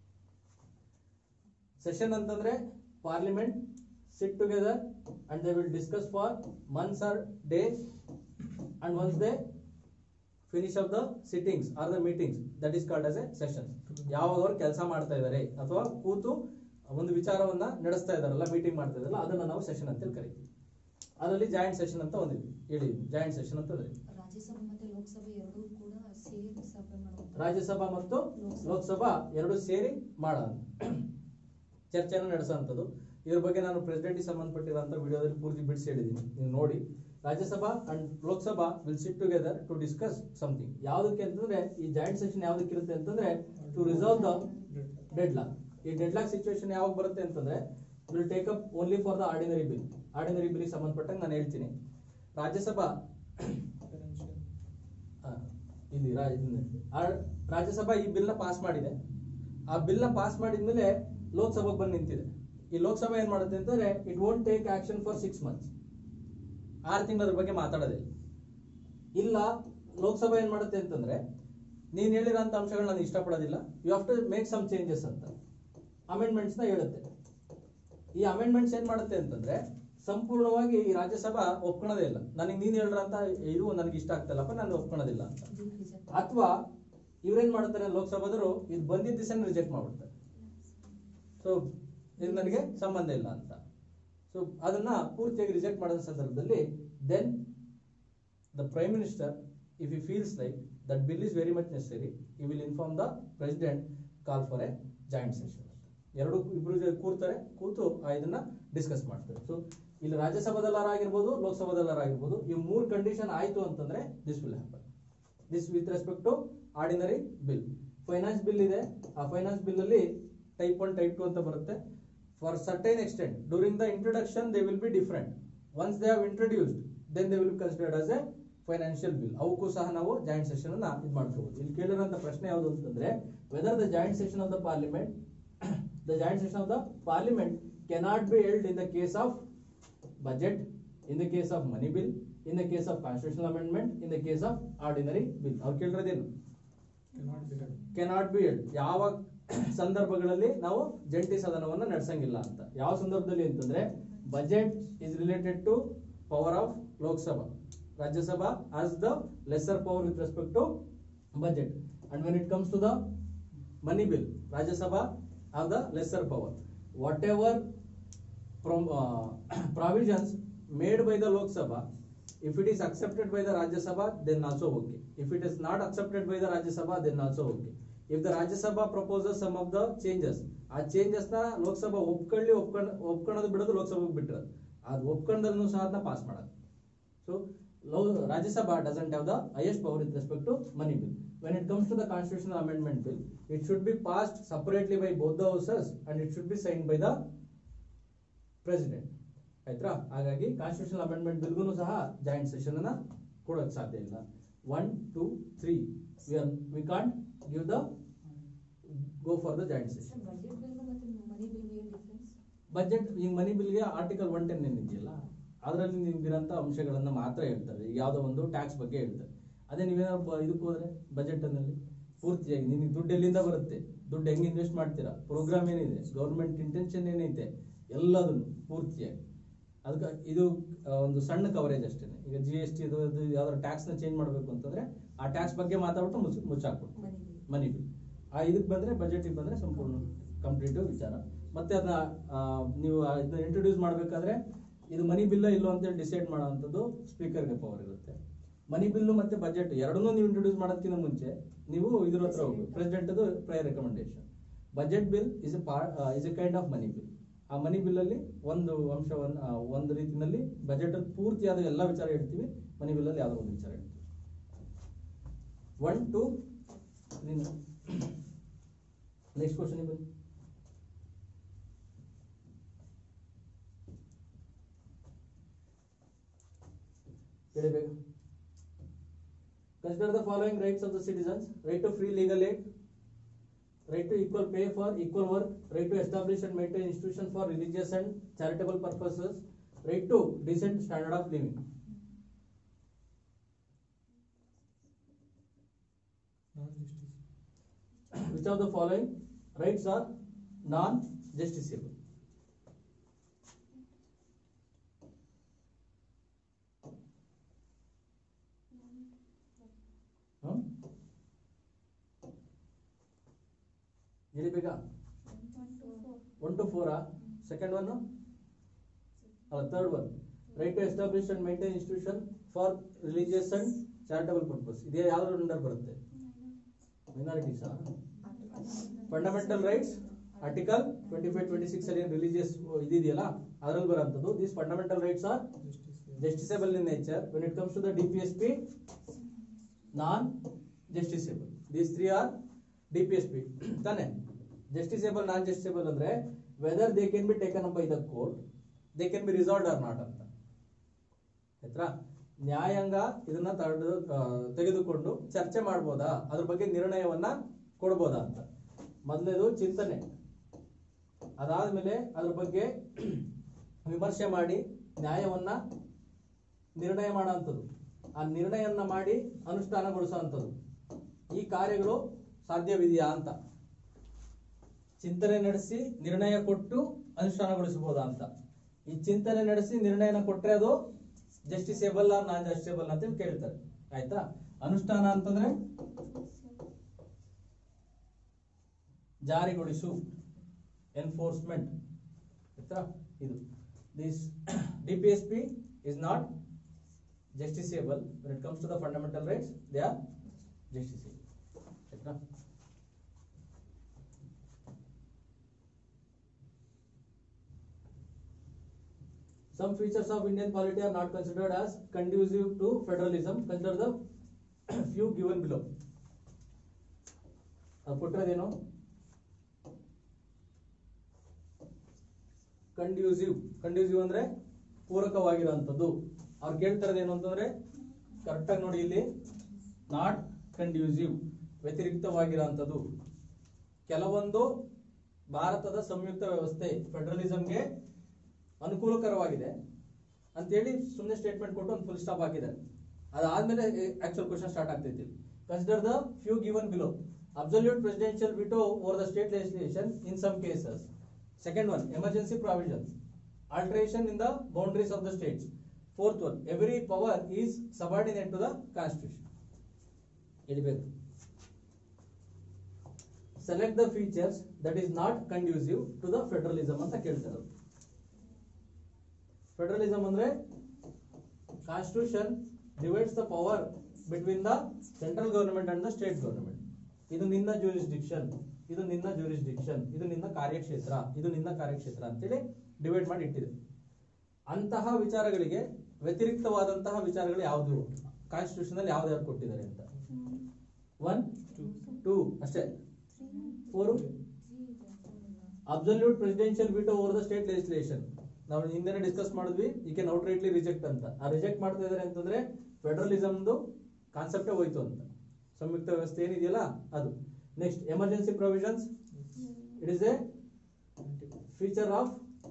session ಅಂತಂದ್ರೆ parliament sit together and they will discuss for months or days, and once they finish of the sittings or the meetings, that is called as a session. ಯಾವಾಗ ಅವರು ಕೆಲಸ ಮಾಡ್ತಾ ಇದ್ದಾರೆ ಅಥವಾ ಕೂತು ಒಂದು ವಿಚಾರವನ್ನ ನಡೆಸ್ತಾ ಇದಾರಲ್ಲ, ಮೀಟಿಂಗ್ ಮಾಡ್ತಾ ಇದಾರಲ್ಲ, ಅದನ್ನ ನಾವು ಸೆಷನ್ ಅಂತ ಕರಿತೀವಿ. ಅದರಲ್ಲಿ ಜಾಯಿಂಟ್ ಸೆಷನ್ ಅಂತ ಒಂದಿದೆ, ಹೇಳಿ ಜಾಯಿಂಟ್ ಸೆಷನ್ ಅಂತ. ರಾಜ್ಯಸಭಾ ಮತ್ತು ಲೋಕಸಭೆ ಎರಡೂ ಕೂಡ ಸೇರಿ ಸಭೆ ಮಾಡುವಂತ, ರಾಜ್ಯಸಭಾ ಮತ್ತು ಲೋಕಸಭಾ ಎರಡು ಸೇರಿ ಮಾಡೋ ಚರ್ಚೆಯನ್ನು ನಡೆಸುವಂಥದ್ದು. ಇದ್ರ ಬಗ್ಗೆ ನಾನು ಪ್ರೆಸಿಡೆಂಟ್ಗೆ ಸಂಬಂಧಪಟ್ಟಿರುವಂತ ವಿಡಿಯೋದಲ್ಲಿ ಪೂರ್ತಿ ಬಿಡಿಸಿ ಹೇಳಿದ್ದೀನಿ, ನೀವು ನೋಡಿ. Rajya Sabha and Lok Sabha will sit together to discuss something. ಯಾವುದಕ್ಕೆ ಅಂತಂದ್ರೆ ಈ ಜಾಯಿಂಟ್ ಸೆಷನ್ ಯಾವುದಕ್ಕೆ ಇರುತ್ತೆ ಅಂತಂದ್ರೆ to resolve the deadlock. ಈ ಡೆಡ್ ಲಾಕ್ ಸಿಚುವೇಶನ್ ಯಾವಾಗ ಬರುತ್ತೆ ಅಂತಂದ್ರೆ will take up only for the ordinary bill. Ordinary bill ಸಂಬಂಧಪಟ್ಟಂಗೆ ನಾನು ಹೇಳ್ತೀನಿ. ರಾಜ್ಯಸಭಾ ಇಲ್ಲಿ ರಾಜ್ಯಸಭಾ ಈ ಬಿಲ್ ನ ಪಾಸ್ ಮಾಡಿದೆ. ಆ ಬಿಲ್ ನ ಪಾಸ್ ಮಾಡಿದ್ಮೇಲೆ ಲೋಕಸಭೆಗೆ ಬಂದು ನಿಂತಿದೆ. ಈ ಲೋಕಸಭೆ ಏನ್ ಮಾಡುತ್ತೆ ಅಂತಂದ್ರೆ it won't take action for 6 months. 6 ತಿಂಗಳ ಬಗ್ಗೆ ಮಾತಾಡೋದಿಲ್ಲ. ಇಲ್ಲ, ಲೋಕಸಭೆ ಏನ್ ಮಾಡುತ್ತೆ ಅಂತಂದ್ರೆ ನೀನ್ ಹೇಳಿರೋಂಥ ಅಂಶಗಳು ನಾನು ಇಷ್ಟಪಡೋದಿಲ್ಲ, you have to make some changes ಅಂತ ಅಮೆಂಡ್ಮೆಂಟ್ಸ್ ನ ಹೇಳುತ್ತೆ. ಈ ಅಮೆಂಡ್ಮೆಂಟ್ಸ್ ಏನ್ ಮಾಡುತ್ತೆ ಅಂತಂದ್ರೆ ಸಂಪೂರ್ಣವಾಗಿ ಈ ರಾಜ್ಯಸಭಾ ಒಪ್ಕೊಳ್ಳೋದೇ ಇಲ್ಲ. ನನಗೆ ನೀನ್ ಹೇಳ್ರಂತ ಇದು ನನಗೆ ಇಷ್ಟ ಆಗ್ತಲ್ಲಪ್ಪ, ನಾನು ಒಪ್ಕೊಳ್ಳೋದಿಲ್ಲ ಅಂತ. ಅಥವಾ ಇವ್ರೇನ್ ಮಾಡ್ತಾರೆ ಲೋಕಸಭಾದರು, ಇದು ಬಂದಿದ್ದ ದಿವಸ ರಿಜೆಕ್ಟ್ ಮಾಡ್ಬಿಡ್ತಾರೆ. ಸೊ ಇದು ನನಗೆ ಸಂಬಂಧ ಇಲ್ಲ ಅಂತ. ಸೊ ಅದನ್ನ ಪೂರ್ತಿಯಾಗಿ ರಿಜೆಕ್ಟ್ ಮಾಡೋ ಸಂದರ್ಭದಲ್ಲಿ then the prime minister, if he feels like that bill is very much necessary, he will inform the president, call for a joint session. ಇಬ್ರು ಕೂರ್ತಾರೆ, ಕೂತು ಇದನ್ನ ಡಿಸ್ಕಸ್ ಮಾಡ್ತಾರೆ. ಸೊ ಇಲ್ಲಿ ರಾಜ್ಯಸಭಾದಲ್ಲಾಗಿರ್ಬೋದು, ಲೋಕಸಭಾದಲ್ಲಾಗಿರ್ಬೋದು, ಈ 3 ಕಂಡೀಷನ್ ಆಯ್ತು ಅಂತಂದ್ರೆ this will happen. This with respect to ordinary bill. Finance bill ಇದೆ, ಆ ಫೈನಾನ್ಸ್ ಬಿಲ್ ಅಲ್ಲಿ ಟೈಪ್ 1 ಟೈಪ್ 2 ಅಂತ ಬರುತ್ತೆ. For certain extent during the introduction they will be different. Once they have introduced then they will considered as a financial bill. ಅವಕ್ಕೂ ಸಹ ನಾವು joint session ಅನ್ನ ಇದು ಮಾಡ್ಕೋಬಹುದು. ಇಲ್ಲಿ ಕೇಳಿರುವಂತ ಪ್ರಶ್ನೆ ಯಾವುದು ಅಂತಂದ್ರೆ whether the joint session of the parliament the joint session of the parliament cannot be held in the case of budget, in the case of money bill, in the case of constitutional amendment, in the case of ordinary bill. ಅವ್ರು ಕೇಳಿರೋದೇನು? cannot be held. ಯಾವ ಸಂದರ್ಭಗಳಲ್ಲಿ ನಾವು ಜಂಟಿ ಸದನವನ್ನು ನಡೆಸಂಗಿಲ್ಲ ಅಂತ. ಯಾವ ಸಂದರ್ಭದಲ್ಲಿ ಅಂತಂದ್ರೆ budget is related to power of Lok Sabha, Rajya Sabha has the lesser power with respect to budget, and when it comes to the money bill, Rajya Sabha have the lesser power. Whatever provisions made by the Lok Sabha, if it is accepted by the Rajya Sabha, then also okay. If it is not accepted by the Rajya Sabha, then also okay. If the Rajya Sabha proposes some of the changes, ಆ changes ನ ಲೋಕಸಭಾ ಒಪ್ಕೊಳ್ಳೋದು ಬಿಡೋದು ಲೋಕಸಭೆಗೆ ಬಿಟ್ಟಿರೋದು, ಅದು ಒಪ್ಕೊಂಡಲ್ಲೂ ಸಹ ಅದನ್ನ pass ಮಾಡೋದು. So Rajya Sabha doesn't have the highest power with respect to money bill. When it comes to the constitutional amendment bill, it should be passed separately by both the houses and it should be signed by the president. ಆಯ್ತಾ? ಹಾಗಾಗಿ constitutional amendment ಬಿಲ್ಗೂ ಸಹ joint session ಅನ್ನ ಕೊಡೋಕೆ ಸಾಧ್ಯ ಇಲ್ಲ. 1, 2, 3 we can't give the go for the joint session. Budget ಬಿಲ್ಗೂ ಮತ್ತೆ money ಬಿಲ್ಗೂ ಏನು ಡಿಫರೆನ್ಸ್? ಬಜೆಟ್ ಈ ಮನಿ ಬಿಲ್ಗೆ ಆರ್ಟಿಕಲ್ 110 ಏನಿದೆಯಲ್ಲ ಅದರಲ್ಲಿ ನಿಮ್ಗಿರಂತ ಅಂಶಗಳನ್ನ ಮಾತ್ರ ಹೇಳ್ತಾರೆ. ಈಗ ಯಾವುದೋ ಒಂದು ಟ್ಯಾಕ್ಸ್ ಬಗ್ಗೆ ಹೇಳ್ತಾರೆ. ಅದೇ ನೀವೇನಾದ್ರು ಇದಕ್ಕೆ ಹೋದ್ರೆ ಬಜೆಟ್ ನಲ್ಲಿ ಪೂರ್ತಿಯಾಗಿ ನಿಮಗೆ ದುಡ್ಡು ಎಲ್ಲಿಂದ ಬರುತ್ತೆ, ದುಡ್ಡು ಹೆಂಗೆ ಇನ್ವೆಸ್ಟ್ ಮಾಡ್ತೀರಾ, ಪ್ರೋಗ್ರಾಮ್ ಏನಿದೆ, ಗೌರ್ಮೆಂಟ್ ಇಂಟೆನ್ಷನ್ ಏನೈತೆ, ಎಲ್ಲದನ್ನು ಪೂರ್ತಿಯಾಗಿ ಅದಕ್ಕೆ ಇದು ಒಂದು ಸಣ್ಣ ಕವರೇಜ್ ಅಷ್ಟೇ. ಈಗ GST ಯಾವ್ದಾದ್ರು ಟ್ಯಾಕ್ಸ್ ನ ಚೇಂಜ್ ಮಾಡಬೇಕು ಅಂತಂದ್ರೆ ಆ ಟ್ಯಾಕ್ಸ್ ಬಗ್ಗೆ ಮಾತಾಡ್ಬಿಟ್ಟು ಮುಚ್ಚಾಕ್ಬಿಟ್ಟು ಮನಿ ಬಿಲ್. ಆ ಇದಕ್ಕೆ ಬಂದ್ರೆ ಬಜೆಟ್ ಬಂದ್ರೆ ಸಂಪೂರ್ಣ ಕಂಪ್ಲೀಟ್ ವಿಚಾರ. ಮತ್ತೆ ಅದನ್ನ ನೀವು ಇದನ್ನ ಇಂಟ್ರೊಡ್ಯೂಸ್ ಮಾಡ್ಬೇಕಾದ್ರೆ ಇದು ಮನಿ ಬಿಲ್ ಇಲ್ಲೋ ಅಂತೇಳಿ ಡಿಸೈಡ್ ಮಾಡೋವಂಥದ್ದು ಸ್ಪೀಕರ್ಗೆ ಪವರ್ ಇರುತ್ತೆ. ಮನಿ ಬಿಲ್ಲು ಮತ್ತೆ ಬಜೆಟ್ ಎರಡನ್ನೂ ನೀವು ಇಂಟ್ರೊಡ್ಯೂಸ್ ಮಾಡೋದಕ್ಕಿಂತ ಮುಂಚೆ ನೀವು ಇದ್ರ ಹತ್ರ ಹೋಗಿ ಪ್ರೆಸಿಡೆಂಟ್ ಅದು prior recommendation. Budget bill is a kind of money bill. ಆ ಮನಿ ಬಿಲ್ ಅಲ್ಲಿ ಒಂದು ಅಂಶವನ್ನು ಒಂದು ರೀತಿಯಲ್ಲಿ ಬಜೆಟ್ ಅಲ್ಲಿ ಪೂರ್ತಿಯಾದ ಎಲ್ಲ ವಿಚಾರ ಹೇಳ್ತೀವಿ, ಮನಿ ಬಿಲ್ ಅಲ್ಲಿ ಯಾವ್ದೋ ಒಂದು ವಿಚಾರ ಹೇಳ್ತೀವಿ. 1, 2 ನೆಕ್ಸ್ಟ್ ಕ್ವಶನ್ ಬನ್ನಿ. Consider the following rights of the citizens: right to free legal aid, right to equal pay for equal work, right to establish and maintain institutions for religious and charitable purposes, right to decent standard of living. Which of the following rights are non-justiciable? ಹೇಳಿ ಬೇಗ. 1 to 4 second one ಅಲ್ಲ third one right to establish and maintain institution for religious and charitable purpose. ಇದೇ ಯಾವ್ದ್ರ under ಬರುತ್ತೆ? Minorities. Fundamental rights article 25, 26 ಅಲ್ಲಿ religious ಇದೆಯಲ್ಲ ಅದರಲ್ಲಿ ಬರೋಂಥದ್ದು. These fundamental rights are justiciable in nature. When it comes to the DPSP, non-justiciable. These three are DPSP. ತಾನೆ justiciable, non-justiciable ಅಂದ್ರೆ whether they can be taken up by the court, they can be resolved or not ಅಂತ. ಆಯ್ತಾ? ನ್ಯಾಯಾಂಗ ಇದನ್ನ ತೆಗೆದುಕೊಂಡು ಚರ್ಚೆ ಮಾಡ್ಬೋದಾ, ಅದ್ರ ಬಗ್ಗೆ ನಿರ್ಣಯವನ್ನ ಕೊಡ್ಬೋದಾ ಅಂತ. ಮೊದಲನೇದು ಚಿಂತನೆ, ಅದಾದ್ಮೇಲೆ ಅದ್ರ ಬಗ್ಗೆ ವಿಮರ್ಶೆ ಮಾಡಿ ನ್ಯಾಯವನ್ನ ನಿರ್ಣಯ ಮಾಡೋಂಥದ್ದು, ಆ ನಿರ್ಣಯವನ್ನ ಮಾಡಿ ಅನುಷ್ಠಾನಗೊಳಿಸುವಂಥದ್ದು. ಈ ಕಾರ್ಯಗಳು ಸಾಧ್ಯವಿದೆಯಾ ಅಂತ. ಚಿಂತನೆ ನಡೆಸಿ ನಿರ್ಣಯ ಕೊಟ್ಟು ಅನುಷ್ಠಾನಗೊಳಿಸಬಹುದಾ ಅಂತ. ಈ ಚಿಂತನೆ ನಡೆಸಿ ನಿರ್ಣಯನ ಕೊಟ್ರೆ ಅದು ಜಸ್ಟಿಸೇಬಲ್ ಆರ್ ನಾನ್ ಜಸ್ಟಿಸೇಬಲ್ ಅಂತ ಕೇಳ್ತಾರೆ. ಆಯ್ತಾ? ಅನುಷ್ಠಾನ ಅಂತಂದ್ರೆ ಜಾರಿಗೊಳಿಸು, ಎನ್ಫೋರ್ಸ್ಮೆಂಟ್. ಆಯ್ತಾ? ಇದು this DPSP is not justiciable. When it comes to the fundamental rights, they are justiciable. ಆಯ್ತಾ? Some features of Indian polity are not considered as conducive to federalism. Consider the few given below. ಕೊಟ್ಟಿರೋದೇನು? Conducive ಅಂದ್ರೆ ಪೂರಕವಾಗಿರುವಂಥದ್ದು. ಅವ್ರು ಕೇಳ್ತಾರದೇನು ಅಂತಂದ್ರೆ correct ಆಗಿ ನೋಡಿ ಇಲ್ಲಿ, not conducive, ವ್ಯತಿರಿಕ್ತವಾಗಿರುವಂಥದ್ದು. ಕೆಲವೊಂದು ಭಾರತದ ಸಂಯುಕ್ತ ವ್ಯವಸ್ಥೆ ಫೆಡರಲಿಸಂಗೆ ಅನುಕೂಲಕರವಾಗಿದೆ ಅಂತೇಳಿ ಸುಮ್ಮನೆ ಸ್ಟೇಟ್ಮೆಂಟ್ ಕೊಟ್ಟು ಒಂದು ಫುಲ್ ಸ್ಟಾಪ್ ಹಾಕಿದ್ದಾರೆ. ಅದಾದ್ಮೇಲೆ ಆಕ್ಚುಯಲ್ ಕ್ವಶನ್ ಸ್ಟಾರ್ಟ್ ಆಗ್ತೈತಿ. Consider the few given below. Absolute presidential veto over the state legislation in some cases. Second one, emergency provisions, alteration in the boundaries of the states. Fourth one, every power is subordinate to the constitution. Select the features that is not conducive to the federalism ಅಂತ ಕೇಳ್ತಾರೆ. Federalism ಅಂದ್ರೆ constitution divides the power between the central government and the state government. ಇದು ನಿನ್ನ jurisdiction, ಇದು ನಿನ್ನ jurisdiction, ಇದು ನಿನ್ನ ಕಾರ್ಯಕ್ಷೇತ್ರ, ಇದು ನಿನ್ನ ಕಾರ್ಯಕ್ಷೇತ್ರ ಅಂತೇಳಿ ಡಿವೈಡ್ ಮಾಡಿ ಇಟ್ಟಿದೆ. ಅಂತಹ ವಿಚಾರಗಳಿಗೆ ವ್ಯತಿರಿಕ್ತವಾದಂತಹ ವಿಚಾರಗಳು ಯಾವುದು ಕಾನ್ಸ್ಟಿಟ್ಯೂಷನ್ ಅಲ್ಲಿ ಯಾವ್ದು ಕೊಟ್ಟಿದ್ದಾರೆ ಅಂತ 1 2 ಅಷ್ಟೇ. 4 absolute presidential veto over the state legislation. ನಾವು ಹಿಂದೆನೆ ಡಿಸ್ಕಸ್ ಮಾಡಿದ್ವಿ, ಈ ಕ್ಯಾನ್ ಔಟ್ರೈಟ್ಲಿ ರಿಜೆಕ್ಟ್ ಅಂತ. ಆ ರಿಜೆಕ್ಟ್ ಮಾಡ್ತಾ ಇದಾರೆ ಅಂತಂದ್ರೆ ಫೆಡರಲಿಸಮ್ದು ಕಾನ್ಸೆಪ್ಟೇ ಹೋಯ್ತು ಅಂತ. ಸಂಯುಕ್ತ ವ್ಯವಸ್ಥೆ ಏನಿದೆಯಲ್ಲ ಅದು. Next emergency provisions, it is a feature of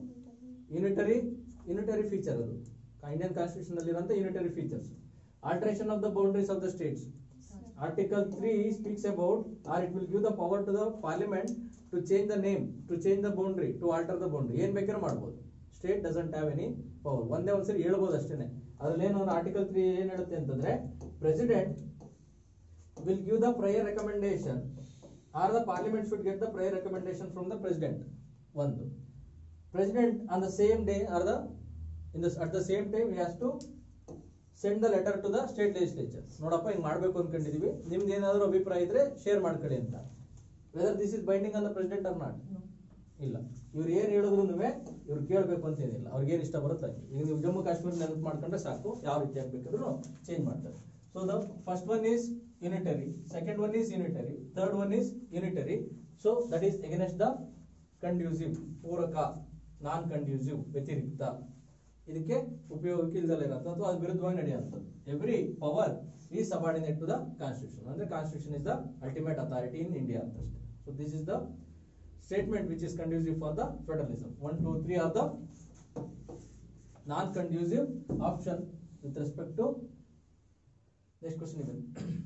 unitary feature. ಅದು ಇಂಡಿಯನ್ ಕಾನ್ಸ್ಟಿಟ್ಯೂಷನ್ ಅಲ್ಲಿ ಇರುವಂತ unitary features. Alteration of the boundaries of the states. Article 3 speaks about, or it will give the power to the parliament to change the name, to change the boundary, to alter the boundary. ಏನ್ ಬೇಕಾದ್ರೂ ಮಾಡ್ಬೋದು. State doesn't have any power. ಒಂದ್ಸರಿ ಹೇಳ್ಬೋದು ಅಷ್ಟೇನೆ. ಅದ್ರಲ್ಲಿ ಏನು article 3 ಏನ್ ಹೇಳುತ್ತೆ ಅಂತಂದ್ರೆ, president will give the prior recommendation, or the parliament should get the prior recommendation from the president. ಒಂದು president on the same day or at the same time he has to send the letter to the state legislature. ನೋಡಪ್ಪ ಹಿಂಗ್ ಮಾಡ್ಬೇಕು ಅನ್ಕೊಂಡಿದೀವಿ, ನಿಮ್ದು ಏನಾದ್ರು ಅಭಿಪ್ರಾಯ ಇದ್ರೆ share ಮಾಡ್ಕೊಳ್ಳಿ ಅಂತ. Whether this is binding on the president or not, ಇಲ್ಲ. ಇವ್ರು ಏನ್ ಹೇಳಿದ್ರು ಇವ್ರು ಕೇಳ್ಬೇಕು ಅಂತ ಏನಿಲ್ಲ, ಅವ್ರಿಗೆ ಏನ್ ಇಷ್ಟ ಬರುತ್ತೆ. ಈಗ ನೀವು ಜಮ್ಮು ಕಾಶ್ಮೀರ ನೆನಪು ಮಾಡ್ಕೊಂಡ್ರೆ ಸಾಕು, ಯಾವ ರೀತಿ ಆಗ್ಬೇಕಾದ್ರೂ ಚೇಂಜ್ ಮಾಡ್ತಾರೆ. So the first one is unitary, second one is unitary, third one is unitary. So that is against the conducive, ಪೂರಕ, ನಾನ್ ಕಂಡ್ಯೂಸಿವ್, ವ್ಯತಿರಿಕ್ತ, ಇದಕ್ಕೆ ಉಪಯೋಗಕ್ಕೆ ಇಲ್ದಲ್ಲ ಇರತ್ತೆ ಅಥವಾ ಅದು ವಿರುದ್ಧವಾಗಿ ನಡೆಯುವಂಥದ್ದು. Every power is subordinate to the constitution. ಅಂದ್ರೆ constitution is the ultimate authority in India ಅಂತ ಅಷ್ಟೇ. So this is the statement which is conducive for the federalism. 1 2 3 are the non conducive option with respect to. Next question ಇದೆ.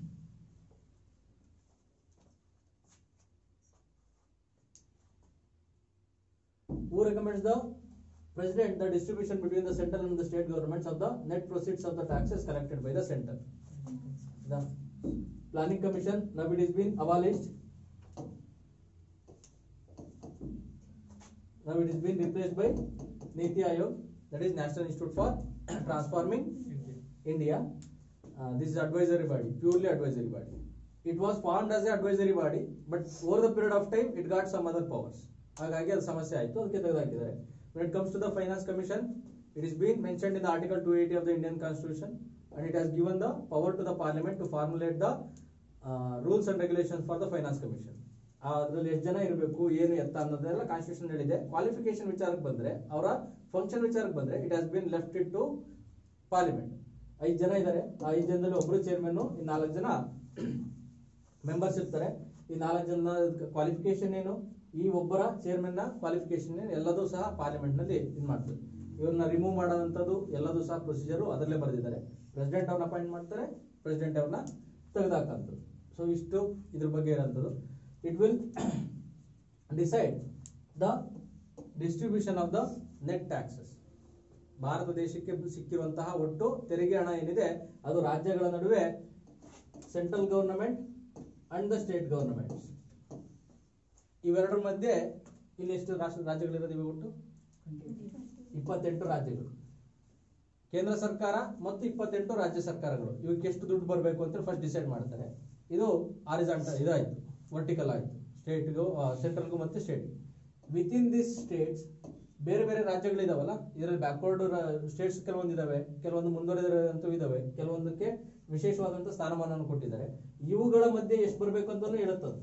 Who recommends the president the distribution between the central and the state governments of the net proceeds of the taxes collected by the center? The planning commission, now it has been abolished. Now it has been replaced by Niti Aayog, that is National Institute for Transforming India. This is advisory body, purely advisory body. It was formed as an advisory body, but over the period of time it got some other powers. ಹಾಗಾಗಿ ಅದು ಸಮಸ್ಯೆ ಆಯ್ತು, ಅದಕ್ಕೆ ತೆಗೆದುಹಾಕಿದ್ದಾರೆ. When it comes to the finance commission, it is being mentioned in the article 280 of the Indian constitution, and it has given the power to the parliament to formulate the rules and regulations for the finance commission. ಅದರಲ್ಲಿ ಎಷ್ಟು ಜನ ಇರಬೇಕು, ಏನು ಎತ್ತ ಅನ್ನೋದೆಲ್ಲ constitution ಹೇಳಿದೆ. Qualification ವಿಚಾರಕ್ಕೆ ಬಂದ್ರೆ, ಅವರ ಫಂಕ್ಷನ್ ವಿಚಾರಕ್ಕೆ ಬಂದ್ರೆ, it has been left it to parliament. 5 ಜನ ಇದ್ದಾರೆ, ಆ 5 ಜನದಲ್ಲಿ ಒಬ್ರು ಚೇರ್ಮನ್, ಈ 4 ಜನ ಮೆಂಬರ್ಸ್ ಇರ್ತಾರೆ. ಈ 4 ಜನ ಕ್ವಾಲಿಫಿಕೇಶನ್ ಏನು, ಈ ಒಬ್ಬರ ಚೇರ್ಮನ್ ನ ಕ್ವಾಲಿಫಿಕೇಶನ್ ಎಲ್ಲದೂ ಸಹ ಪಾರ್ಲಿಮೆಂಟ್ ನಲ್ಲಿ ಇದು ಮಾಡ್ತಾರೆ. ಇವ್ರನ್ನ ರಿಮೂವ್ ಮಾಡೋದಂಥದ್ದು ಎಲ್ಲದೂ ಸಹ ಪ್ರೊಸೀಜರ್ ಅದರಲ್ಲೇ ಬರೆದಿದ್ದಾರೆ. ಪ್ರೆಸಿಡೆಂಟ್ ಅವ್ರನ್ನ ಅಪಾಯಿಂಟ್ ಮಾಡ್ತಾರೆ, ಪ್ರೆಸಿಡೆಂಟ್ ಅವ್ರನ್ನ ತೆಗೆದಾಕಂಥದ್ದು. ಸೊ ಇಷ್ಟು ಇದ್ರ ಬಗ್ಗೆ ಇರೋಂಥದ್ದು. It will decide the distribution of the net taxes. Bharat ದೇಶಕ್ಕೆ ಸಿಕ್ಕಿರುವಂತಹ ಒಟ್ಟು ತೆರಿಗೆ ಹಣ ಏನಿದೆ ಅದು ರಾಜ್ಯಗಳ ನಡುವೆ central government and the state governments ಇವೆರಡರ ಮಧ್ಯೆ ಇಲ್ಲಿ ಎಷ್ಟು ರಾಜ್ಯಗಳಿರೋದಿವೆ? ಒಟ್ಟು 28 ರಾಜ್ಯಗಳು, ಕೇಂದ್ರ ಸರ್ಕಾರ ಮತ್ತು 28 ರಾಜ್ಯ ಸರ್ಕಾರಗಳು. ಇವಕ್ಕೆ ಎಷ್ಟು ದುಡ್ಡು ಬರಬೇಕು ಅಂತ ಫಸ್ಟ್ ಡಿಸೈಡ್ ಮಾಡ್ತಾರೆ. ಇದು ಹಾರಿಜಾಂಟಲ್ ಇದಾಯ್ತು, ವರ್ಟಿಕಲ್ ಆಯ್ತು, ಸ್ಟೇಟ್ಗೂ ಸೆಂಟ್ರಲ್ಗೂ ಮತ್ತೆ state. Within this states ಬೇರೆ ಬೇರೆ ರಾಜ್ಯಗಳಿದಾವಲ್ಲ, ಇದರಲ್ಲಿ ಬ್ಯಾಕ್ವರ್ಡ್ ಸ್ಟೇಟ್ಸ್ ಕೆಲವೊಂದಿದಾವೆ, ಕೆಲವೊಂದು ಮುಂದುವರೆದಂತೂ ಇದಾವೆ, ಕೆಲವೊಂದಕ್ಕೆ ವಿಶೇಷವಾದಂತಹ ಸ್ಥಾನಮಾನವನ್ನು ಕೊಟ್ಟಿದ್ದಾರೆ. ಇವುಗಳ ಮಧ್ಯೆ ಎಷ್ಟು ಬರಬೇಕು ಅಂತಾನು ಹೇಳುತ್ತದೆ.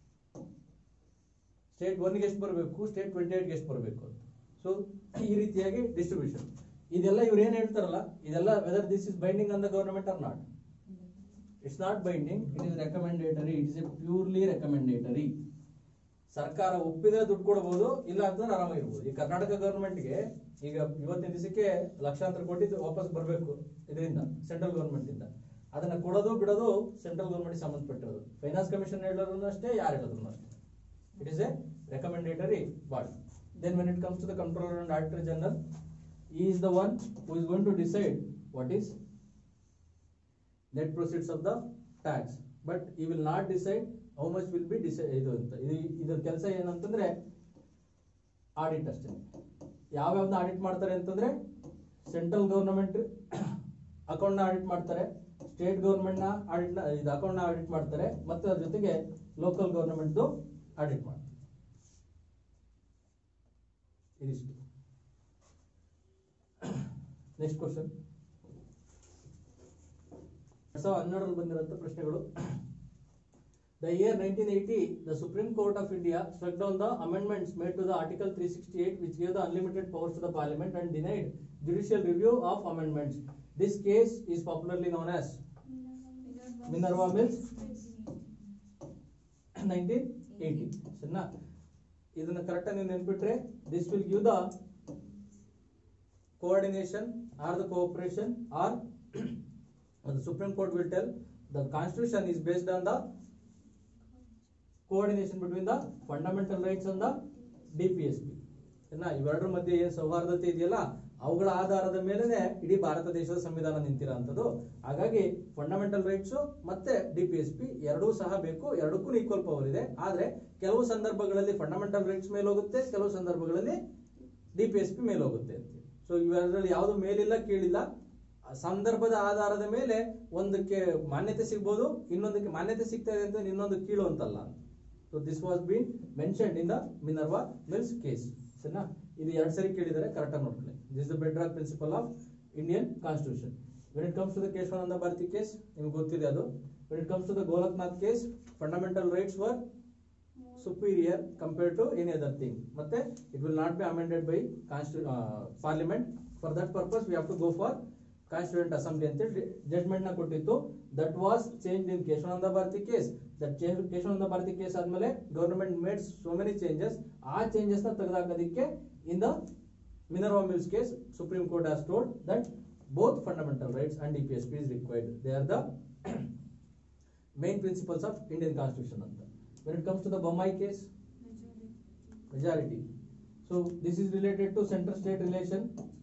ಸ್ಟೇಟ್ 1ಗೆ ಎಷ್ಟು ಬರಬೇಕು, ಸ್ಟೇಟ್ 28ಗೆ ಎಷ್ಟು ಬರಬೇಕು ಅಂತ. ಸೊ ಈ ರೀತಿಯಾಗಿ ಡಿಸ್ಟ್ರಿಬ್ಯೂಷನ್. ಇದೆಲ್ಲ ಇವ್ರು ಏನ್ ಹೇಳ್ತಾರಲ್ಲ, ಇದೆಲ್ಲ whether this is binding on the government or not. It's not binding, it is recommendatory. It is a purely recommendatory. ಸರ್ಕಾರ ಒಪ್ಪಿದ್ರೆ ದುಡ್ಡು ಕೊಡಬಹುದು, ಇಲ್ಲ ಅಂತಂದ್ರೆ ಆರಾಮಾಗಿರ್ಬೋದು. ಈ ಕರ್ನಾಟಕ ಗವರ್ಮೆಂಟ್ಗೆ ಈಗ ಇವತ್ತಿನ ದಿವಸಕ್ಕೆ ಲಕ್ಷಾಂತರ ಕೋಟಿ ವಾಪಸ್ ಬರಬೇಕು ಇದರಿಂದ, ಸೆಂಟ್ರಲ್ ಗವರ್ಮೆಂಟ್ ಇಂದ. ಅದನ್ನ ಕೊಡೋದು ಬಿಡೋದು ಸೆಂಟ್ರಲ್ ಗವರ್ಮೆಂಟ್ ಸಂಬಂಧಪಟ್ಟಿರೋದು. ಫೈನಾನ್ಸ್ ಕಮಿಷನ್ ಹೇಳೋರು ಅಷ್ಟೇ, ಯಾರು ಹೇಳಿದ್ರು ಅಷ್ಟೇ. It is a recommendatory body. Then when it comes to the Comptroller and Auditor General, he is the one who is going to decide what is net proceeds of the tax, but he will not decide how much will be ಇದರ ಕೆಲಸ ಏನಂತಂದ್ರೆ audit ಅಷ್ಟೇ. ಯಾವ್ಯಾವ್ದು audit ಮಾಡ್ತಾರೆ ಅಂತಂದ್ರೆ central government account ನ audit ಮಾಡ್ತಾರೆ, state government ನ ಆಡಿಟ್ ಇದು ಅಕೌಂಟ್ ನ ಆಡಿಟ್ ಮಾಡ್ತಾರೆ, ಮತ್ತೆ ಅದ್ರ ಜೊತೆಗೆ ಲೋಕಲ್ ಗವರ್ನಮೆಂಟ್ ಆಡಿಟ್ ಮಾಡ್ತಾರೆ. ಇದಿಷ್ಟು. ನೆಕ್ಸ್ಟ್ ಕ್ವಶನ್ 2012 ಬಂದಿರುವಂತ ಪ್ರಶ್ನೆಗಳು. The year 1980, the Supreme Court of India struck down the amendments made to the Article 368, which gave the unlimited powers to the Parliament and denied judicial review of amendments. This case is popularly known as Minerva Mills 1980. ಸರಿನಾ? ಇದನ್ನ correct ಆಗಿ ನೆನ್ಪಿಟ್ರೆ this will give the coordination or the cooperation, or the Supreme Court will tell the Constitution is based on the coordination between the fundamental rights and the DPSP. ಇವೆರಡರ ಮಧ್ಯೆ ಏನ್ ಸೌಹಾರ್ದತೆ ಇದೆಯಲ್ಲ ಅವುಗಳ ಆಧಾರದ ಮೇಲೆ ಇಡೀ ಭಾರತ ದೇಶದ ಸಂವಿಧಾನ ನಿಂತಿರೋಂಥದ್ದು. ಹಾಗಾಗಿ ಫಂಡಮೆಂಟಲ್ ರೈಟ್ಸ್ ಮತ್ತೆ DPSP ಎರಡೂ ಸಹ ಬೇಕು, ಎರಡಕ್ಕೂ ಈಕ್ವಲ್ ಪವರ್ ಇದೆ. ಆದ್ರೆ ಕೆಲವು ಸಂದರ್ಭಗಳಲ್ಲಿ ಫಂಡಮೆಂಟಲ್ ರೈಟ್ಸ್ ಮೇಲೆ ಹೋಗುತ್ತೆ, ಕೆಲವು ಸಂದರ್ಭಗಳಲ್ಲಿ DPSP ಮೇಲೆ ಹೋಗುತ್ತೆ ಅಂತ. ಸೊ ಇವೆರಡರಲ್ಲಿ ಯಾವುದು ಮೇಲಿಲ್ಲ ಕೀಳಿಲ್ಲ, ಸಂದರ್ಭದ ಆಧಾರದ ಮೇಲೆ ಒಂದಕ್ಕೆ ಮಾನ್ಯತೆ ಸಿಗ್ಬೋದು, ಇನ್ನೊಂದಕ್ಕೆ ಮಾನ್ಯತೆ ಸಿಗ್ತಾ ಇದೆ ಅಂತ ಇನ್ನೊಂದು ಕೀಳು ಅಂತಲ್ಲ. So this was been mentioned in the Minerva Mills case. ಸರಿನಾ? ಇದು 2 ಸರಿ ಕೇಳಿದರೆ ಕರೆಕ್ಟ್ ಆಗಿ ನೋಡ್ಕೊಳ್ಳಿ. This the bedrock principle of Indian constitution. When it comes to the Keshavananda Bharati case, ನಿಮ್ಗೆ ಗೊತ್ತಿದೆ ಅದು. When it comes to the Golaknath case, fundamental rights were superior compared to any other thing. Matte it will not be amended by parliament. For that purpose we have to go for constituent assembly ante judgment na kottittu. That was changed in Keshavananda Bharati case. That Keshavananda Bharati case admele government made so many changes. Aa changes na tagdakadikke in the Minerva Mills case Supreme Court has told that both fundamental rights and DPSP is required. They are the main principles of Indian constitution anta. When it comes to the Bommai case, majority. So this is related to center state relation.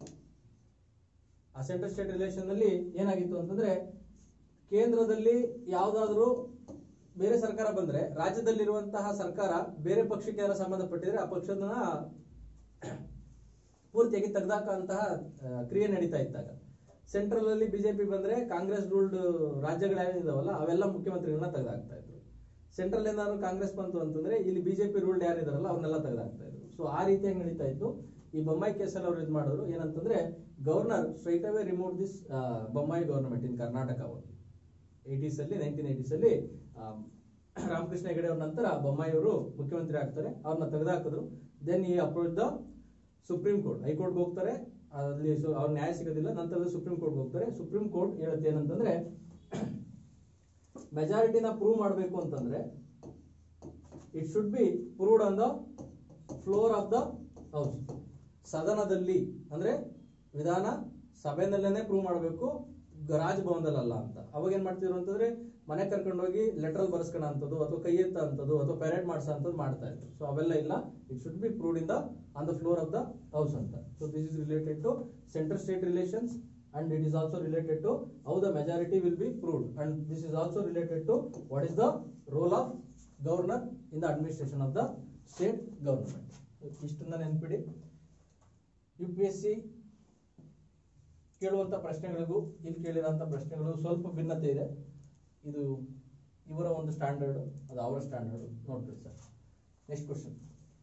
ಆ central state relation ನಲ್ಲಿ ಏನಾಗಿತ್ತು ಅಂತಂದ್ರೆ, ಕೇಂದ್ರದಲ್ಲಿ ಯಾವ್ದಾದ್ರು ಬೇರೆ ಸರ್ಕಾರ ಬಂದ್ರೆ ರಾಜ್ಯದಲ್ಲಿರುವಂತಹ ಸರ್ಕಾರ ಬೇರೆ ಪಕ್ಷಕ್ಕೆ ಯಾರು ಸಂಬಂಧಪಟ್ಟಿದ್ರೆ ಆ ಪಕ್ಷದ ಪೂರ್ತಿಯಾಗಿ ತೆಗೆದಾಕಂತಹ ಕ್ರಿಯೆ ನಡೀತಾ ಇದ್ದಾಗ, ಸೆಂಟ್ರಲ್ ಅಲ್ಲಿ ಬಿಜೆಪಿ ಬಂದ್ರೆ ಕಾಂಗ್ರೆಸ್ ರೂಲ್ಡ್ ರಾಜ್ಯಗಳು ಯಾವಿದಾವಲ್ಲ ಅವೆಲ್ಲ ಮುಖ್ಯಮಂತ್ರಿಗಳನ್ನ ತೆಗೆದಾಕ್ತಾ ಇದ್ರು. ಸೆಂಟ್ರಲ್ ಏನಾದ್ರು ಕಾಂಗ್ರೆಸ್ ಬಂತು ಅಂತಂದ್ರೆ ಇಲ್ಲಿ ಬಿಜೆಪಿ ರೂಲ್ಡ್ ಯಾರಿದಾರಲ್ಲ ಅವ್ರನ್ನೆಲ್ಲ ತೆಗೆದಾಕ್ತಾ ಇದ್ರು. ಸೊ ಆ ರೀತಿಯಾಗಿ ನಡೀತಾ ಇತ್ತು. ಈ ಬೊಮ್ಮಾಯಿ ಕೇಸಲ್ಲಿ ಅವ್ರು ಇದು ಮಾಡಿದ್ರು ಏನಂತಂದ್ರೆ, governor straight away remove this Bommai government in Karnataka. 1980s ಅಲ್ಲಿ ರಾಮಕೃಷ್ಣ ಹೆಗಡೆ ಅವ್ರ ನಂತರ ಬೊಮ್ಮಾಯಿ ಅವರು ಮುಖ್ಯಮಂತ್ರಿ ಆಗ್ತಾರೆ, ಅವ್ರನ್ನ ತೆಗೆದಾಕಿದ್ರು. ದೆನ್ ಈ approach the supreme court, high court ಹೋಗ್ತಾರೆ, ಅಲ್ಲಿ ಅವ್ರ ನ್ಯಾಯ ಸಿಗೋದಿಲ್ಲ. ನಂತರ ಸುಪ್ರೀಂ ಕೋರ್ಟ್ ಹೋಗ್ತಾರೆ. ಸುಪ್ರೀಂ ಕೋರ್ಟ್ ಹೇಳುತ್ತೆ ಏನಂತಂದ್ರೆ, ಮೆಜಾರಿಟಿನ ಪ್ರೂವ್ ಮಾಡಬೇಕು ಅಂತಂದ್ರೆ it should be proved on the floor of the house. ಸದನದಲ್ಲಿ ಅಂದ್ರೆ ವಿಧಾನ ಸಭೆಯಲ್ಲೇನೆ ಪ್ರೂವ್ ಮಾಡಬೇಕು, ರಾಜಭವನದಲ್ಲ ಅಂತ. ಅವಾಗ ಏನ್ ಮಾಡ್ತಿದ್ರು ಅಂತಂದ್ರೆ, ಮನೆ ಕರ್ಕೊಂಡೋಗಿ ಲೆಟರ್ ಬರ್ಸ್ಕೊಳ ಅಂತದ್ದು ಅಥವಾ ಕೈ ಎತ್ತ ಅಂತದ್ದು ಅಥವಾ ಪೆರೇಡ್ ಮಾಡ್ಸೋ ಅಂತದ್ದು ಮಾಡ್ತಾ ಇದ್ರು. ಸೊ ಅವೆಲ್ಲ ಇಲ್ಲ. It should be proved in the on the floor of the house ಅಂತ. So this is related to central state relations. And it is also related to how the majority will be proved, and this is also related to what is the role of governor in the administration of the state government. ಇಷ್ಟನ್ನ ನೆನಪಿಡಿ. UPSC ಕೇಳುವಂತ ಪ್ರಶ್ನೆಗಳಿಗೂ ಇಲ್ಲಿ ಕೇಳಿರುವಂತ ಪ್ರಶ್ನೆಗಳು ಸ್ವಲ್ಪ ಭಿನ್ನತೆ ಇದೆ. ಇದು ಇವರ ಒಂದು ಸ್ಟ್ಯಾಂಡರ್ಡ್, ಅದು ಅವರ ಸ್ಟ್ಯಾಂಡರ್ಡ್. ನೋಡ್ರಿ sir. Next question.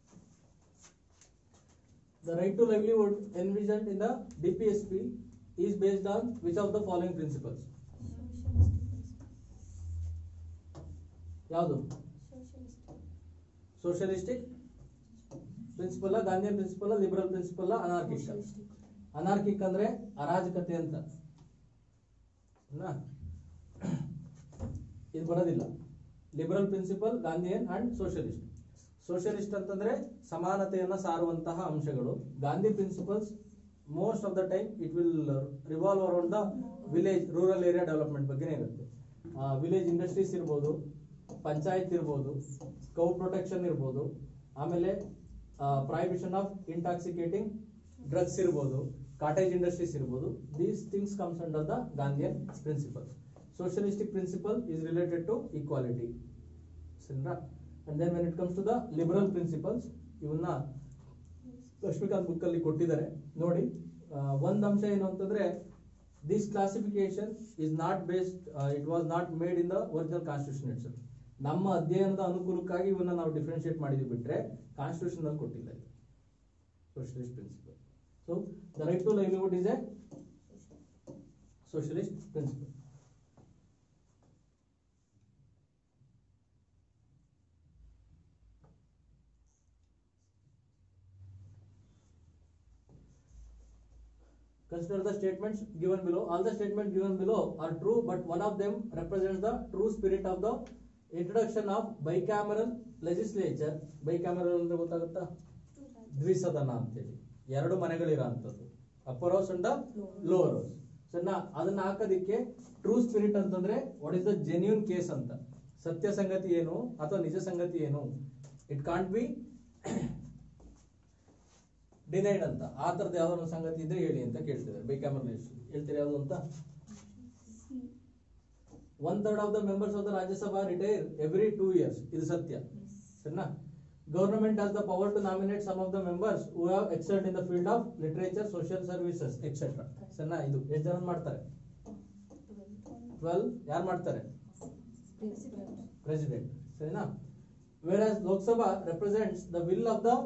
The right to livelihood envisioned in the DPSP is based on which of the following principles? ಯಾವುದು? Socialistic principle, Gandhian principle, liberal principle, anarchic. Anarchic ಅಂದ್ರೆ ಅರಾಜಕತೆ ಅಂತ. ಇದು ಬರೋದಿಲ್ಲ. Liberal principle, Gandhian and socialist. Socialist ಅಂತಂದ್ರೆ ಸಮಾನತೆಯನ್ನ ಸಾರುವಂತಹ ಅಂಶಗಳು. Gandhi principles most of the time it will revolve around the village rural area development ಬಗ್ಗೆನೇ ಇರುತ್ತೆ. ವಿಲೇಜ್ ಇಂಡಸ್ಟ್ರೀಸ್ ಇರ್ಬೋದು, ಪಂಚಾಯತ್ ಇರ್ಬೋದು, ಕೌ ಪ್ರೊಟೆಕ್ಷನ್ ಇರ್ಬೋದು, ಆಮೇಲೆ ಪ್ರೈಬಿಷನ್ ಆಫ್ ಇಂಟಾಕ್ಸಿಕೇಟಿಂಗ್ ಡ್ರಗ್ಸ್ ಇರ್ಬೋದು, ಕಾಟೇಜ್ ಇಂಡಸ್ಟ್ರೀಸ್ ಇರ್ಬೋದು. These things comes under the Gandhian principle. Socialistic principle is related to equality. ಸರಿನಾ? And then when it comes to the liberal principles, ಇವನ್ನ Lakshmikant book ಅಲ್ಲಿ ಕೊಟ್ಟಿದ್ದಾರೆ ನೋಡಿ. ಒಂದು ಅಂಶ ಏನು ಅಂತಂದ್ರೆ this classification is not based, it was not made in the original constitution itself. ನಮ್ಮ ಅಧ್ಯಯನದ ಅನುಕೂಲಕ್ಕಾಗಿ ಇವನ್ನ ನಾವು ಡಿಫ್ರೆನ್ಶಿಯೇಟ್ ಮಾಡಿದ್ವಿ ಬಿಟ್ರೆ ಕಾನ್ಸ್ಟಿಟ್ಯೂಷನ್ ಅಲ್ಲಿ ಕೊಟ್ಟಿಲ್ಲ ಇದು socialist principle. So the right to livelihood is a socialist principle. Consider the statements given below. All the statements given below are true, but one of them represents the true spirit of the introduction of bicameral legislature. Bicameral ಅಂದ್ರೆ ಗೊತ್ತಾಗುತ್ತಾ? ದ್ವಿಸದನ ಅಂತೇಳಿ ಎರಡು ಮನೆಗಳಿರೋ ಅಂತದ್ದು, upper house and lower house. ಸಣ್ಣ ಅದನ್ನ ಹಾಕೋದಿಕ್ಕೆ true spirit ಅಂತಂದ್ರೆ what is the genuine case ಅಂತ, ಸತ್ಯ ಸಂಗತಿ ಏನು ಅಥವಾ ನಿಜ ಸಂಗತಿ ಏನು, ಇಟ್ ಕಾಂಟ್ ಬಿ ಡಿನೈಡ್ ಅಂತ. ಆ ತರದ ಯಾವ್ದೋ ಸಂಗತಿ ಇದ್ರೆ ಹೇಳಿ ಅಂತ ಕೇಳ್ತಿದ್ದಾರೆ ಬೈಕ್ಯಾಮರಲ್ ಲೆಜಿಸ್ಲೇಷನ್. ಹೇಳ್ತೀರಿ ಯಾವುದು ಅಂತ? 1/3 of the members of the Rajya Sabha retire every 2 years. ಇದು ಸತ್ಯ, ಸರಿನಾ? Government has the power to nominate some of the members who have excelled in the field of literature, social services, etc. ಸರಿನಾ? ಇದು ಎಷ್ಟು ಜನ ಮಾಡ್ತಾರೆ? 12. ಯಾರು ಮಾಡ್ತಾರೆ? ಪ್ರೆಸಿಡೆಂಟ್, ಸರಿನಾ? Whereas Lok Sabha represents the will of the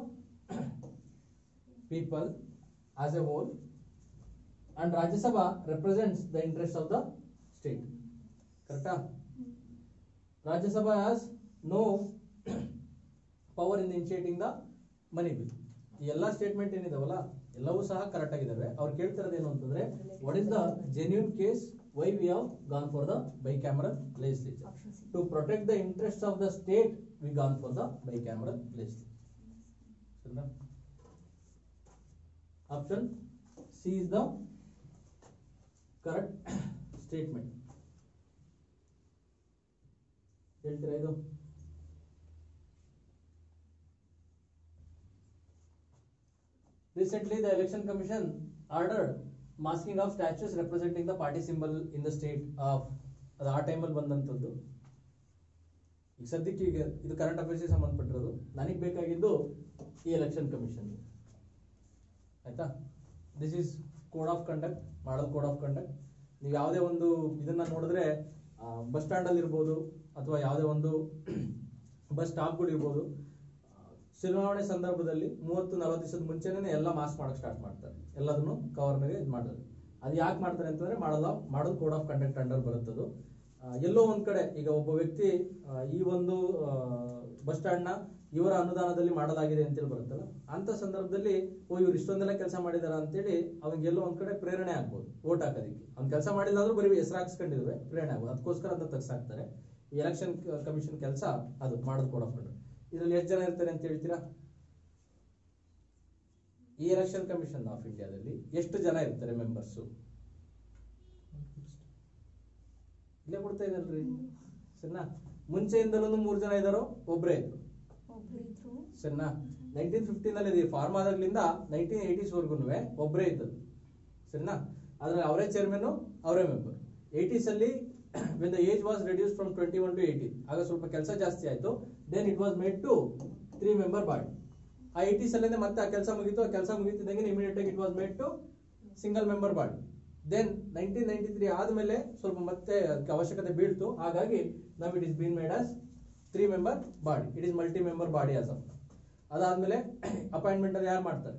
people as a whole and Rajya Sabha represents the interest of the state. Correct? Rajya Sabha has no power in initiating the money bill. ಈ ಎಲ್ಲ statement ಏನಿದಾವಲ್ಲ ಎಲ್ಲವೂ ಸಹ correct ಆಗಿದಾವೆ. ಅವ್ರು ಕೇಳ್ತಿರೋದು ಏನು ಅಂತಂದ್ರೆ what is the genuine case why we have gone for the bicameral legislature. To protect the interest of the state we gone for the bicameral legislature. Option C is the correct statement. ಹೇಳ್ತೀರಾ ಇದು? Recently, the Election Commission ordered masking of statues representing the party symbol in the state of ಅದು ಆ ಟೈಮಲ್ಲಿ ಬಂದಂಥದ್ದು. ಈಗ ಸದ್ಯಕ್ಕೆ ಈಗ ಇದು current ಅಫೇರ್ಸ್ಗೆ ಸಂಬಂಧಪಟ್ಟಿರೋದು. ನನಗೆ ಬೇಕಾಗಿದ್ದು ಈ ಎಲೆಕ್ಷನ್ ಕಮಿಷನ್, ಆಯ್ತಾ? This is code of conduct, model code of conduct. ನೀವು ಯಾವುದೇ ಒಂದು ಇದನ್ನ ನೋಡಿದ್ರೆ ಬಸ್ ಸ್ಟ್ಯಾಂಡ್ ಅಲ್ಲಿ ಇರ್ಬೋದು ಅಥವಾ ಯಾವುದೇ ಒಂದು ಬಸ್ ಸ್ಟಾಪ್ಗಳು ಇರ್ಬೋದು, ಚುನಾವಣೆ ಸಂದರ್ಭದಲ್ಲಿ 30-40 ದಿವಸದ ಮುಂಚೆನೇ ಎಲ್ಲ ಮಾಸ್ಕ್ ಮಾಡಕ್ ಸ್ಟಾರ್ಟ್ ಮಾಡ್ತಾರೆ, ಎಲ್ಲದನ್ನು ಕವರ್ ಮೇಲೆ ಇದು ಮಾಡೋದು. ಅದು ಯಾಕೆ ಮಾಡ್ತಾರೆ ಅಂತಂದ್ರೆ model code of conduct under ಬರುತ್ತದು. ಎಲ್ಲೋ ಒಂದ್ ಕಡೆ ಈಗ ಒಬ್ಬ ವ್ಯಕ್ತಿ ಈ ಒಂದು ಬಸ್ ಸ್ಟ್ಯಾಂಡ್ ನ ಇವರ ಅನುದಾನದಲ್ಲಿ ಮಾಡಲಾಗಿದೆ ಅಂತೇಳಿ ಬರುತ್ತಲ್ಲ, ಅಂತ ಸಂದರ್ಭದಲ್ಲಿ ಇವ್ರು ಇಷ್ಟೊಂದೆಲ್ಲ ಕೆಲಸ ಮಾಡಿದಾರ ಅಂತೇಳಿ ಅವ್ನಿಗೆ ಎಲ್ಲೋ ಒಂದ್ ಕಡೆ ಪ್ರೇರಣೆ ಆಗ್ಬೋದು ವೋಟ್ ಹಾಕೋದಿಕ್ಕೆ. ಅವ್ನು ಕೆಲಸ ಮಾಡಿಲ್ಲ ಆದ್ರೂ ಬರೀ ಹೆಸರು ಹಾಕ್ಸ್ಕೊಂಡಿದ್ವಿ, ಪ್ರೇರಣೆ ಆಗ್ಬೋದು, ಅದಕ್ಕೋಸ್ಕರ ಅಂತ ತೆಗ್ಸಾಕ್ತಾರೆ. ಈ ಎಲೆಕ್ಷನ್ ಕಮಿಷನ್ ಕೆಲಸ ಅದು ಮಾಡೋದು ಕೋಡ್ ಆಫ್ ಕಂಡಕ್ಟ್. ಇದರಲ್ಲಿ ಎಷ್ಟು ಜನ ಇರ್ತಾರೆ ಅಂತ ಹೇಳ್ತೀರಾ? ಈ ಎಲೆಕ್ಷನ್ ಕಮಿಷನ್ ಆಫ್ ಇಂಡಿಯಾದಲ್ಲಿ ಎಷ್ಟು ಜನ ಇರ್ತಾರೆ ಮೆಂಬರ್ಸ್? ಇಲ್ಲೇ ಕೊಡ್ತಾ ಇದಲ್ರಿ, ಸರಿನಾ? ಮುಂಚೆಯಿಂದಲೂ 3 ಜನ ಇದ್ದಾರೋ ಒಬ್ಬರೇ ಇದ್ರು, ಸರಿನಾ? 1915 ನಲ್ಲಿ ಫಾರ್ಮಾದಾಗ್ಲಿಂದ 1980s ವರ್ಗು ಒಬ್ಬರೇ ಇದ್ದದ್ದು, ಸರಿನಾ? ಅದ್ರಲ್ಲಿ ಅವರೇ ಚೇರ್ಮನ್, ಅವರೇ ಮೆಂಬರ್. 80s ಅಲ್ಲಿ when the age was reduced from 21 to 18, ಆಗ ಸ್ವಲ್ಪ ಕೆಲಸ ಜಾಸ್ತಿ ಆಯ್ತು. then it was made to 3-member body. ಆ 80s ಅಲ್ಲಿಂದ ಮತ್ತೆ ಆ ಕೆಲಸ ಮುಗೀತು. ಆ ಕೆಲಸ ಮುಗೀತಿದ್ದಂಗೆ ಇಮಿಡಿಯೇಟ್ ಆಗಿ it was made to single-member body. then 1993 ಆದ್ಮೇಲೆ ಸ್ವಲ್ಪ ಮತ್ತೆ ಅವಶ್ಯಕತೆ ಬೀಳ್ತು, ಹಾಗಾಗಿ now it is been made as 3-member body. it is multi-member body as of now. ಅದಾದ್ಮೇಲೆ ಅಪಾಯಿಂಟ್ಮೆಂಟ್ ಅಲ್ಲಿ ಯಾರು ಮಾಡ್ತಾರೆ?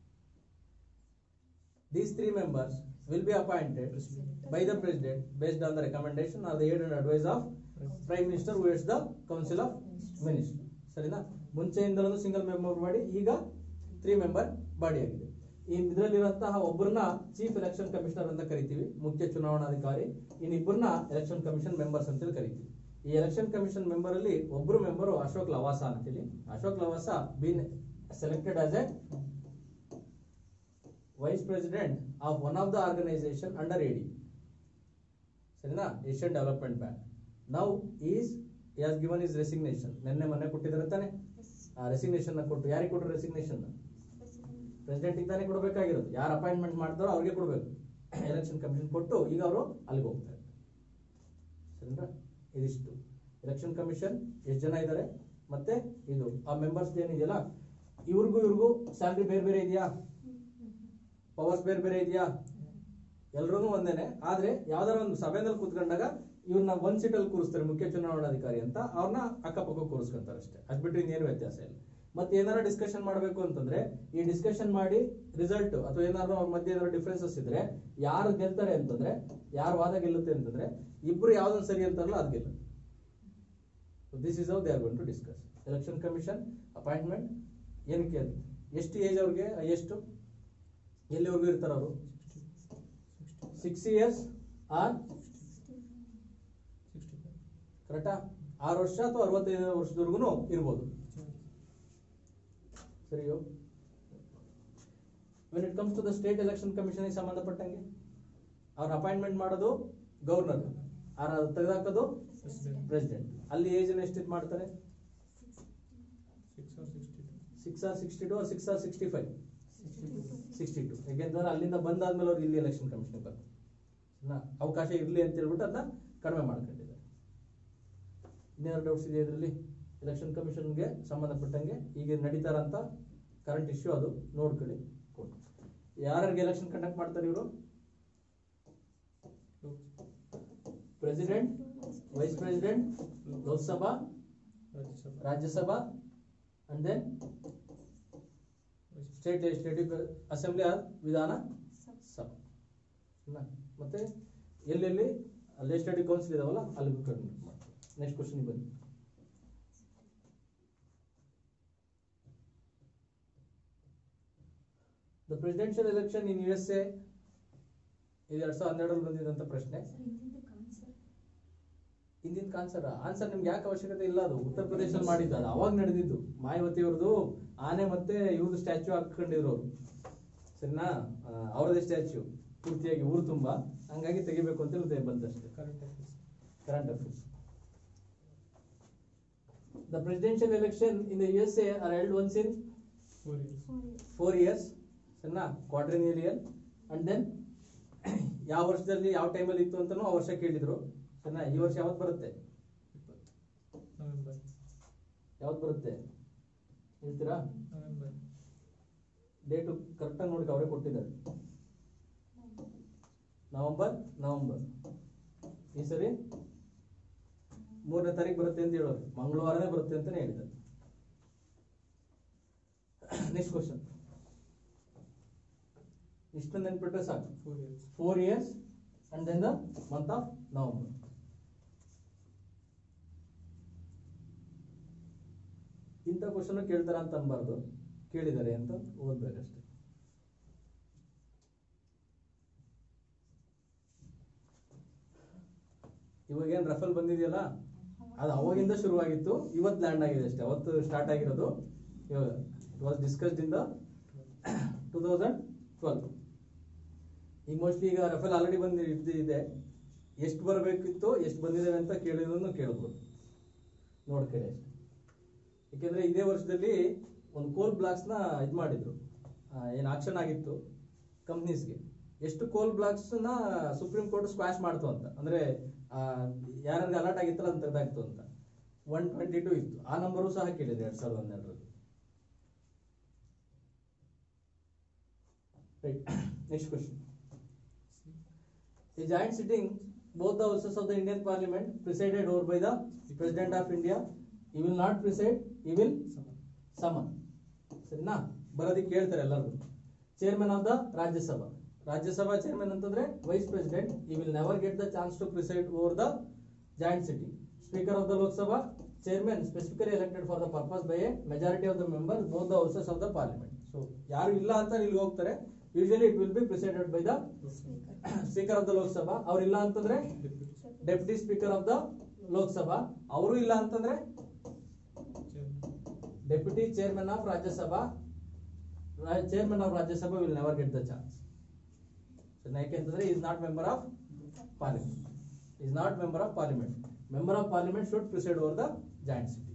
these 3 members will be appointed by the president based on the recommendation or the aid and advice of prime minister who heads the council of ministers. ಸರಿನಾ? ಮುಂಚೆಯಿಂದಲೂ single member body, ಈಗ 3-member body ಆಗಿದೆ. ಈ ಇದರಲ್ಲಿರುವಂತಹ ಒಬ್ಬರನ್ನ chief election commissioner ಅಂತ ಕರಿತೀವಿ, ಮುಖ್ಯ ಚುನಾವಣಾಧಿಕಾರಿ. ಇನ್ನಿಬ್ಬರನ್ನ election commission members ಅಂತೇಳಿ ಕರಿತೀವಿ. ಈ ಎಲೆಕ್ಷನ್ ಕಮಿಷನ್ ಮೆಂಬರ್ ಅಲ್ಲಿ ಒಬ್ಬರು ಮೆಂಬರು ಅಶೋಕ್ ಲವಾಸ ಅಂತೇಳಿ. Ashok Lavasa been selected as a vice president of one of the organisation under AD, ಸರಿನಾ? Asian Development Bank. Now is has given his resignation. ಮೊನ್ನೆ ಕೊಟ್ಟಿದ್ದಾರೆ ತಾನೆ? ಆ ರೆಸಿಗ್ನೇಷನ್ ಕೊಟ್ಟು ಯಾರಿಗೆ ಕೊಟ್ಟರು? ರೆಸಿಗ್ನೇಷನ್ ಪ್ರೆಸಿಡೆಂಟ್ ತಾನೇ ಕೊಡಬೇಕಾಗಿರೋದು. ಯಾರು ಅಪಾಯಿಂಟ್ಮೆಂಟ್ ಮಾಡ್ತಾರೋ ಅವ್ರಿಗೆ ಕೊಡಬೇಕು. ಎಲೆಕ್ಷನ್ ಕಮಿಷನ್ ಕೊಟ್ಟು ಈಗ ಅವರು ಅಲ್ಲಿಗೆ ಹೋಗ್ತಾರೆ, ಸರಿನಾ? ಇದಿಷ್ಟು ಎಲೆಕ್ಷನ್ ಕಮಿಷನ್ ಎಷ್ಟು ಜನ ಇದ್ದಾರೆ, ಮತ್ತೆ ಇದು ಆ ಮೆಂಬರ್ಸ್ ಏನಿದೆಯಲ್ಲ, ಇವ್ರಿಗೂ ಸ್ಯಾಲ್ರಿ ಬೇರೆ ಬೇರೆ ಇದೆಯಾ? ಪವರ್ಸ್ ಬೇರೆ ಬೇರೆ ಇದೆಯಾ? ಎಲ್ರೂ ಒಂದೇನೆ. ಆದ್ರೆ ಯಾವ್ದಾರ ಒಂದು ಸಭೆನಲ್ಲಿ ಕೂತ್ಕೊಂಡಾಗ ಇವ್ರನ್ನ ಒಂದ್ ಸೀಟಲ್ಲಿ ಕೂರಿಸ್ತಾರೆ ಮುಖ್ಯ ಚುನಾವಣಾಧಿಕಾರಿ ಅಂತ, ಅವ್ರನ್ನ ಅಕ್ಕಪಕ್ಕ ಕೂರಿಸ್ಕೊಂತಾರೆ ಅಷ್ಟೇ. ಅದ್ ಬಿಟ್ರೆ ಇನ್ನೇನು ವ್ಯತ್ಯಾಸ ಇಲ್ಲ. ಮತ್ತೆ ಏನಾರ ಡಿಸ್ಕಷನ್ ಮಾಡಬೇಕು ಅಂತಂದ್ರೆ ಈ ಡಿಸ್ಕಷನ್ ಮಾಡಿ ರಿಸಲ್ಟ್ ಅಥವಾ ಏನಾದ್ರು ಅವ್ರ ಮಧ್ಯೆ ಏನಾದ್ರು ಡಿಫ್ರೆನ್ಸಸ್ ಇದ್ರೆ ಯಾರು ಗೆಲ್ತಾರೆ ಅಂತಂದ್ರೆ, ಯಾರು ವಾದ ಗೆಲ್ಲುತ್ತೆ ಅಂತಂದ್ರೆ ಇಬ್ರು ಯಾವ್ದೊಂದು ಸರಿ ಅಂತಾರಲ್ಲ ಅದ್ ಗೆಲ್ಲ. This is how they are going to discuss. Election commission appointment ಏನಕ್ಕೆ? ಎಷ್ಟು ಏಜ್ ಅವ್ರಿಗೆ? ಎಷ್ಟು ಎಲ್ಲಿವರೆಗೂ ಇರ್ತಾರೆ ಅವರು? 6 years ಆರ್ ಕರೆಕ್ಟಾ? 6 ವರ್ಷ ಅಥವಾ 65 ವರ್ಷದವರೆಗೂ ಇರ್ಬೋದು. ಸರಿಯೋ? When it comes to the state election commission ಸಂಬಂಧಪಟ್ಟಂಗೆ ಅವ್ರ ಅಪಾಯಿಂಟ್ಮೆಂಟ್ ಮಾಡೋದು ಗವರ್ನರ್, ತೆಗೆದಾಕೋದು ಪ್ರೆಸಿಡೆಂಟ್. ಅಲ್ಲಿ ಏಜ್ ಎಷ್ಟು ಇದು ಮಾಡ್ತಾರೆ? 6 or 62 or 6 or 65? 62. ಯಾಕೆಂತಂದ್ರೆ ಅಲ್ಲಿಂದ ಬಂದಾದ್ಮೇಲೆ ಅವ್ರು ಇಲ್ಲಿ ಎಲೆಕ್ಷನ್ ಕಮಿಷನ್ ಬರ್ತಾರೆ. ಅವಕಾಶ ಇರಲಿ ಅಂತ ಹೇಳ್ಬಿಟ್ಟು ಅದನ್ನ ಕಡಿಮೆ ಮಾಡ್ಕೊಂಡಿದ್ದಾರೆ. ಇನ್ನೇನು ಡೌಟ್ಸ್ ಇದೆ ಇದರಲ್ಲಿ? ಎಲೆಕ್ಷನ್ ಕಮಿಷನ್ಗೆ ಸಂಬಂಧಪಟ್ಟಂಗೆ ಈಗ ನಡೀತಾರಂತ ಕರೆಂಟ್ ಇಶ್ಯೂ ಅದು ನೋಡ್ಕೊಳ್ಳಿ. ಯಾರಿಗೆ ಎಲೆಕ್ಷನ್ ಕಂಡಕ್ಟ್ ಮಾಡ್ತಾರೆ ಇವರು? President, vice president, Lok Sabha, Rajya Sabha, and then state legislative assembly or Vidhana Sabha. ಮತ್ತೆ ಎಲ್ಲೆಲ್ಲಿ ಲೆಜಿಸ್ಲೇಟಿವ್ ಕೌನ್ಸಿಲ್ ಇದಾವಲ್ಲ ಅಲ್ಲಿ ಕಂಡಕ್ಟ್ ಮಾಡ್ತಾರೆ. ನೆಕ್ಸ್ಟ್ ಕ್ವಶನ್ ಬನ್ನಿ. The presidential election in USA ಇದು 2012 ಬಂದಿದಂತ ಪ್ರಶ್ನೆ. ಹಿಂದಿನ ಆನ್ಸರ್ ನಿಮ್ಗೆ ಯಾಕೆ ಅವಶ್ಯಕತೆ ಇಲ್ಲ, ಅದು ಉತ್ತರ ಪ್ರದೇಶದಲ್ಲಿ ಮಾಡಿದ್ದು, ಅದು ಅವಾಗ ನಡೆದಿದ್ದು. ಮಾಯಾವತಿ ಅವ್ರದ್ದು ಆನೆ ಮತ್ತೆ ಇವ್ರದ್ದು ಸ್ಟ್ಯಾಚ್ಯೂ ಹಾಕೊಂಡಿದ್ರು ಅವರು, ಸರಿನಾ? ಅವ್ರದೇ ಸ್ಟ್ಯಾಚ್ಯೂ ಪೂರ್ತಿಯಾಗಿ ಊರು ತುಂಬಾ, ಹಂಗಾಗಿ ತೆಗಿಬೇಕು ಅಂತ ಬಂದಷ್ಟೇ. Current affairs. The presidential election in the USA are held once in 4 years, ಸರಿನಾ? ಕ್ವಾಡ್ರಿನಿಯಲ್. ಅಂಡ್ ದೆನ್ ಯಾವ ವರ್ಷದಲ್ಲಿ ಯಾವ ಟೈಮಲ್ಲಿ ಇತ್ತು ಅಂತಾನು ಆ ವರ್ಷ ಕೇಳಿದ್ರು, ಸರಿನಾ? ಈ ವರ್ಷ ಯಾವತ್ತು ಬರುತ್ತೆ? ಯಾವತ್ತು ಬರುತ್ತೆ ಹೇಳ್ತೀರಾ? ಡೇಟು ಕರೆಕ್ಟಾಗಿ ನೋಡಿ, ಅವರೇ ಕೊಟ್ಟಿದ್ದಾರೆ. ನವೆಂಬರ್. ಈ ಸರಿ 3ನೇ ತಾರೀಕು ಬರುತ್ತೆ ಅಂತ ಹೇಳೋರು, ಮಂಗಳವಾರನೇ ಬರುತ್ತೆ ಅಂತಾನೆ ಹೇಳಿದ್ದಾರೆ. Next question. ಇಷ್ಟು ನೆನ್ಪಿಟ್ರೆ ಸಾಕು. 4 years and then the month of November. ಇಂಥ ಕ್ವಶನ್ ಕೇಳ್ತಾರ ಅಂತ ಅನ್ಬಾರ್ದು, ಕೇಳಿದ್ದಾರೆ ಅಂತ ಓದ್ಬೇಕಷ್ಟೆ. ಇವಾಗ ಏನ್ ರಫೇಲ್ ಬಂದಿದೆಯಲ್ಲ, ಅದು ಅವಾಗಿಂದ ಶುರುವಾಗಿತ್ತು, ಇವತ್ತು ಲ್ಯಾಂಡ್ ಆಗಿದೆ ಅಷ್ಟೇ. ಅವತ್ತು ಸ್ಟಾರ್ಟ್ ಆಗಿರೋದು. ಇವಾಗ it was discussed in the 2012. ಈಗ ಮೋಸ್ಟ್ಲಿ ಈಗ ರಫೇಲ್ ಆಲ್ರೆಡಿ ಇದೆ. ಎಷ್ಟು ಬರಬೇಕಿತ್ತು, ಎಷ್ಟು ಬಂದಿದ್ದೇವೆ ಅಂತ ಕೇಳಿದ್ರು ಕೇಳ್ಬೋದು, ನೋಡ್ಕೊಳ್ಳಿ ಅಷ್ಟೇ. ಯಾಕೆಂದ್ರೆ ಇದೇ ವರ್ಷದಲ್ಲಿ ಒಂದು ಕೋಲ್ ಬ್ಲಾಕ್ಸ್ ನ ಇದು ಮಾಡಿದ್ರು, ಏನ್ ಆಕ್ಷನ್ ಆಗಿತ್ತು ಕಂಪ್ನೀಸ್ಗೆ. ಎಷ್ಟು ಕೋಲ್ ಬ್ಲಾಕ್ಸ್ ನ ಸುಪ್ರೀಂ ಕೋರ್ಟ್ ಸ್ಕ್ವಾಶ್ ಮಾಡ್ತು ಅಂತ, ಅಂದ್ರೆ ಯಾರಿಗೆ ಅಲರ್ಟ್ ಆಗಿತ್ತಲ್ಲ ಅಂತ ತೆಗೆದಾಕ್ತು ಅಂತ 122 ಇತ್ತು. ಆ ನಂಬರು ಸಹ ಕೇಳಿದೆ 2012ರಲ್ಲಿ. Next question. A joint sitting both the houses of the Indian Parliament presided over by the President of India. He will not preside, he will summon. ಸರಿನಾ? ಬರೋದಕ್ಕೆ ಹೇಳ್ತಾರೆ ಎಲ್ಲರೂ. Chairman of the Rajya Sabha chairman ಅಂತಂದ್ರೆ vice president. He will never get the chance to preside over the joint sitting. Speaker of the Lok Sabha chairman specifically elected for the purpose by a majority of the members both the houses of the Parliament. So ಯಾರು ಇಲ್ಲ ಅಂತ ಇಲ್ಲಿ ಹೋಗ್ತಾರೆ. Usually it will be presided by the Speaker of the Lok Sabha. ಅವ್ರು ಇಲ್ಲ ಅಂತಂದ್ರೆ deputy speaker of the Lok Sabha. ಅವರು ಇಲ್ಲ ಅಂತಂದ್ರೆ deputy chairman of Rajya Sabha. Chairman of Rajya Sabha will never get the chance. ಯಾಕೆಂತಂದ್ರೆ is not member of parliament. Member of Parliament should preside over the joint sitting.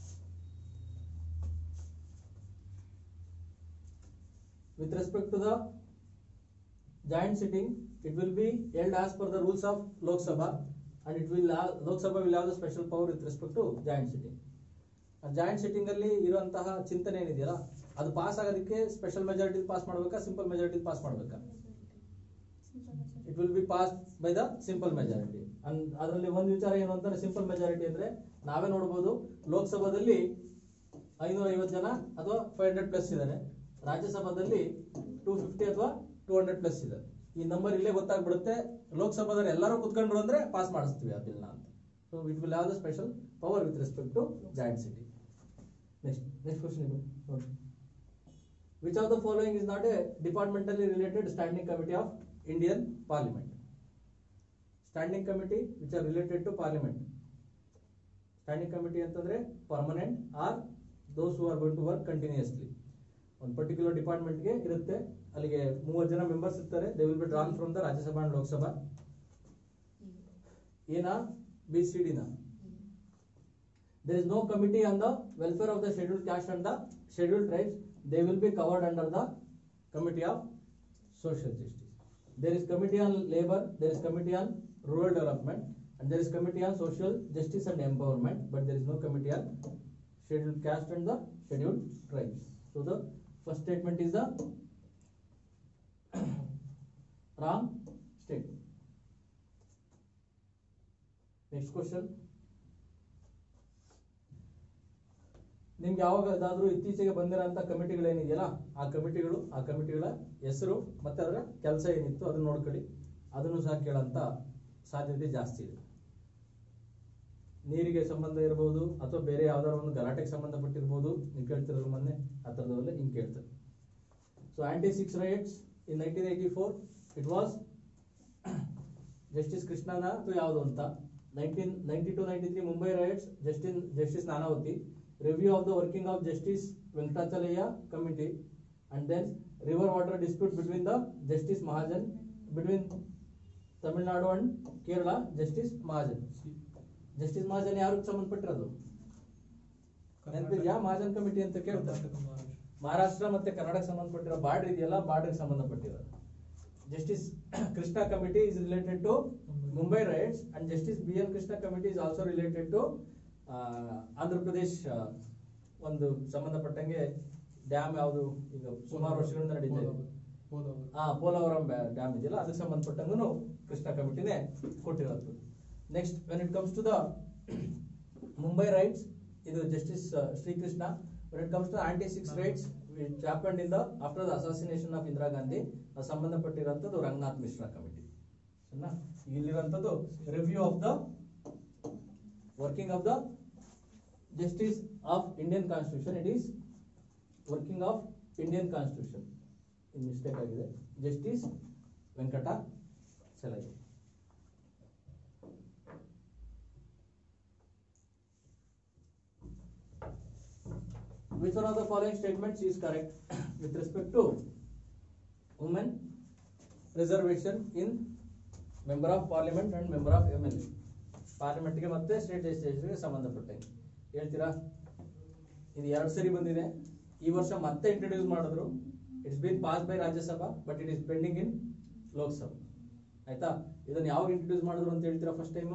With respect to the joint sitting, it will be held as per the rules of Lok Sabha, and Lok Sabha will have the special power with respect to joint sitting. Joint sitting ಅಲ್ಲಿ ಇರುವಂತಹ ಚಿಂತನೆ ಏನಿದೆಯಲ್ಲ, ಅದು pass ಆಗೋದಕ್ಕೆ special majority pass ಮಾಡಬೇಕಾ, simple majority pass ಮಾಡಬೇಕಾ? It will be pass by the simple majority. ಅದರಲ್ಲಿ ಒಂದು ವಿಚಾರ ಏನು ಅಂತಾರೆ, ಸಿಂಪಲ್ ಮೆಜಾರಿಟಿ ಅಂದ್ರೆ ನಾವೇ ನೋಡ್ಬೋದು, ಲೋಕಸಭಾದಲ್ಲಿ 550 ಜನ ಅಥವಾ 500 ಪ್ಲಸ್ ಇದ್ದಾರೆ, ರಾಜ್ಯಸಭಾದಲ್ಲಿ 250 ಅಥವಾ 200 ಪ್ಲಸ್ ಇದ್ದಾರೆ. ಈ ನಂಬರ್ ಇಲ್ಲೇ ಗೊತ್ತಾಗ್ಬಿಡುತ್ತೆ, ಲೋಕಸಭಾದಲ್ಲಿ ಎಲ್ಲರೂ ಕುತ್ಕೊಂಡ್ರು ಅಂದ್ರೆ ಪಾಸ್ ಮಾಡಿಸ್ತೀವಿ ಆ ಬಿಲ್ನ ಅಂತ. So it will have the special power with respect to joint sitting. Next question ಇದು ನೋಡಿ. Which of the following is not a departmentally related standing committee of Indian parliament? Standing committee which are related to parliament. Standing committee ಅಂತಂದ್ರೆ permanent are those who are going to work continuously. ಒಂದು particular ಡಿಪಾರ್ಟ್ಮೆಂಟ್ಗೆ ಇರುತ್ತೆ, ಅಲ್ಲಿಗೆ 30 ಜನ members ಇರ್ತಾರೆ. They will be drawn from the Rajya Sabha and Lok Sabha. ಏನಾ B C ಡಿನ? There is no committee on the welfare of the scheduled caste and the scheduled tribes. They will be covered under the committee of social justice. There is committee on labor, there is committee on rural development, and there is committee on social justice and empowerment, but there is no committee on scheduled caste and the scheduled tribes. So the first statement is the wrong statement. Next question. ನಿಮ್ಗೆ ಯಾವಾಗದಾದ್ರೂ ಇತ್ತೀಚೆಗೆ ಬಂದಿರೋಂಥ ಕಮಿಟಿಗಳೇನಿದೆಯಲ್ಲ, ಆ ಕಮಿಟಿಗಳ ಹೆಸರು ಮತ್ತೆ ಅದರ ಕೆಲಸ ಏನಿತ್ತು ಅದನ್ನ ನೋಡ್ಕೊಳ್ಳಿ. ಅದನ್ನು ಸಹ ಕೇಳೋಂಥ ಸಾಧ್ಯತೆ ಜಾಸ್ತಿ ಇದೆ. ನೀರಿಗೆ ಸಂಬಂಧ ಇರಬಹುದು ಅಥವಾ ಬೇರೆ ಯಾವ್ದಾದ್ರು ಒಂದು ಗಲಾಟೆಗೆ ಸಂಬಂಧಪಟ್ಟಿರ್ಬೋದು. ನೀವು ಕೇಳ್ತಿರೋದು ಮೊನ್ನೆ ಆ ಥರದವಲ್ಲೇ ಹಿಂಗೆ ಕೇಳ್ತಾರೆ. So anti Sikh riots in 1984 it was justice ಕೃಷ್ಣನ ಅಥವಾ ಯಾವುದು ಅಂತ. 1992-93 Mumbai riots justice Nanavati. Review of the working of Justice Venkatachalaya Committee, and then river water dispute between the Justice Mahajan, between Tamil Nadu and Kerala, Justice Mahajan. Justice Mahajan ಯಾರಿಗೆ ಸಂಬಂಧಪಟ್ಟಿರೋದು? ನೆನಪಿದೆಯಾ? Mahajan committee ಅಂತ ಕೇಳ್ತಾರೆ. ಮಹಾರಾಷ್ಟ್ರ ಮತ್ತೆ ಕರ್ನಾಟಕ ಸಂಬಂಧಪಟ್ಟಿರೋ ಬಾರ್ಡರ್ ಇದೆಯಲ್ಲ, ಬಾರ್ಡರ್ಗೆ ಸಂಬಂಧಪಟ್ಟಿರೋದು. Justice Krishna committee is related to Mumbai riots, and justice BN Krishna committee is also related to Andhra Pradesh ಒಂದು ಸಂಬಂಧಪಟ್ಟಂಗೆ ಡ್ಯಾಮ್ ಯಾವುದು ಈಗ ಸುಮಾರು ವರ್ಷಗಳಿಂದ ನಡೀತಾ ಇದೆ, ಪೋಲವರಂ ಡ್ಯಾಮ್ ಇದೆಯಲ್ಲ, ಅದಕ್ಕೆ ಸಂಬಂಧಪಟ್ಟಂಗೂ ಕೃಷ್ಣ ಕಮಿಟಿನೇ ಕೊಟ್ಟಿರೋದು. Next when it comes to the Mumbai riots, ಇದು justice Srikrishna. When it comes to anti Sikh riots which happened in the after the assassination of Indira Gandhi, ಸಂಬಂಧಪಟ್ಟಿರೋಂಥದ್ದು ರಂಗನಾಥ್ ಮಿಶ್ರಾ ಕಮಿಟಿ. ಇಲ್ಲಿರುವಂಥದ್ದು review of the working of the justice of Indian Constitution. It is working of Indian Constitution. In mistake agide, Justice Venkatachalaya. Which one of the following statements is correct with respect to women reservation in member of parliament and member of MLA? ಪಾರ್ಲಿಮೆಂಟ್ಗೆ ಮತ್ತೆ state ಲೆಜಿಸ್ಲೇಚರ್ಗೆ ಸಂಬಂಧಪಟ್ಟಂಗೆ ಹೇಳ್ತೀರಾ? ಇದು 2 ಸರಿ ಬಂದಿದೆ. ಈ ವರ್ಷ ಮತ್ತೆ ಇಂಟ್ರೊಡ್ಯೂಸ್ ಮಾಡಿದ್ರು. It's been pass by Rajya Sabha but it is pending in Lok Sabha. ಆಯ್ತಾ? ಇದನ್ನ ಯಾವಾಗ ಇಂಟ್ರೊಡ್ಯೂಸ್ ಮಾಡಿದ್ರು ಅಂತ ಹೇಳ್ತೀರಾ? First time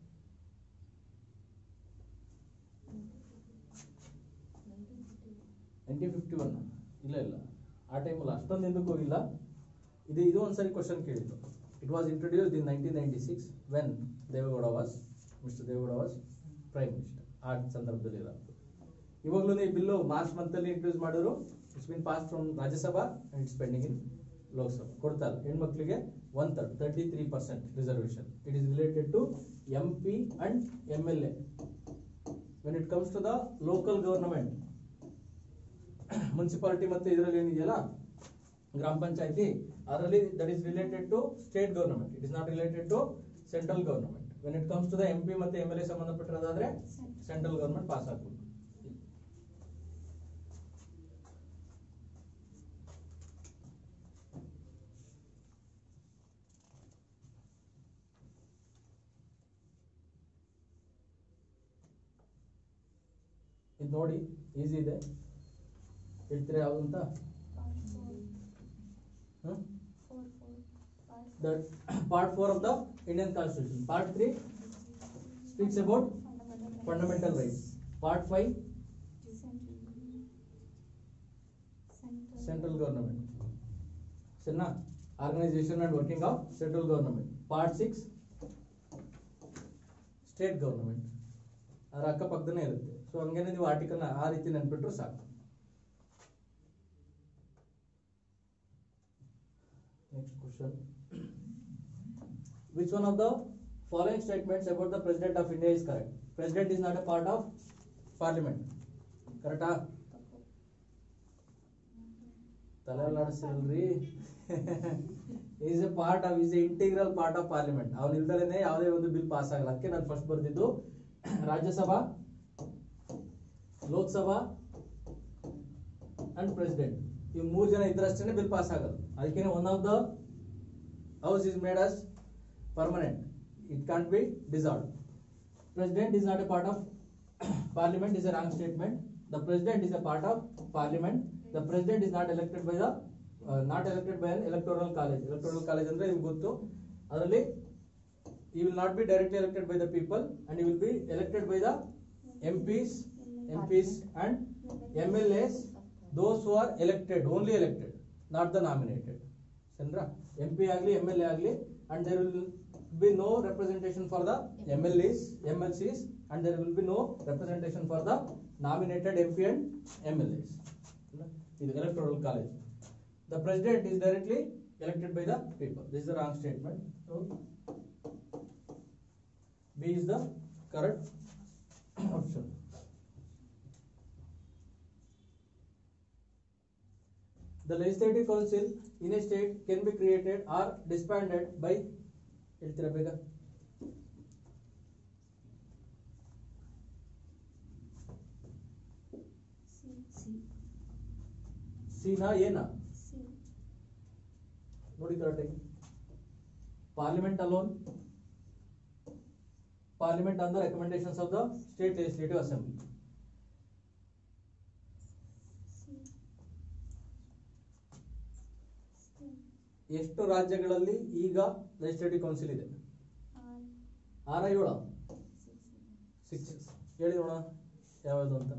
1951. ಇಲ್ಲ ಆ ಟೈಮಲ್ಲಿ ಅಷ್ಟೊಂದು ಎಂದಕ್ಕೆ ಹೋಗಿಲ್ಲ. ಇದು ಒಂದ್ಸರಿ ಕ್ವಶನ್ ಕೇಳಿದ್ದು. It was introduced in 1996 when Mr. Devegowda was Prime Minister. ಆ ಸಂದರ್ಭದಲ್ಲಿ ಇರೋದು. ಇವಾಗಲೂ ಈ ಬಿಲ್ಲು ಮಾರ್ಚ್ ಮಂತಲ್ಲಿ ಇಂಟ್ರೊಡ್ಯೂಸ್ ಮಾಡಿದ್ರು. It's been pass from Rajya Sabha and it's pending in Lok Sabha. ಕೊಡ್ತಾರೆ ಹೆಣ್ಮಕ್ಳಿಗೆ 1/3 33% reservation. It is related to MP and MLA. When it comes to the local government, municipality ಮತ್ತೆ ಇದರಲ್ಲಿ ಏನಿದೆಯಲ್ಲ ಗ್ರಾಮ ಪಂಚಾಯತಿ, ಅದರಲ್ಲಿ that is related to state government. It is not related to central government. When it comes to the MP ಮತ್ತೆ MLA ಸಂಬಂಧಪಟ್ಟಿರೋದಾದ್ರೆ central government pass ಆಗ್ಬೇಕು. ಇದು ನೋಡಿ ಈಸಿ ಇದೆ. ಹೇಳ್ತೀರಾ ಯಾವುದು ಅಂತ? Part 4 of the Indian Constitution. Part 3 speaks about fundamental rights. Part 5 central government ಸರಿನಾ organisation and working of central government. Part 6 state government ಅದರ ಅಕ್ಕಪಕ್ಕದನೇ ಇರುತ್ತೆ. ಸೊ ಹಂಗೇನೆ ನೀವು ಆರ್ಟಿಕಲ್ ಆ ರೀತಿ ನೆನ್ಪಿಟ್ರು ಸಾಕು. Next question, which one of the following statements about the president of India is correct? President is not a part of parliament. ಕರೆಕ್ಟಾ? ತಲೆಲಾಡಿಸಿಲ್ರಿ. is a part of, is a integral part of parliament. ಅವನು ಇಲ್ದಲೇನೆ ಯಾವುದೇ ಒಂದು bill pass ಆಗಲ್ಲ. ಅದಕ್ಕೆ ನಾನು first ಬರ್ದಿದ್ದು Rajya Sabha, Lok Sabha and president, ಇವ್ 3 ಜನ ಇದ್ರಷ್ಟೇ ಬಿಲ್ ಪಾಸ್ ಆಗೋದು. ಅದಕ್ಕೆ one of the house is made as permanent, it can't be dissolved. President is not a part of parliament is a wrong statement. The president is a part of parliament. The president is not elected by the not elected by an electoral college. Electoral college andre niಮಗೆ ಗೊತ್ತು. ಅದರಲ್ಲಿ he will not be directly elected by the people and he will be elected by the MPs and MLAs, those who are elected, only elected, not the nominated. ಸರಿನಾ? MP ಆಗಲಿ MLA ಆಗಲಿ, and there will be no representation for the MLCs, and there will be no representation for the nominated MP and MLAs. In the electoral college, the president is directly elected by the people. This is the wrong statement. So B is the correct option. The legislative council in a state can be created or disbanded by ಹೇಳ್ತೀರಾ ಬೇಗ? ಸಿನಾ ಏನಾ ನೋಡಿ ಕರೆಕ್ಟಾಗಿ. Parliament alone, parliament on the recommendations of the state legislative assembly. ಎಷ್ಟು ರಾಜ್ಯಗಳಲ್ಲಿ ಈಗ legislative council ಇದೆ? 6 7 6 ಹೇಳಿ ನೋಡೋಣ ಯಾವ್ದು ಅಂತ.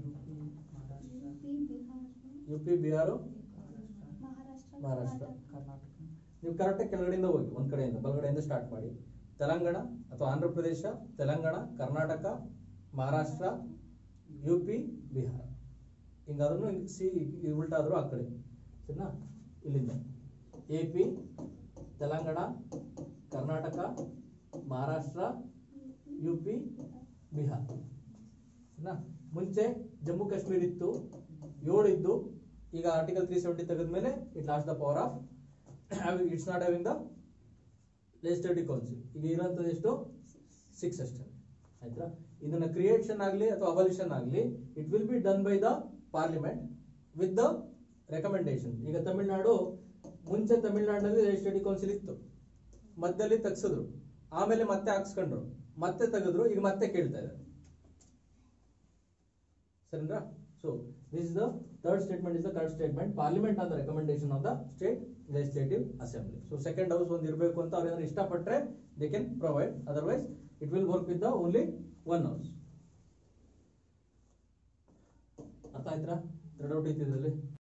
UP, ಬಿಹಾರ, ಮಹಾರಾಷ್ಟ್ರ, ಕರ್ನಾಟಕ. ನೀವು ಕರೆಕ್ಟಾಗಿ ಕೆಳಗಡೆಯಿಂದ ಹೋಗಿ, ಒಂದ್ ಕಡೆಯಿಂದ ಬಲಗಡೆಯಿಂದ ಸ್ಟಾರ್ಟ್ ಮಾಡಿ. ತೆಲಂಗಾಣ ಅಥವಾ ಆಂಧ್ರ ಪ್ರದೇಶ, ತೆಲಂಗಾಣ, ಕರ್ನಾಟಕ, ಮಹಾರಾಷ್ಟ್ರ, UP, ಬಿಹಾರ. ಹಿಂಗಾದ್ರೂ ಸಿ ಉಲ್ಟಾ ಆದ್ರೂ ಆ ಕಡೆ ಸರಿನಾ? ಇಲ್ಲಿಂದ AP, ತೆಲಂಗಾಣ, ಕರ್ನಾಟಕ, ಮಹಾರಾಷ್ಟ್ರ, UP, ಬಿಹಾರ್. ಮುಂಚೆ ಜಮ್ಮು ಕಾಶ್ಮೀರ ಇತ್ತು, 7 ಇದ್ದು. ಈಗ ಆರ್ಟಿಕಲ್ 370 ತೆಗೆದ್ಮೇಲೆ it lost the power of, it's not having the legislative council. ಈಗ ಇರೋಂಥದ್ದು ಎಷ್ಟು? 6 ಅಷ್ಟೇ. ಆಯ್ತಾ? ಇದನ್ನ ಕ್ರಿಯೇಷನ್ ಆಗಲಿ ಅಥವಾ ಅಬಲಿಷನ್ ಆಗಲಿ, it will be done by the parliament with the recommendation. ಈಗ ತಮಿಳುನಾಡು, ಮುಂಚೆ ತಮಿಳುನಾಡಿನಲ್ಲಿ ಲೆಜಿಸ್ಲೇಟಿವ್ ಕೌನ್ಸಿಲ್ ಇತ್ತು, ಮಧ್ಯದಲ್ಲಿ ತೆಗ್ಸಿದ್ರು, ಆಮೇಲೆ ಮತ್ತೆ ಹಾಕ್ಸ್ಕೊಂಡ್ರು, ಮತ್ತೆ ತೆಗೆದ್ರು, ಈಗ ಮತ್ತೆ ಕೇಳ್ತಾ ಇದ್ದಾರೆ. ಸರಿನಾ? So this is the third statement is the correct statement. Parliament on the recommendation of the state legislative assembly. So second house ಒಂದು ಇರಬೇಕು ಅಂತ ಅವ್ರು ಏನಾದ್ರು ಇಷ್ಟಪಟ್ಟರೆ they can provide, otherwise it will work with the only one house. ಅರ್ಥ ಆಯ್ತಾ? Doubt ಇತ್ತು ಇದರಲ್ಲಿ?